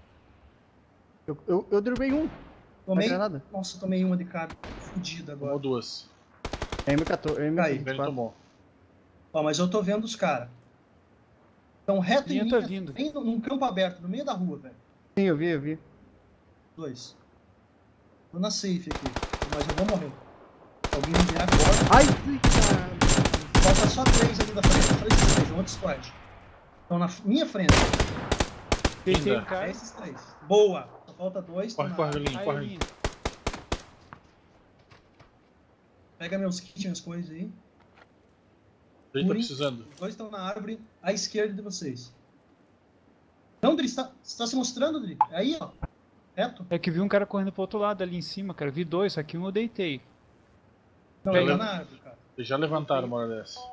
Eu derrubei um. Tomei. granada? Nossa, tomei uma de cara. Fudido Tomou agora. duas. É M14, Aí. Ele M24. tomou. Ó, mas eu tô vendo os caras. Estão reto em Linha mim, tá vindo. bem num campo aberto, no meio da rua, velho. Sim, eu vi. Dois. Tô na safe aqui, mas eu vou morrer. Alguém me vier agora. Ai, cara. Falta só três ali da frente. Três, um outro squad. Estão na minha frente. Deitei Linda. um cara. É esses três. Boa! Só falta dois. Corre, tô na corre, área. Linho, Aí, corre. linha. Pega meus kits, minhas coisas aí. Ele tá Curem. precisando. Os dois estão na árvore à esquerda de vocês. Não, Dri, você tá se mostrando, Dri? É aí, ó. Reto. É que vi um cara correndo pro outro lado ali em cima, cara. Vi dois, só que um eu deitei. Não, Pega. ele tá na árvore, cara. Eles já levantaram uma hora dessa.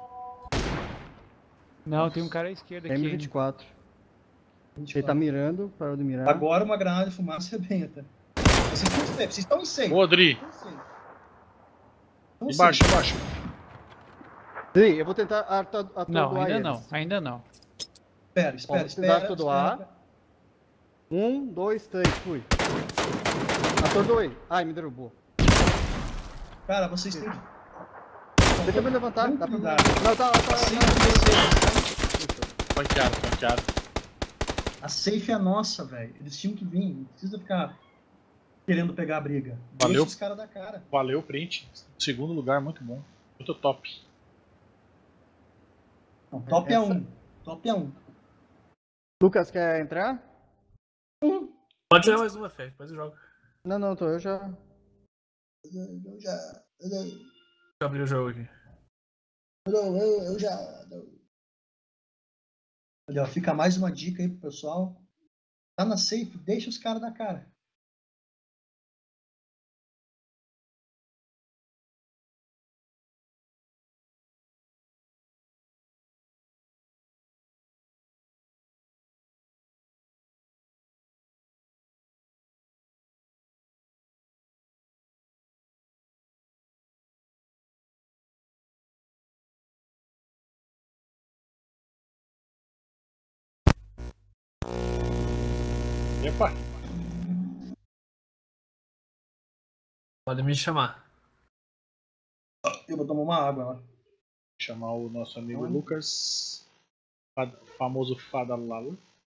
Não, tem um cara à esquerda aqui. ainda. M24. Ele tá mirando, parou de mirar. Agora uma granada de fumaça arrebenta. Vocês estão em safe. Boa, Dri. Estão safe. Estão Embaixo, safe. embaixo. Sim, eu vou tentar atordoar Não, ainda eles. não, ainda não. Espera, Vamos tentar espera. atordoar. 1, 2, 3, fui. Atordoei. Ai, me derrubou. Cara, vocês têm... Deixa eu me levantar. Dá pra... Tranquilidade. Não, tá. Flanqueado. A safe é nossa, velho. Eles tinham que vir. Não precisa ficar querendo pegar a briga. Valeu. Deixa os caras da cara. Valeu o print. Segundo lugar, muito bom. Muito top. Não, top é um. Top é um. Lucas, quer entrar? Pode jogar mais uma, Fé. Depois eu jogo. Deixa Não, eu já... eu abrir o jogo aqui. Eu já. Olha, ó, fica mais uma dica aí pro pessoal. Tá na safe, deixa os caras da cara. Epa! Pode me chamar. Eu vou tomar uma água agora. Chamar o nosso amigo Oi. Lucas, famoso Fada Lala.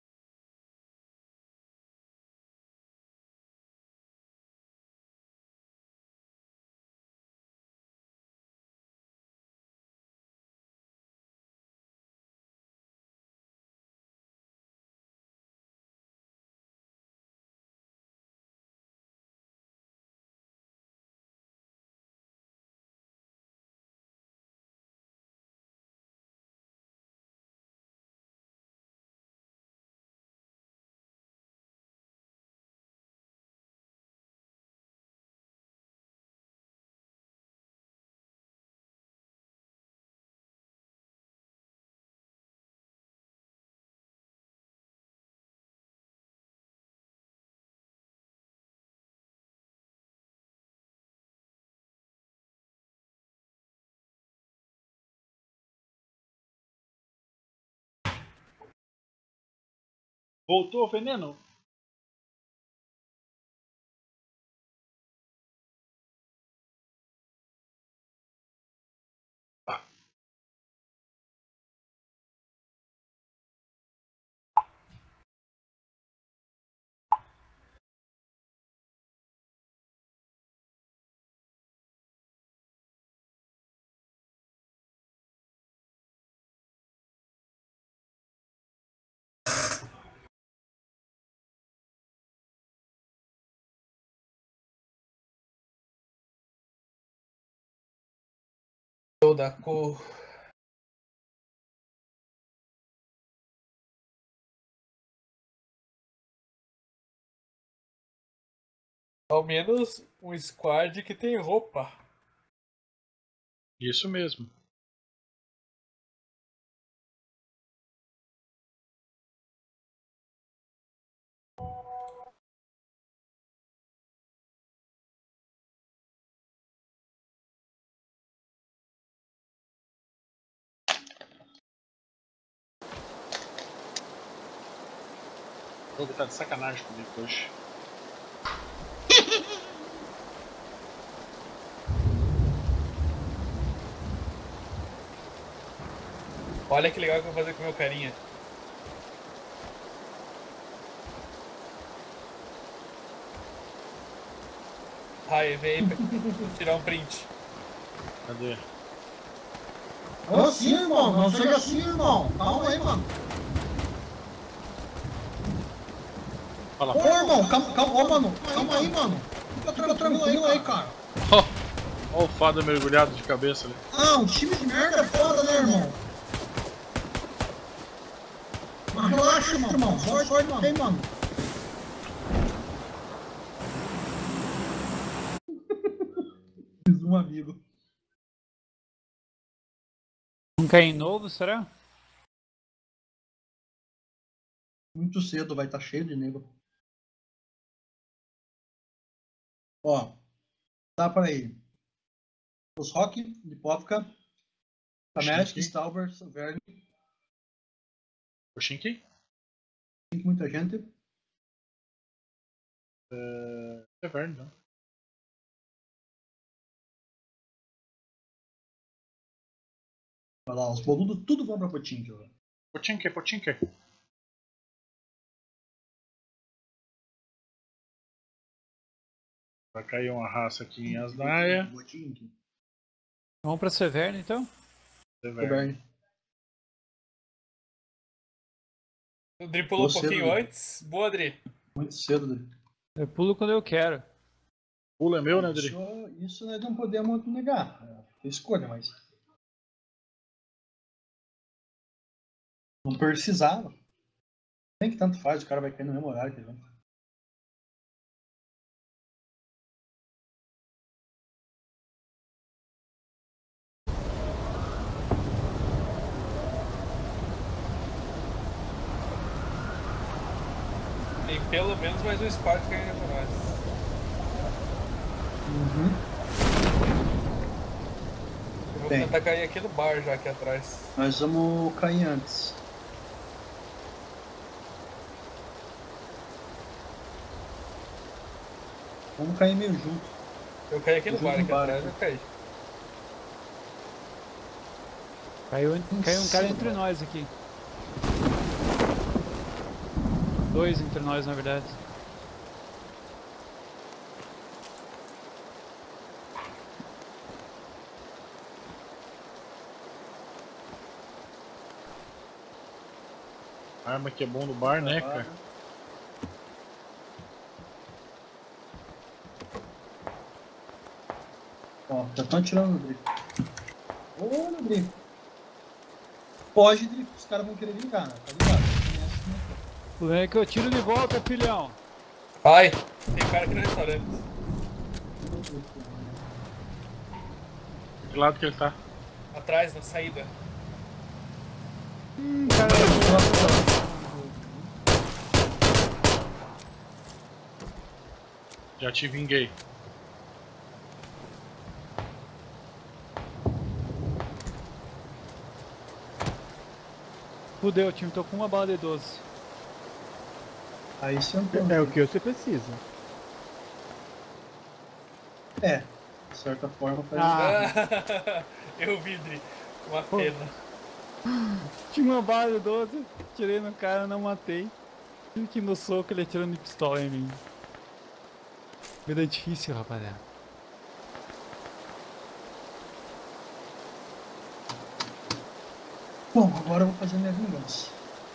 Voltou o veneno? Toda cor. Ao menos um squad que tem roupa. Isso mesmo. O jogo tá de sacanagem comigo hoje. Olha que legal que eu vou fazer com o meu carinha. Ai, vem tirar um print. Cadê? Ô, sim, irmão. Não seja assim, irmão. Calma aí, mano. Fala. Ô, irmão, calma, ô, mano. Calma aí, mano. Fica tranquilo aí, cara. Ó o Fada mergulhado de cabeça ali. Ah, um time de merda é foda, né, irmão? Mas relaxa, irmão. Sorte, mano. Ei, mano. Fiz um amigo. Um cair novo, será? Muito cedo, vai estar cheio de nego. Ó, dá pra ir. Os Rock, Lipovka, Kamesk, Stalber, Verne, Pochinki? tem muita gente. É verdade, não. Olha lá, os boludos tudo vão pra Potinho. Pochinki, Pochinki. Vai cair uma raça aqui em Asnaia. Vamos pra Severne, então? Severne. O Dri pulou um pouquinho antes. Boa, Dri. Muito cedo, Dri. Eu pulo quando eu quero. Pula é meu, né, Dri? Isso nós não podemos negar. É escolha, mas. Não precisava. Nem que tanto faz, o cara vai cair no mesmo horário que ele vai. Tem pelo menos mais um squad que ainda pra nós. Eu vou tentar cair aqui no bar já aqui atrás. Nós vamos cair antes. Vamos cair meio junto. Eu caí aqui no Junto bar, no aqui bar, atrás aqui. eu caí. Caiu um cara entre nós aqui. 2 entre nós, na verdade. Arma que é bom no bar, né, cara? Ó, já estão atirando no drift. Ô, no drift. Pode drift, os caras vão querer ligar, né? Tá ligado? O problema é que eu tiro de volta, filhão. Ai, tem cara aqui no restaurante. Que lado que ele tá? Atrás, na saída. Cara, Já te vinguei. fudeu, time, tô com uma bala de 12. Aí você É o que você precisa. É, de certa forma faz. Eu vi, Dri. Uma pena. Tinha uma bala de 12, tirei no cara, não matei. Tive que ir no soco, ele atirando de pistola em mim. Vida difícil, rapaziada. Bom, agora eu vou fazer minha vingança.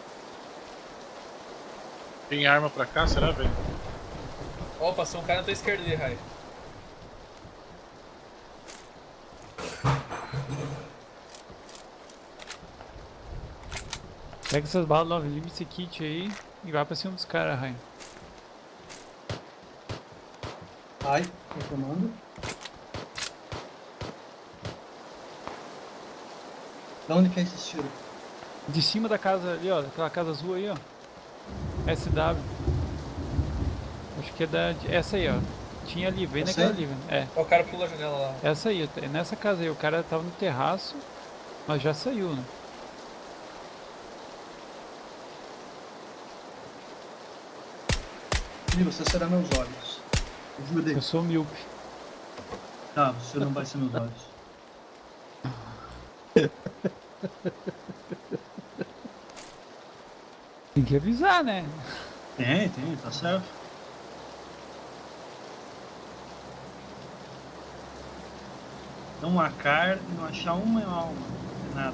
Tem arma pra cá, será, velho? Ó, passou um cara na tua esquerda ali, Rai. Pega essas balas 9mm, esse kit aí e vai pra cima dos caras, Rai. Ai, tô tomando. De onde que é esse tiro? De cima da casa ali, ó, daquela casa azul aí, ó. SW. Acho que é da. Essa aí, ó. Tinha ali, vem Essa naquela aí? ali, velho. É. Ó, o cara pula a janela lá. Essa aí, é nessa casa aí. O cara tava no terraço, mas já saiu, né? Miro, você será meus olhos. Ajuda aí. Eu sou míope. Tá, você não vai ser meus olhos. Tem que avisar, né? Tem, tá certo. Não marcar e não achar uma alma. Nada.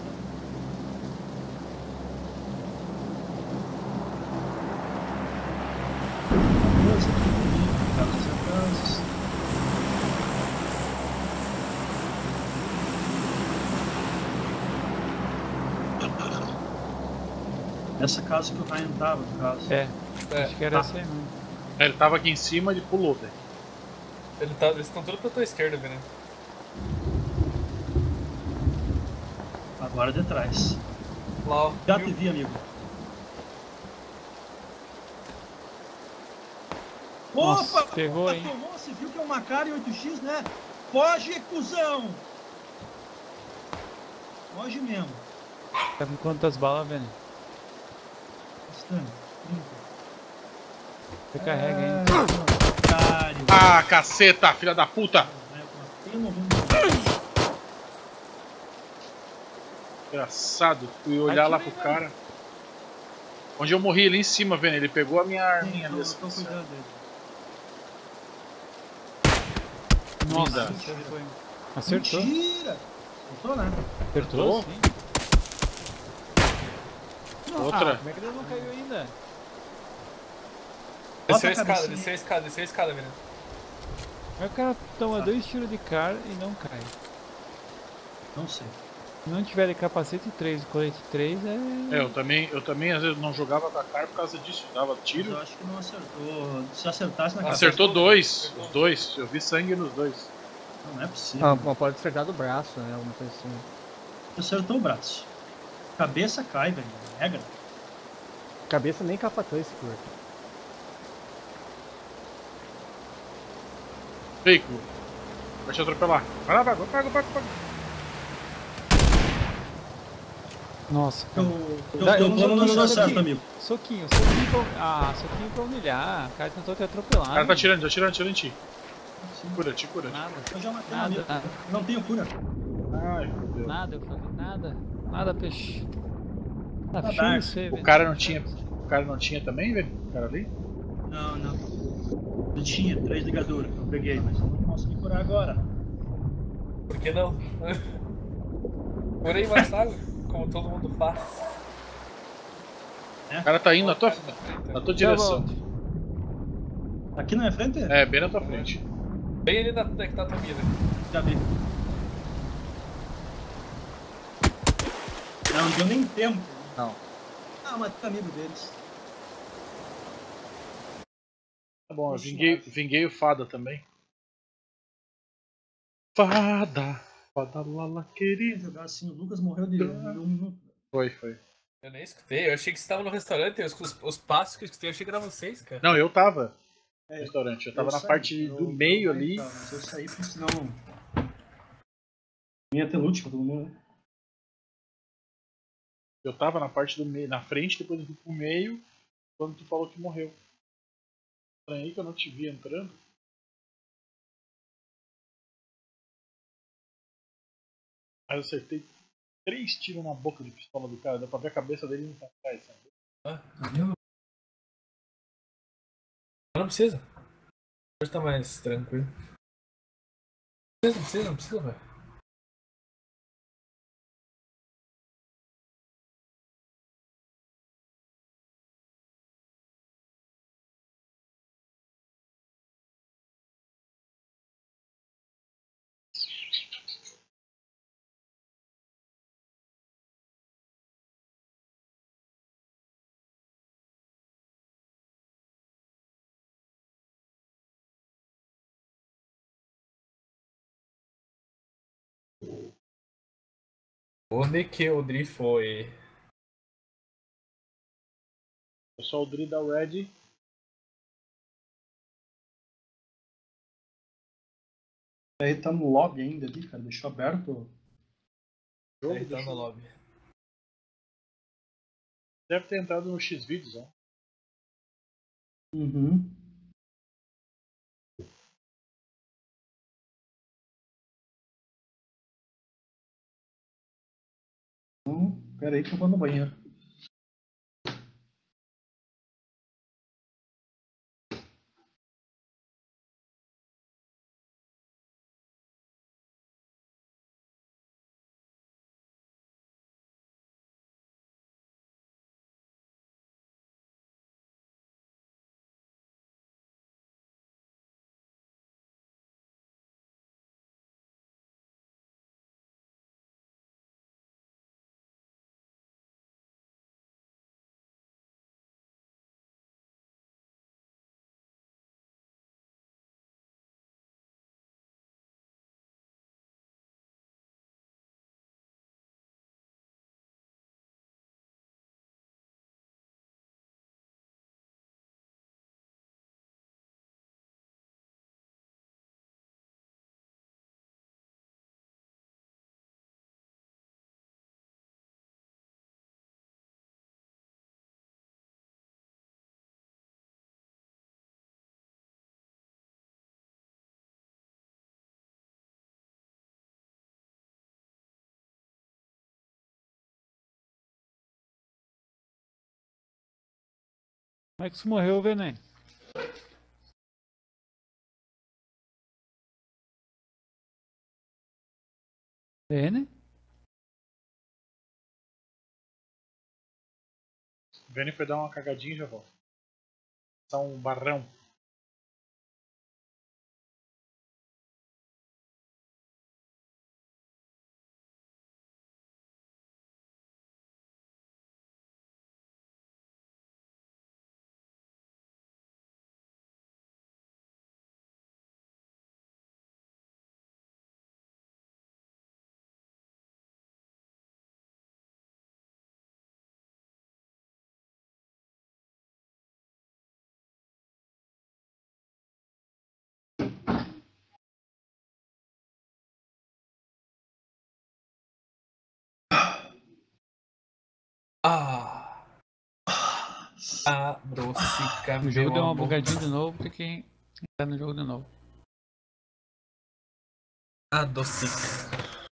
Essa casa que o Ryan tava, no caso. É. Acho que era essa aí mesmo. É, ele tava aqui em cima, ele pulou, velho. Eles estão todos pra tua esquerda, velho. Agora de trás. Lá, ó. Já te vi, amigo. Nossa, Opa! pegou, hein? Tomou, você viu que é um Macari 8x, né? Foge, cuzão! Foge mesmo. Tá com quantas balas, velho? Bastante. Você carrega, hein? Otário. Ah, caceta, filha da puta! Engraçado, fui olhar lá pro cara. Onde eu morri, ali em cima, vendo? Ele pegou a minha arminha ali. Tô cuidando dele. Nossa, Linda. acertou, hein? Acertou? Mentira! Acertou, né? Acertou? Acertou? Sim. Outra. Ah, como é que ele não caiu ainda? Desceu a Bota a escada, cabecinha. desceu a escada, velho. Como é que o cara toma 2 tiros de cara e não cai? Não sei. Se não tiver de capacete 3 e colete 3, é... É, eu também às vezes não jogava com a cara por causa disso, dava Mas tiro. eu acho que não acertou. Se acertasse na cabeça. Acertou dois, os dois, eu vi sangue nos dois. Não é possível. Ah, mas pode acertar do braço, né? Alguma coisa assim. Acertou o braço. Cabeça cai, velho. Regra. Cabeça nem capatão esse corpo. Veículo. Vai te atropelar. Vai lá, vai. Nossa, Teu cara. plano não deu certo, amigo. Soquinho pra humilhar. O cara tentou te atropelar. O cara tá atirando em ti. Te cura. Nada. Eu já matei um Nada, amigo. nada. Não tenho cura. Ai, fodeu. Nada, eu falei, nada. Nada, peixe. Tá Tá feio dark. isso aí, O velho. cara não tinha também, velho? O cara ali? Não. Ele tinha 3 ligaduras. Eu peguei, mas eu não consegui curar agora. Por que não? Curei mais água, como todo mundo faz. O cara tá indo na tua direção. Aqui na minha frente? É, bem na tua frente. Bem ali onde que tá a tua mira. Já vi. Não deu nem tempo. Não. Ah, mas é amigo deles. Tá bom, eu vinguei o Fada também. Fada Lala querida. Jogar assim, o Lucas morreu de 1 minuto. Foi. Eu nem escutei, eu achei que você tava no restaurante, os passos que eu escutei, eu achei que era vocês, cara. Não, eu tava no restaurante, eu tava na saí, parte do meio ali. Tá, mas eu saí porque senão. Ia ter loot pra todo mundo, né? Eu tava na parte do meio, na frente, depois eu fui pro meio, quando tu falou que morreu. Estranhei que eu não te vi entrando. Mas eu acertei 3 tiros na boca de pistola do cara, deu pra ver a cabeça dele indo pra trás, sabe? Não precisa. Hoje tá mais tranquilo. Não precisa, velho. Onde que o Dri foi? Eu só o Dri da Red. Aí tá no lobby ainda ali, cara. Deixou aberto. Ele tá no lobby. Deve ter entrado no X-Videos, ó. Uhum. Pera aí que eu vou no banheiro. Como é que você morreu, Venom? Venom? O Vini foi dar uma cagadinha e já volta. Tá um barrão. Adocica, O jogo meu deu uma amor. bugadinha de novo, tem que entrar no jogo de novo. Adocica.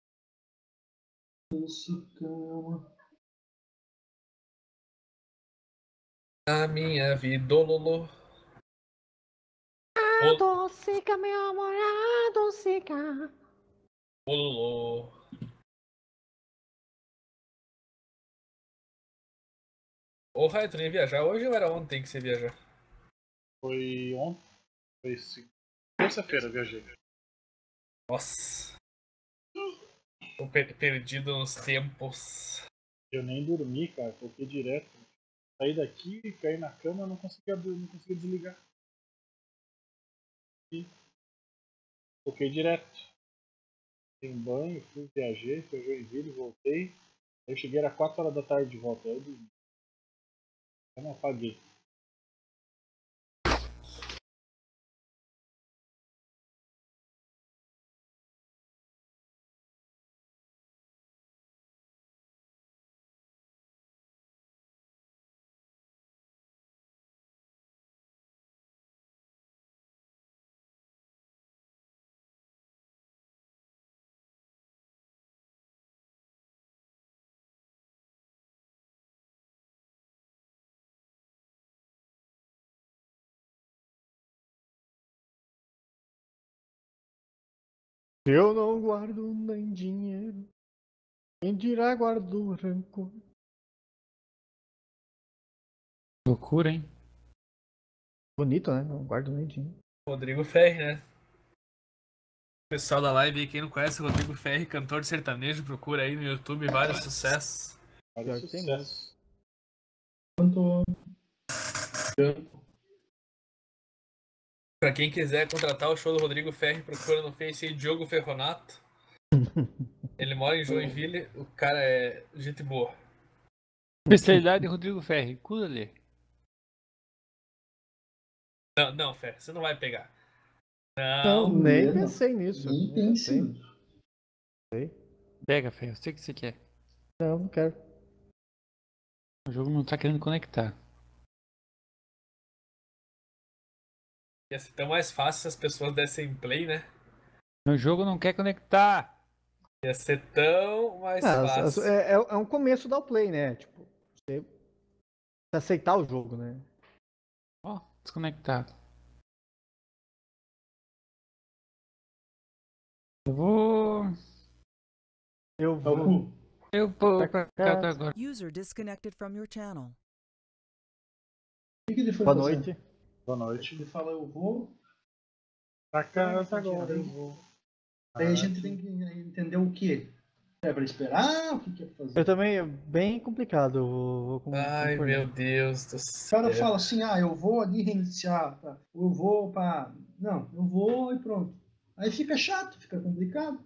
A minha vida, Lolo. Adocica, meu amor, adocica. Lolo. Ô, Raio, tu nem ia viajar hoje ou era ontem que você ia viajar? Foi ontem. Foi terça-feira eu viajei. Nossa. Tô perdido nos tempos. Eu nem dormi, cara. Coloquei direto. Saí daqui, caí na cama, não conseguia desligar. E coloquei direto. Dei um banho, viajei, fui a Joinville, voltei. Aí eu cheguei, era 4 horas da tarde de volta. Aí eu dormi. Eu não apaguei. Eu não guardo nem dinheiro, quem dirá guardo rancor. Loucura, hein? Bonito, né? Não guardo nem dinheiro. Rodrigo Ferri, né? Pessoal da live aí, quem não conhece o Rodrigo Ferri, cantor de sertanejo, procura aí no YouTube vários sucessos. Olha Pior que tem sucesso. Pra quem quiser contratar o show do Rodrigo Ferri, procura no Face aí Diogo Ferronato. Ele mora em Joinville, o cara é gente boa. Especialidade de Rodrigo Ferri, cuida dele. Não, não, Ferri, você não vai pegar. Não, Não. nem pensei nisso. Nem Nem pense. pensei. Pega, Ferri, eu sei o que você quer. Não, não quero. O jogo não tá querendo conectar. Ia ser tão mais fácil se as pessoas dessem play, né? O jogo não quer conectar. Ia ser tão mais fácil. É um começo da play, né? Tipo, você aceitar o jogo, né? Ó, desconectado. Eu vou. É o cu. Eu vou pra casa agora. User disconnected from your channel. O que ele foi Boa fazer? noite. Boa noite. Ele fala, eu vou. Pra casa agora eu vou. Aí a gente tem que entender o que. É pra esperar? O que é pra fazer? Eu também, é bem complicado. Ai, concordar. meu Deus do O céu. cara fala assim, eu vou ali reiniciar, tá? Eu vou para... Não, eu vou e pronto. Aí fica chato, fica complicado.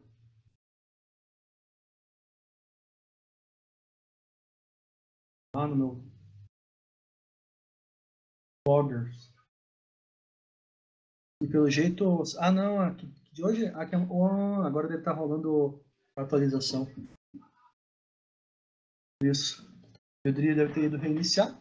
Lá no meu... Bloggers. E pelo jeito... Ah, não, aqui, de hoje... Aqui, agora deve estar rolando a atualização. Isso. O Pedrinho deve ter ido reiniciar.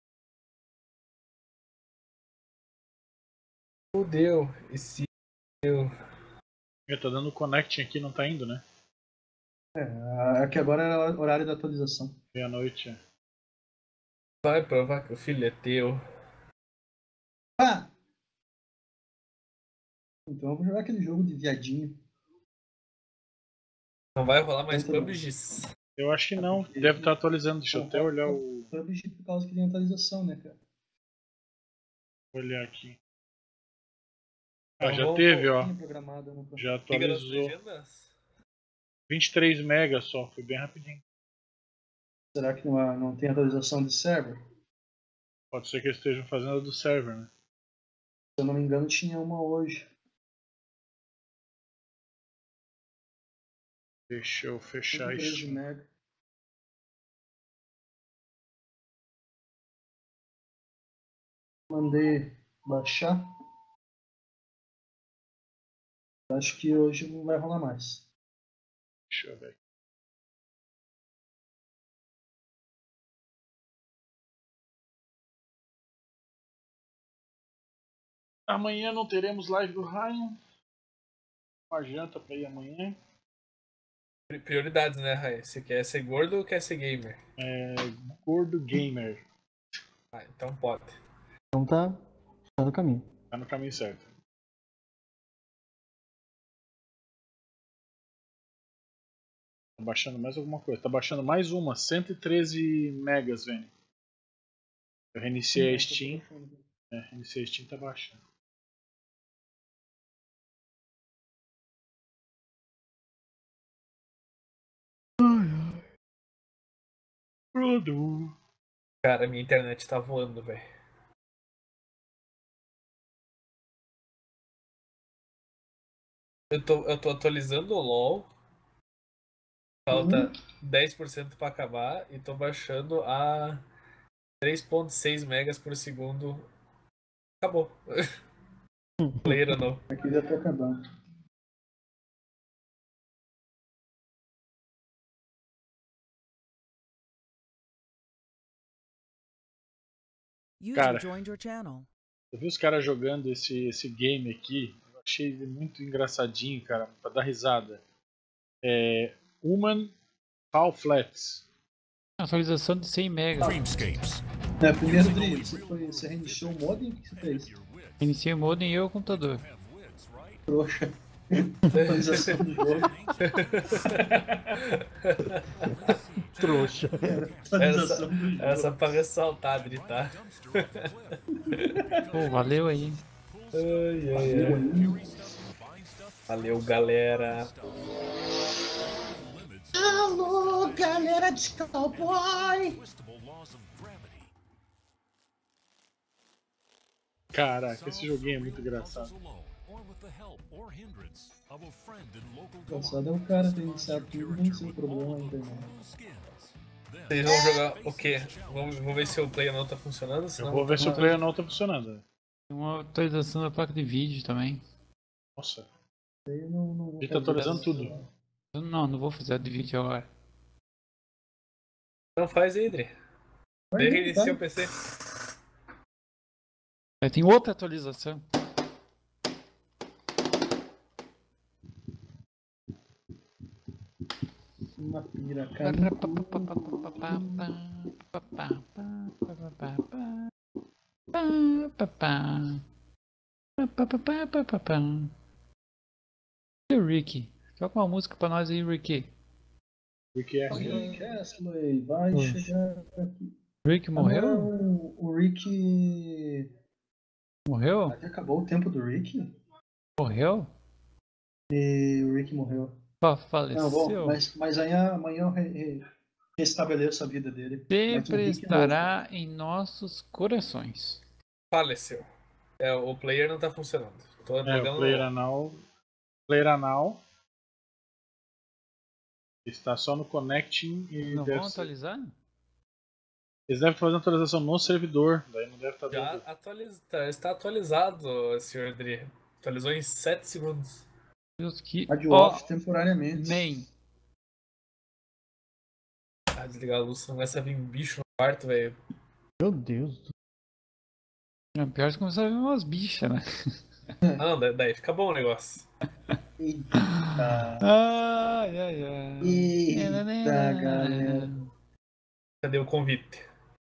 Fudeu. Esse... Eu tô dando connecting aqui, não tá indo, né? Aqui agora é o horário da atualização. Meia-noite. Vai provar que o filho é teu. Ah! Então eu vou jogar aquele jogo de viadinho. Não vai rolar mais Então, PUBGs. Eu acho que não. Deve estar atualizando. Deixa eu até olhar o. PUBG por causa que tem atualização, né, cara? Vou olhar aqui. Então Ah, já vamos- teve, ó. Tinha programado, né? Já Liga das atualizou. legendas? 23 MB só, foi bem rapidinho. Será que não tem atualização de server? Pode ser que eles estejam fazendo a do server, né? Se eu não me engano, tinha uma hoje. Deixa eu fechar 13 isso. mega. Mandei baixar. Acho que hoje não vai rolar mais. Deixa eu ver. Amanhã não teremos live do Ryan. Uma janta pra ir amanhã. Prioridades, né, Rai? Você quer ser gordo ou quer ser gamer? Gordo gamer. Ah, então pode. Então tá no caminho. Tá no caminho certo. Tá baixando mais alguma coisa. Tá baixando mais uma. 113 megas, velho. Eu reiniciei a Steam. Reiniciei a Steam, tá baixando. Pronto. Cara, minha internet tá voando, velho. Eu tô atualizando o LoL. Falta 10% pra acabar e tô baixando a 3.6 megas por segundo. Acabou. Player ou não. Aqui já tá acabando. User Cara, joined your channel. eu vi os caras jogando esse game aqui. Eu achei ele muito engraçadinho, cara, pra dar risada. Human Fall Flats. Atualização de 100 megas. Primeiro, Dri, você reiniciou o modem? O que você fez? Iniciei o modem e eu o computador. Trouxa. Atualização do jogo. Trouxa. Atualização do jogo. Essa pra ressaltar, Dri, tá? Pô, valeu aí. Valeu, galera. Alô, galera de cowboy! Caraca, esse joguinho é muito engraçado. Engraçado é o cara ter iniciado tudo e não ser um problema ainda. Vocês vão jogar o quê? Vamos ver se o player não tá funcionando? Eu vou ver se o player não tá funcionando. Tem uma atualização da placa de vídeo também. Nossa, Não ele tá atualizando tudo. Não vou fazer a de vídeo agora. Não faz aí, Dri. Reinicia o PC. Tem outra atualização. Uma piraca. E o Ricky? Toca uma música pra nós aí, Ricky. Rick Astley vai chegar aqui. Rick morreu? Não, o Rick. Morreu? Já acabou o tempo do Rick? Morreu? E o Rick morreu. Faleceu? Não, bom, mas amanhã eu restabeleço a vida dele. Sempre estará em nossos corações. Faleceu. O player não tá funcionando. Tô o player anal está só no connecting e não vão atualizar? Eles devem fazer uma atualização no servidor, daí não deve estar Já está atualizado, Sr. Dri. Atualizou em 7 segundos. Deus que... off temporariamente. Man. Desligar a luz, não começa a vir um bicho no quarto, velho. Meu Deus. É pior que começar a ver umas bichas, né? Não, daí fica bom o negócio. Eita. Ai. Eita, galera. Cadê o convite?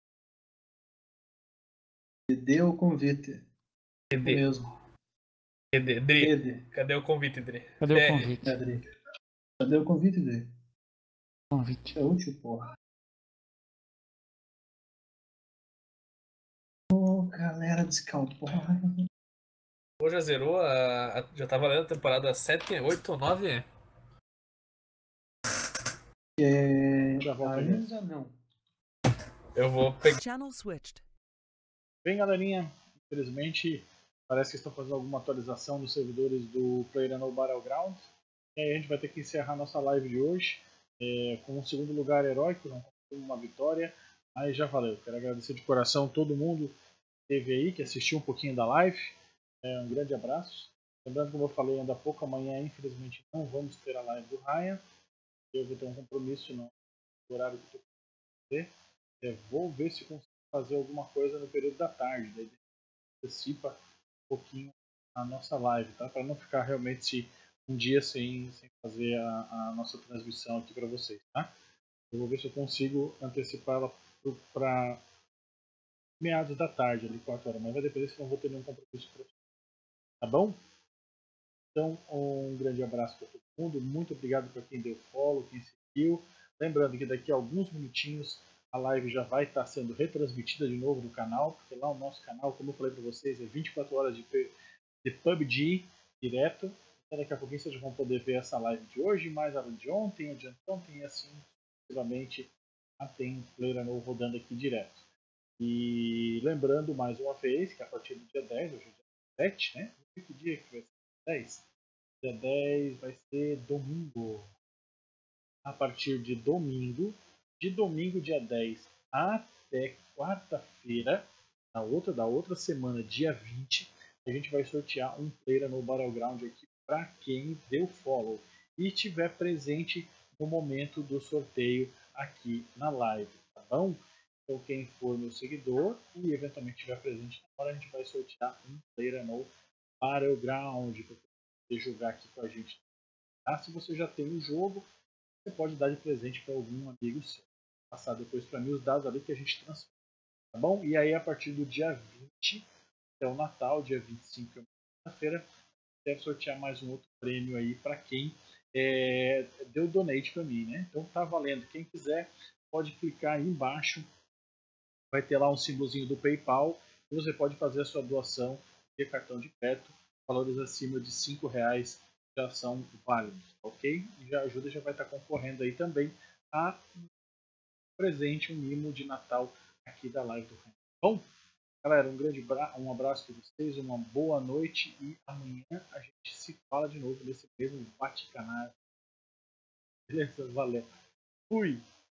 Cadê o convite? Cadê? Mesmo. Cadê? Dri. Cadê o convite, Dri? Cadê o convite? Cadê o convite, Dri? Convite. É útil, porra. Ô, galera de cowboy. Hoje já zerou, já tá valendo a temporada 7, 8, 9? Já volto ainda não. Eu vou pegar. Channel switched. Bem, galerinha, infelizmente parece que estão fazendo alguma atualização nos servidores do PlayerUnknown's Battlegrounds. E aí a gente vai ter que encerrar nossa live de hoje com um segundo lugar heróico, não conseguimos uma vitória, mas já valeu. Quero agradecer de coração todo mundo que esteve aí, que assistiu um pouquinho da live. Um grande abraço. Lembrando, como eu falei ainda há pouco, amanhã infelizmente não vamos ter a live do Ryan. Eu vou ter um compromisso no horário que eu fazer. Vou ver se consigo fazer alguma coisa no período da tarde. Daí antecipa pouquinho a nossa live, tá? Para não ficar realmente um dia sem fazer a nossa transmissão aqui para vocês, tá? Eu vou ver se eu consigo antecipar ela para meados da tarde, ali 4 horas, mas vai depender se eu não vou ter nenhum compromisso para tá bom? Então, um grande abraço para todo mundo, muito obrigado para quem deu follow, quem seguiu. Lembrando que daqui a alguns minutinhos a live já vai estar sendo retransmitida de novo no canal, porque lá o nosso canal, como eu falei para vocês, é 24 horas de PUBG direto. Então daqui a pouquinho vocês vão poder ver essa live de hoje, mais a de ontem, a de ontem e assim sucessivamente. Tem Player novo rodando aqui direto. E lembrando mais uma vez que a partir do dia 10, hoje é dia 7, né? Que dia que vai ser? 10? Dia 10 vai ser domingo. A partir de domingo dia 10 até quarta-feira, da outra semana, dia 20, a gente vai sortear um player no Battleground aqui para quem deu follow e estiver presente no momento do sorteio aqui na live, tá bom? Então quem for meu seguidor e eventualmente estiver presente na hora, a gente vai sortear um player no Battleground para poder jogar aqui com a gente. Tá? Se você já tem o jogo, você pode dar de presente para algum amigo seu. Passar depois para mim os dados ali que a gente transfere. Tá bom? E aí, a partir do dia 20 até o Natal, dia 25, que é uma quinta-feira, deve sortear mais um outro prêmio aí para quem deu donate para mim, né? Então tá valendo. Quem quiser pode clicar aí embaixo, vai ter lá um símbolozinho do PayPal e você pode fazer a sua doação de cartão de crédito, valores acima de R$5 já são válidos, ok? E já ajuda, já vai estar concorrendo aí também a presente, um mimo de Natal aqui da live do Ren. Bom, galera, um abraço para vocês, uma boa noite e amanhã a gente se fala de novo nesse mesmo bate-canal. Beleza? Valeu. Fui!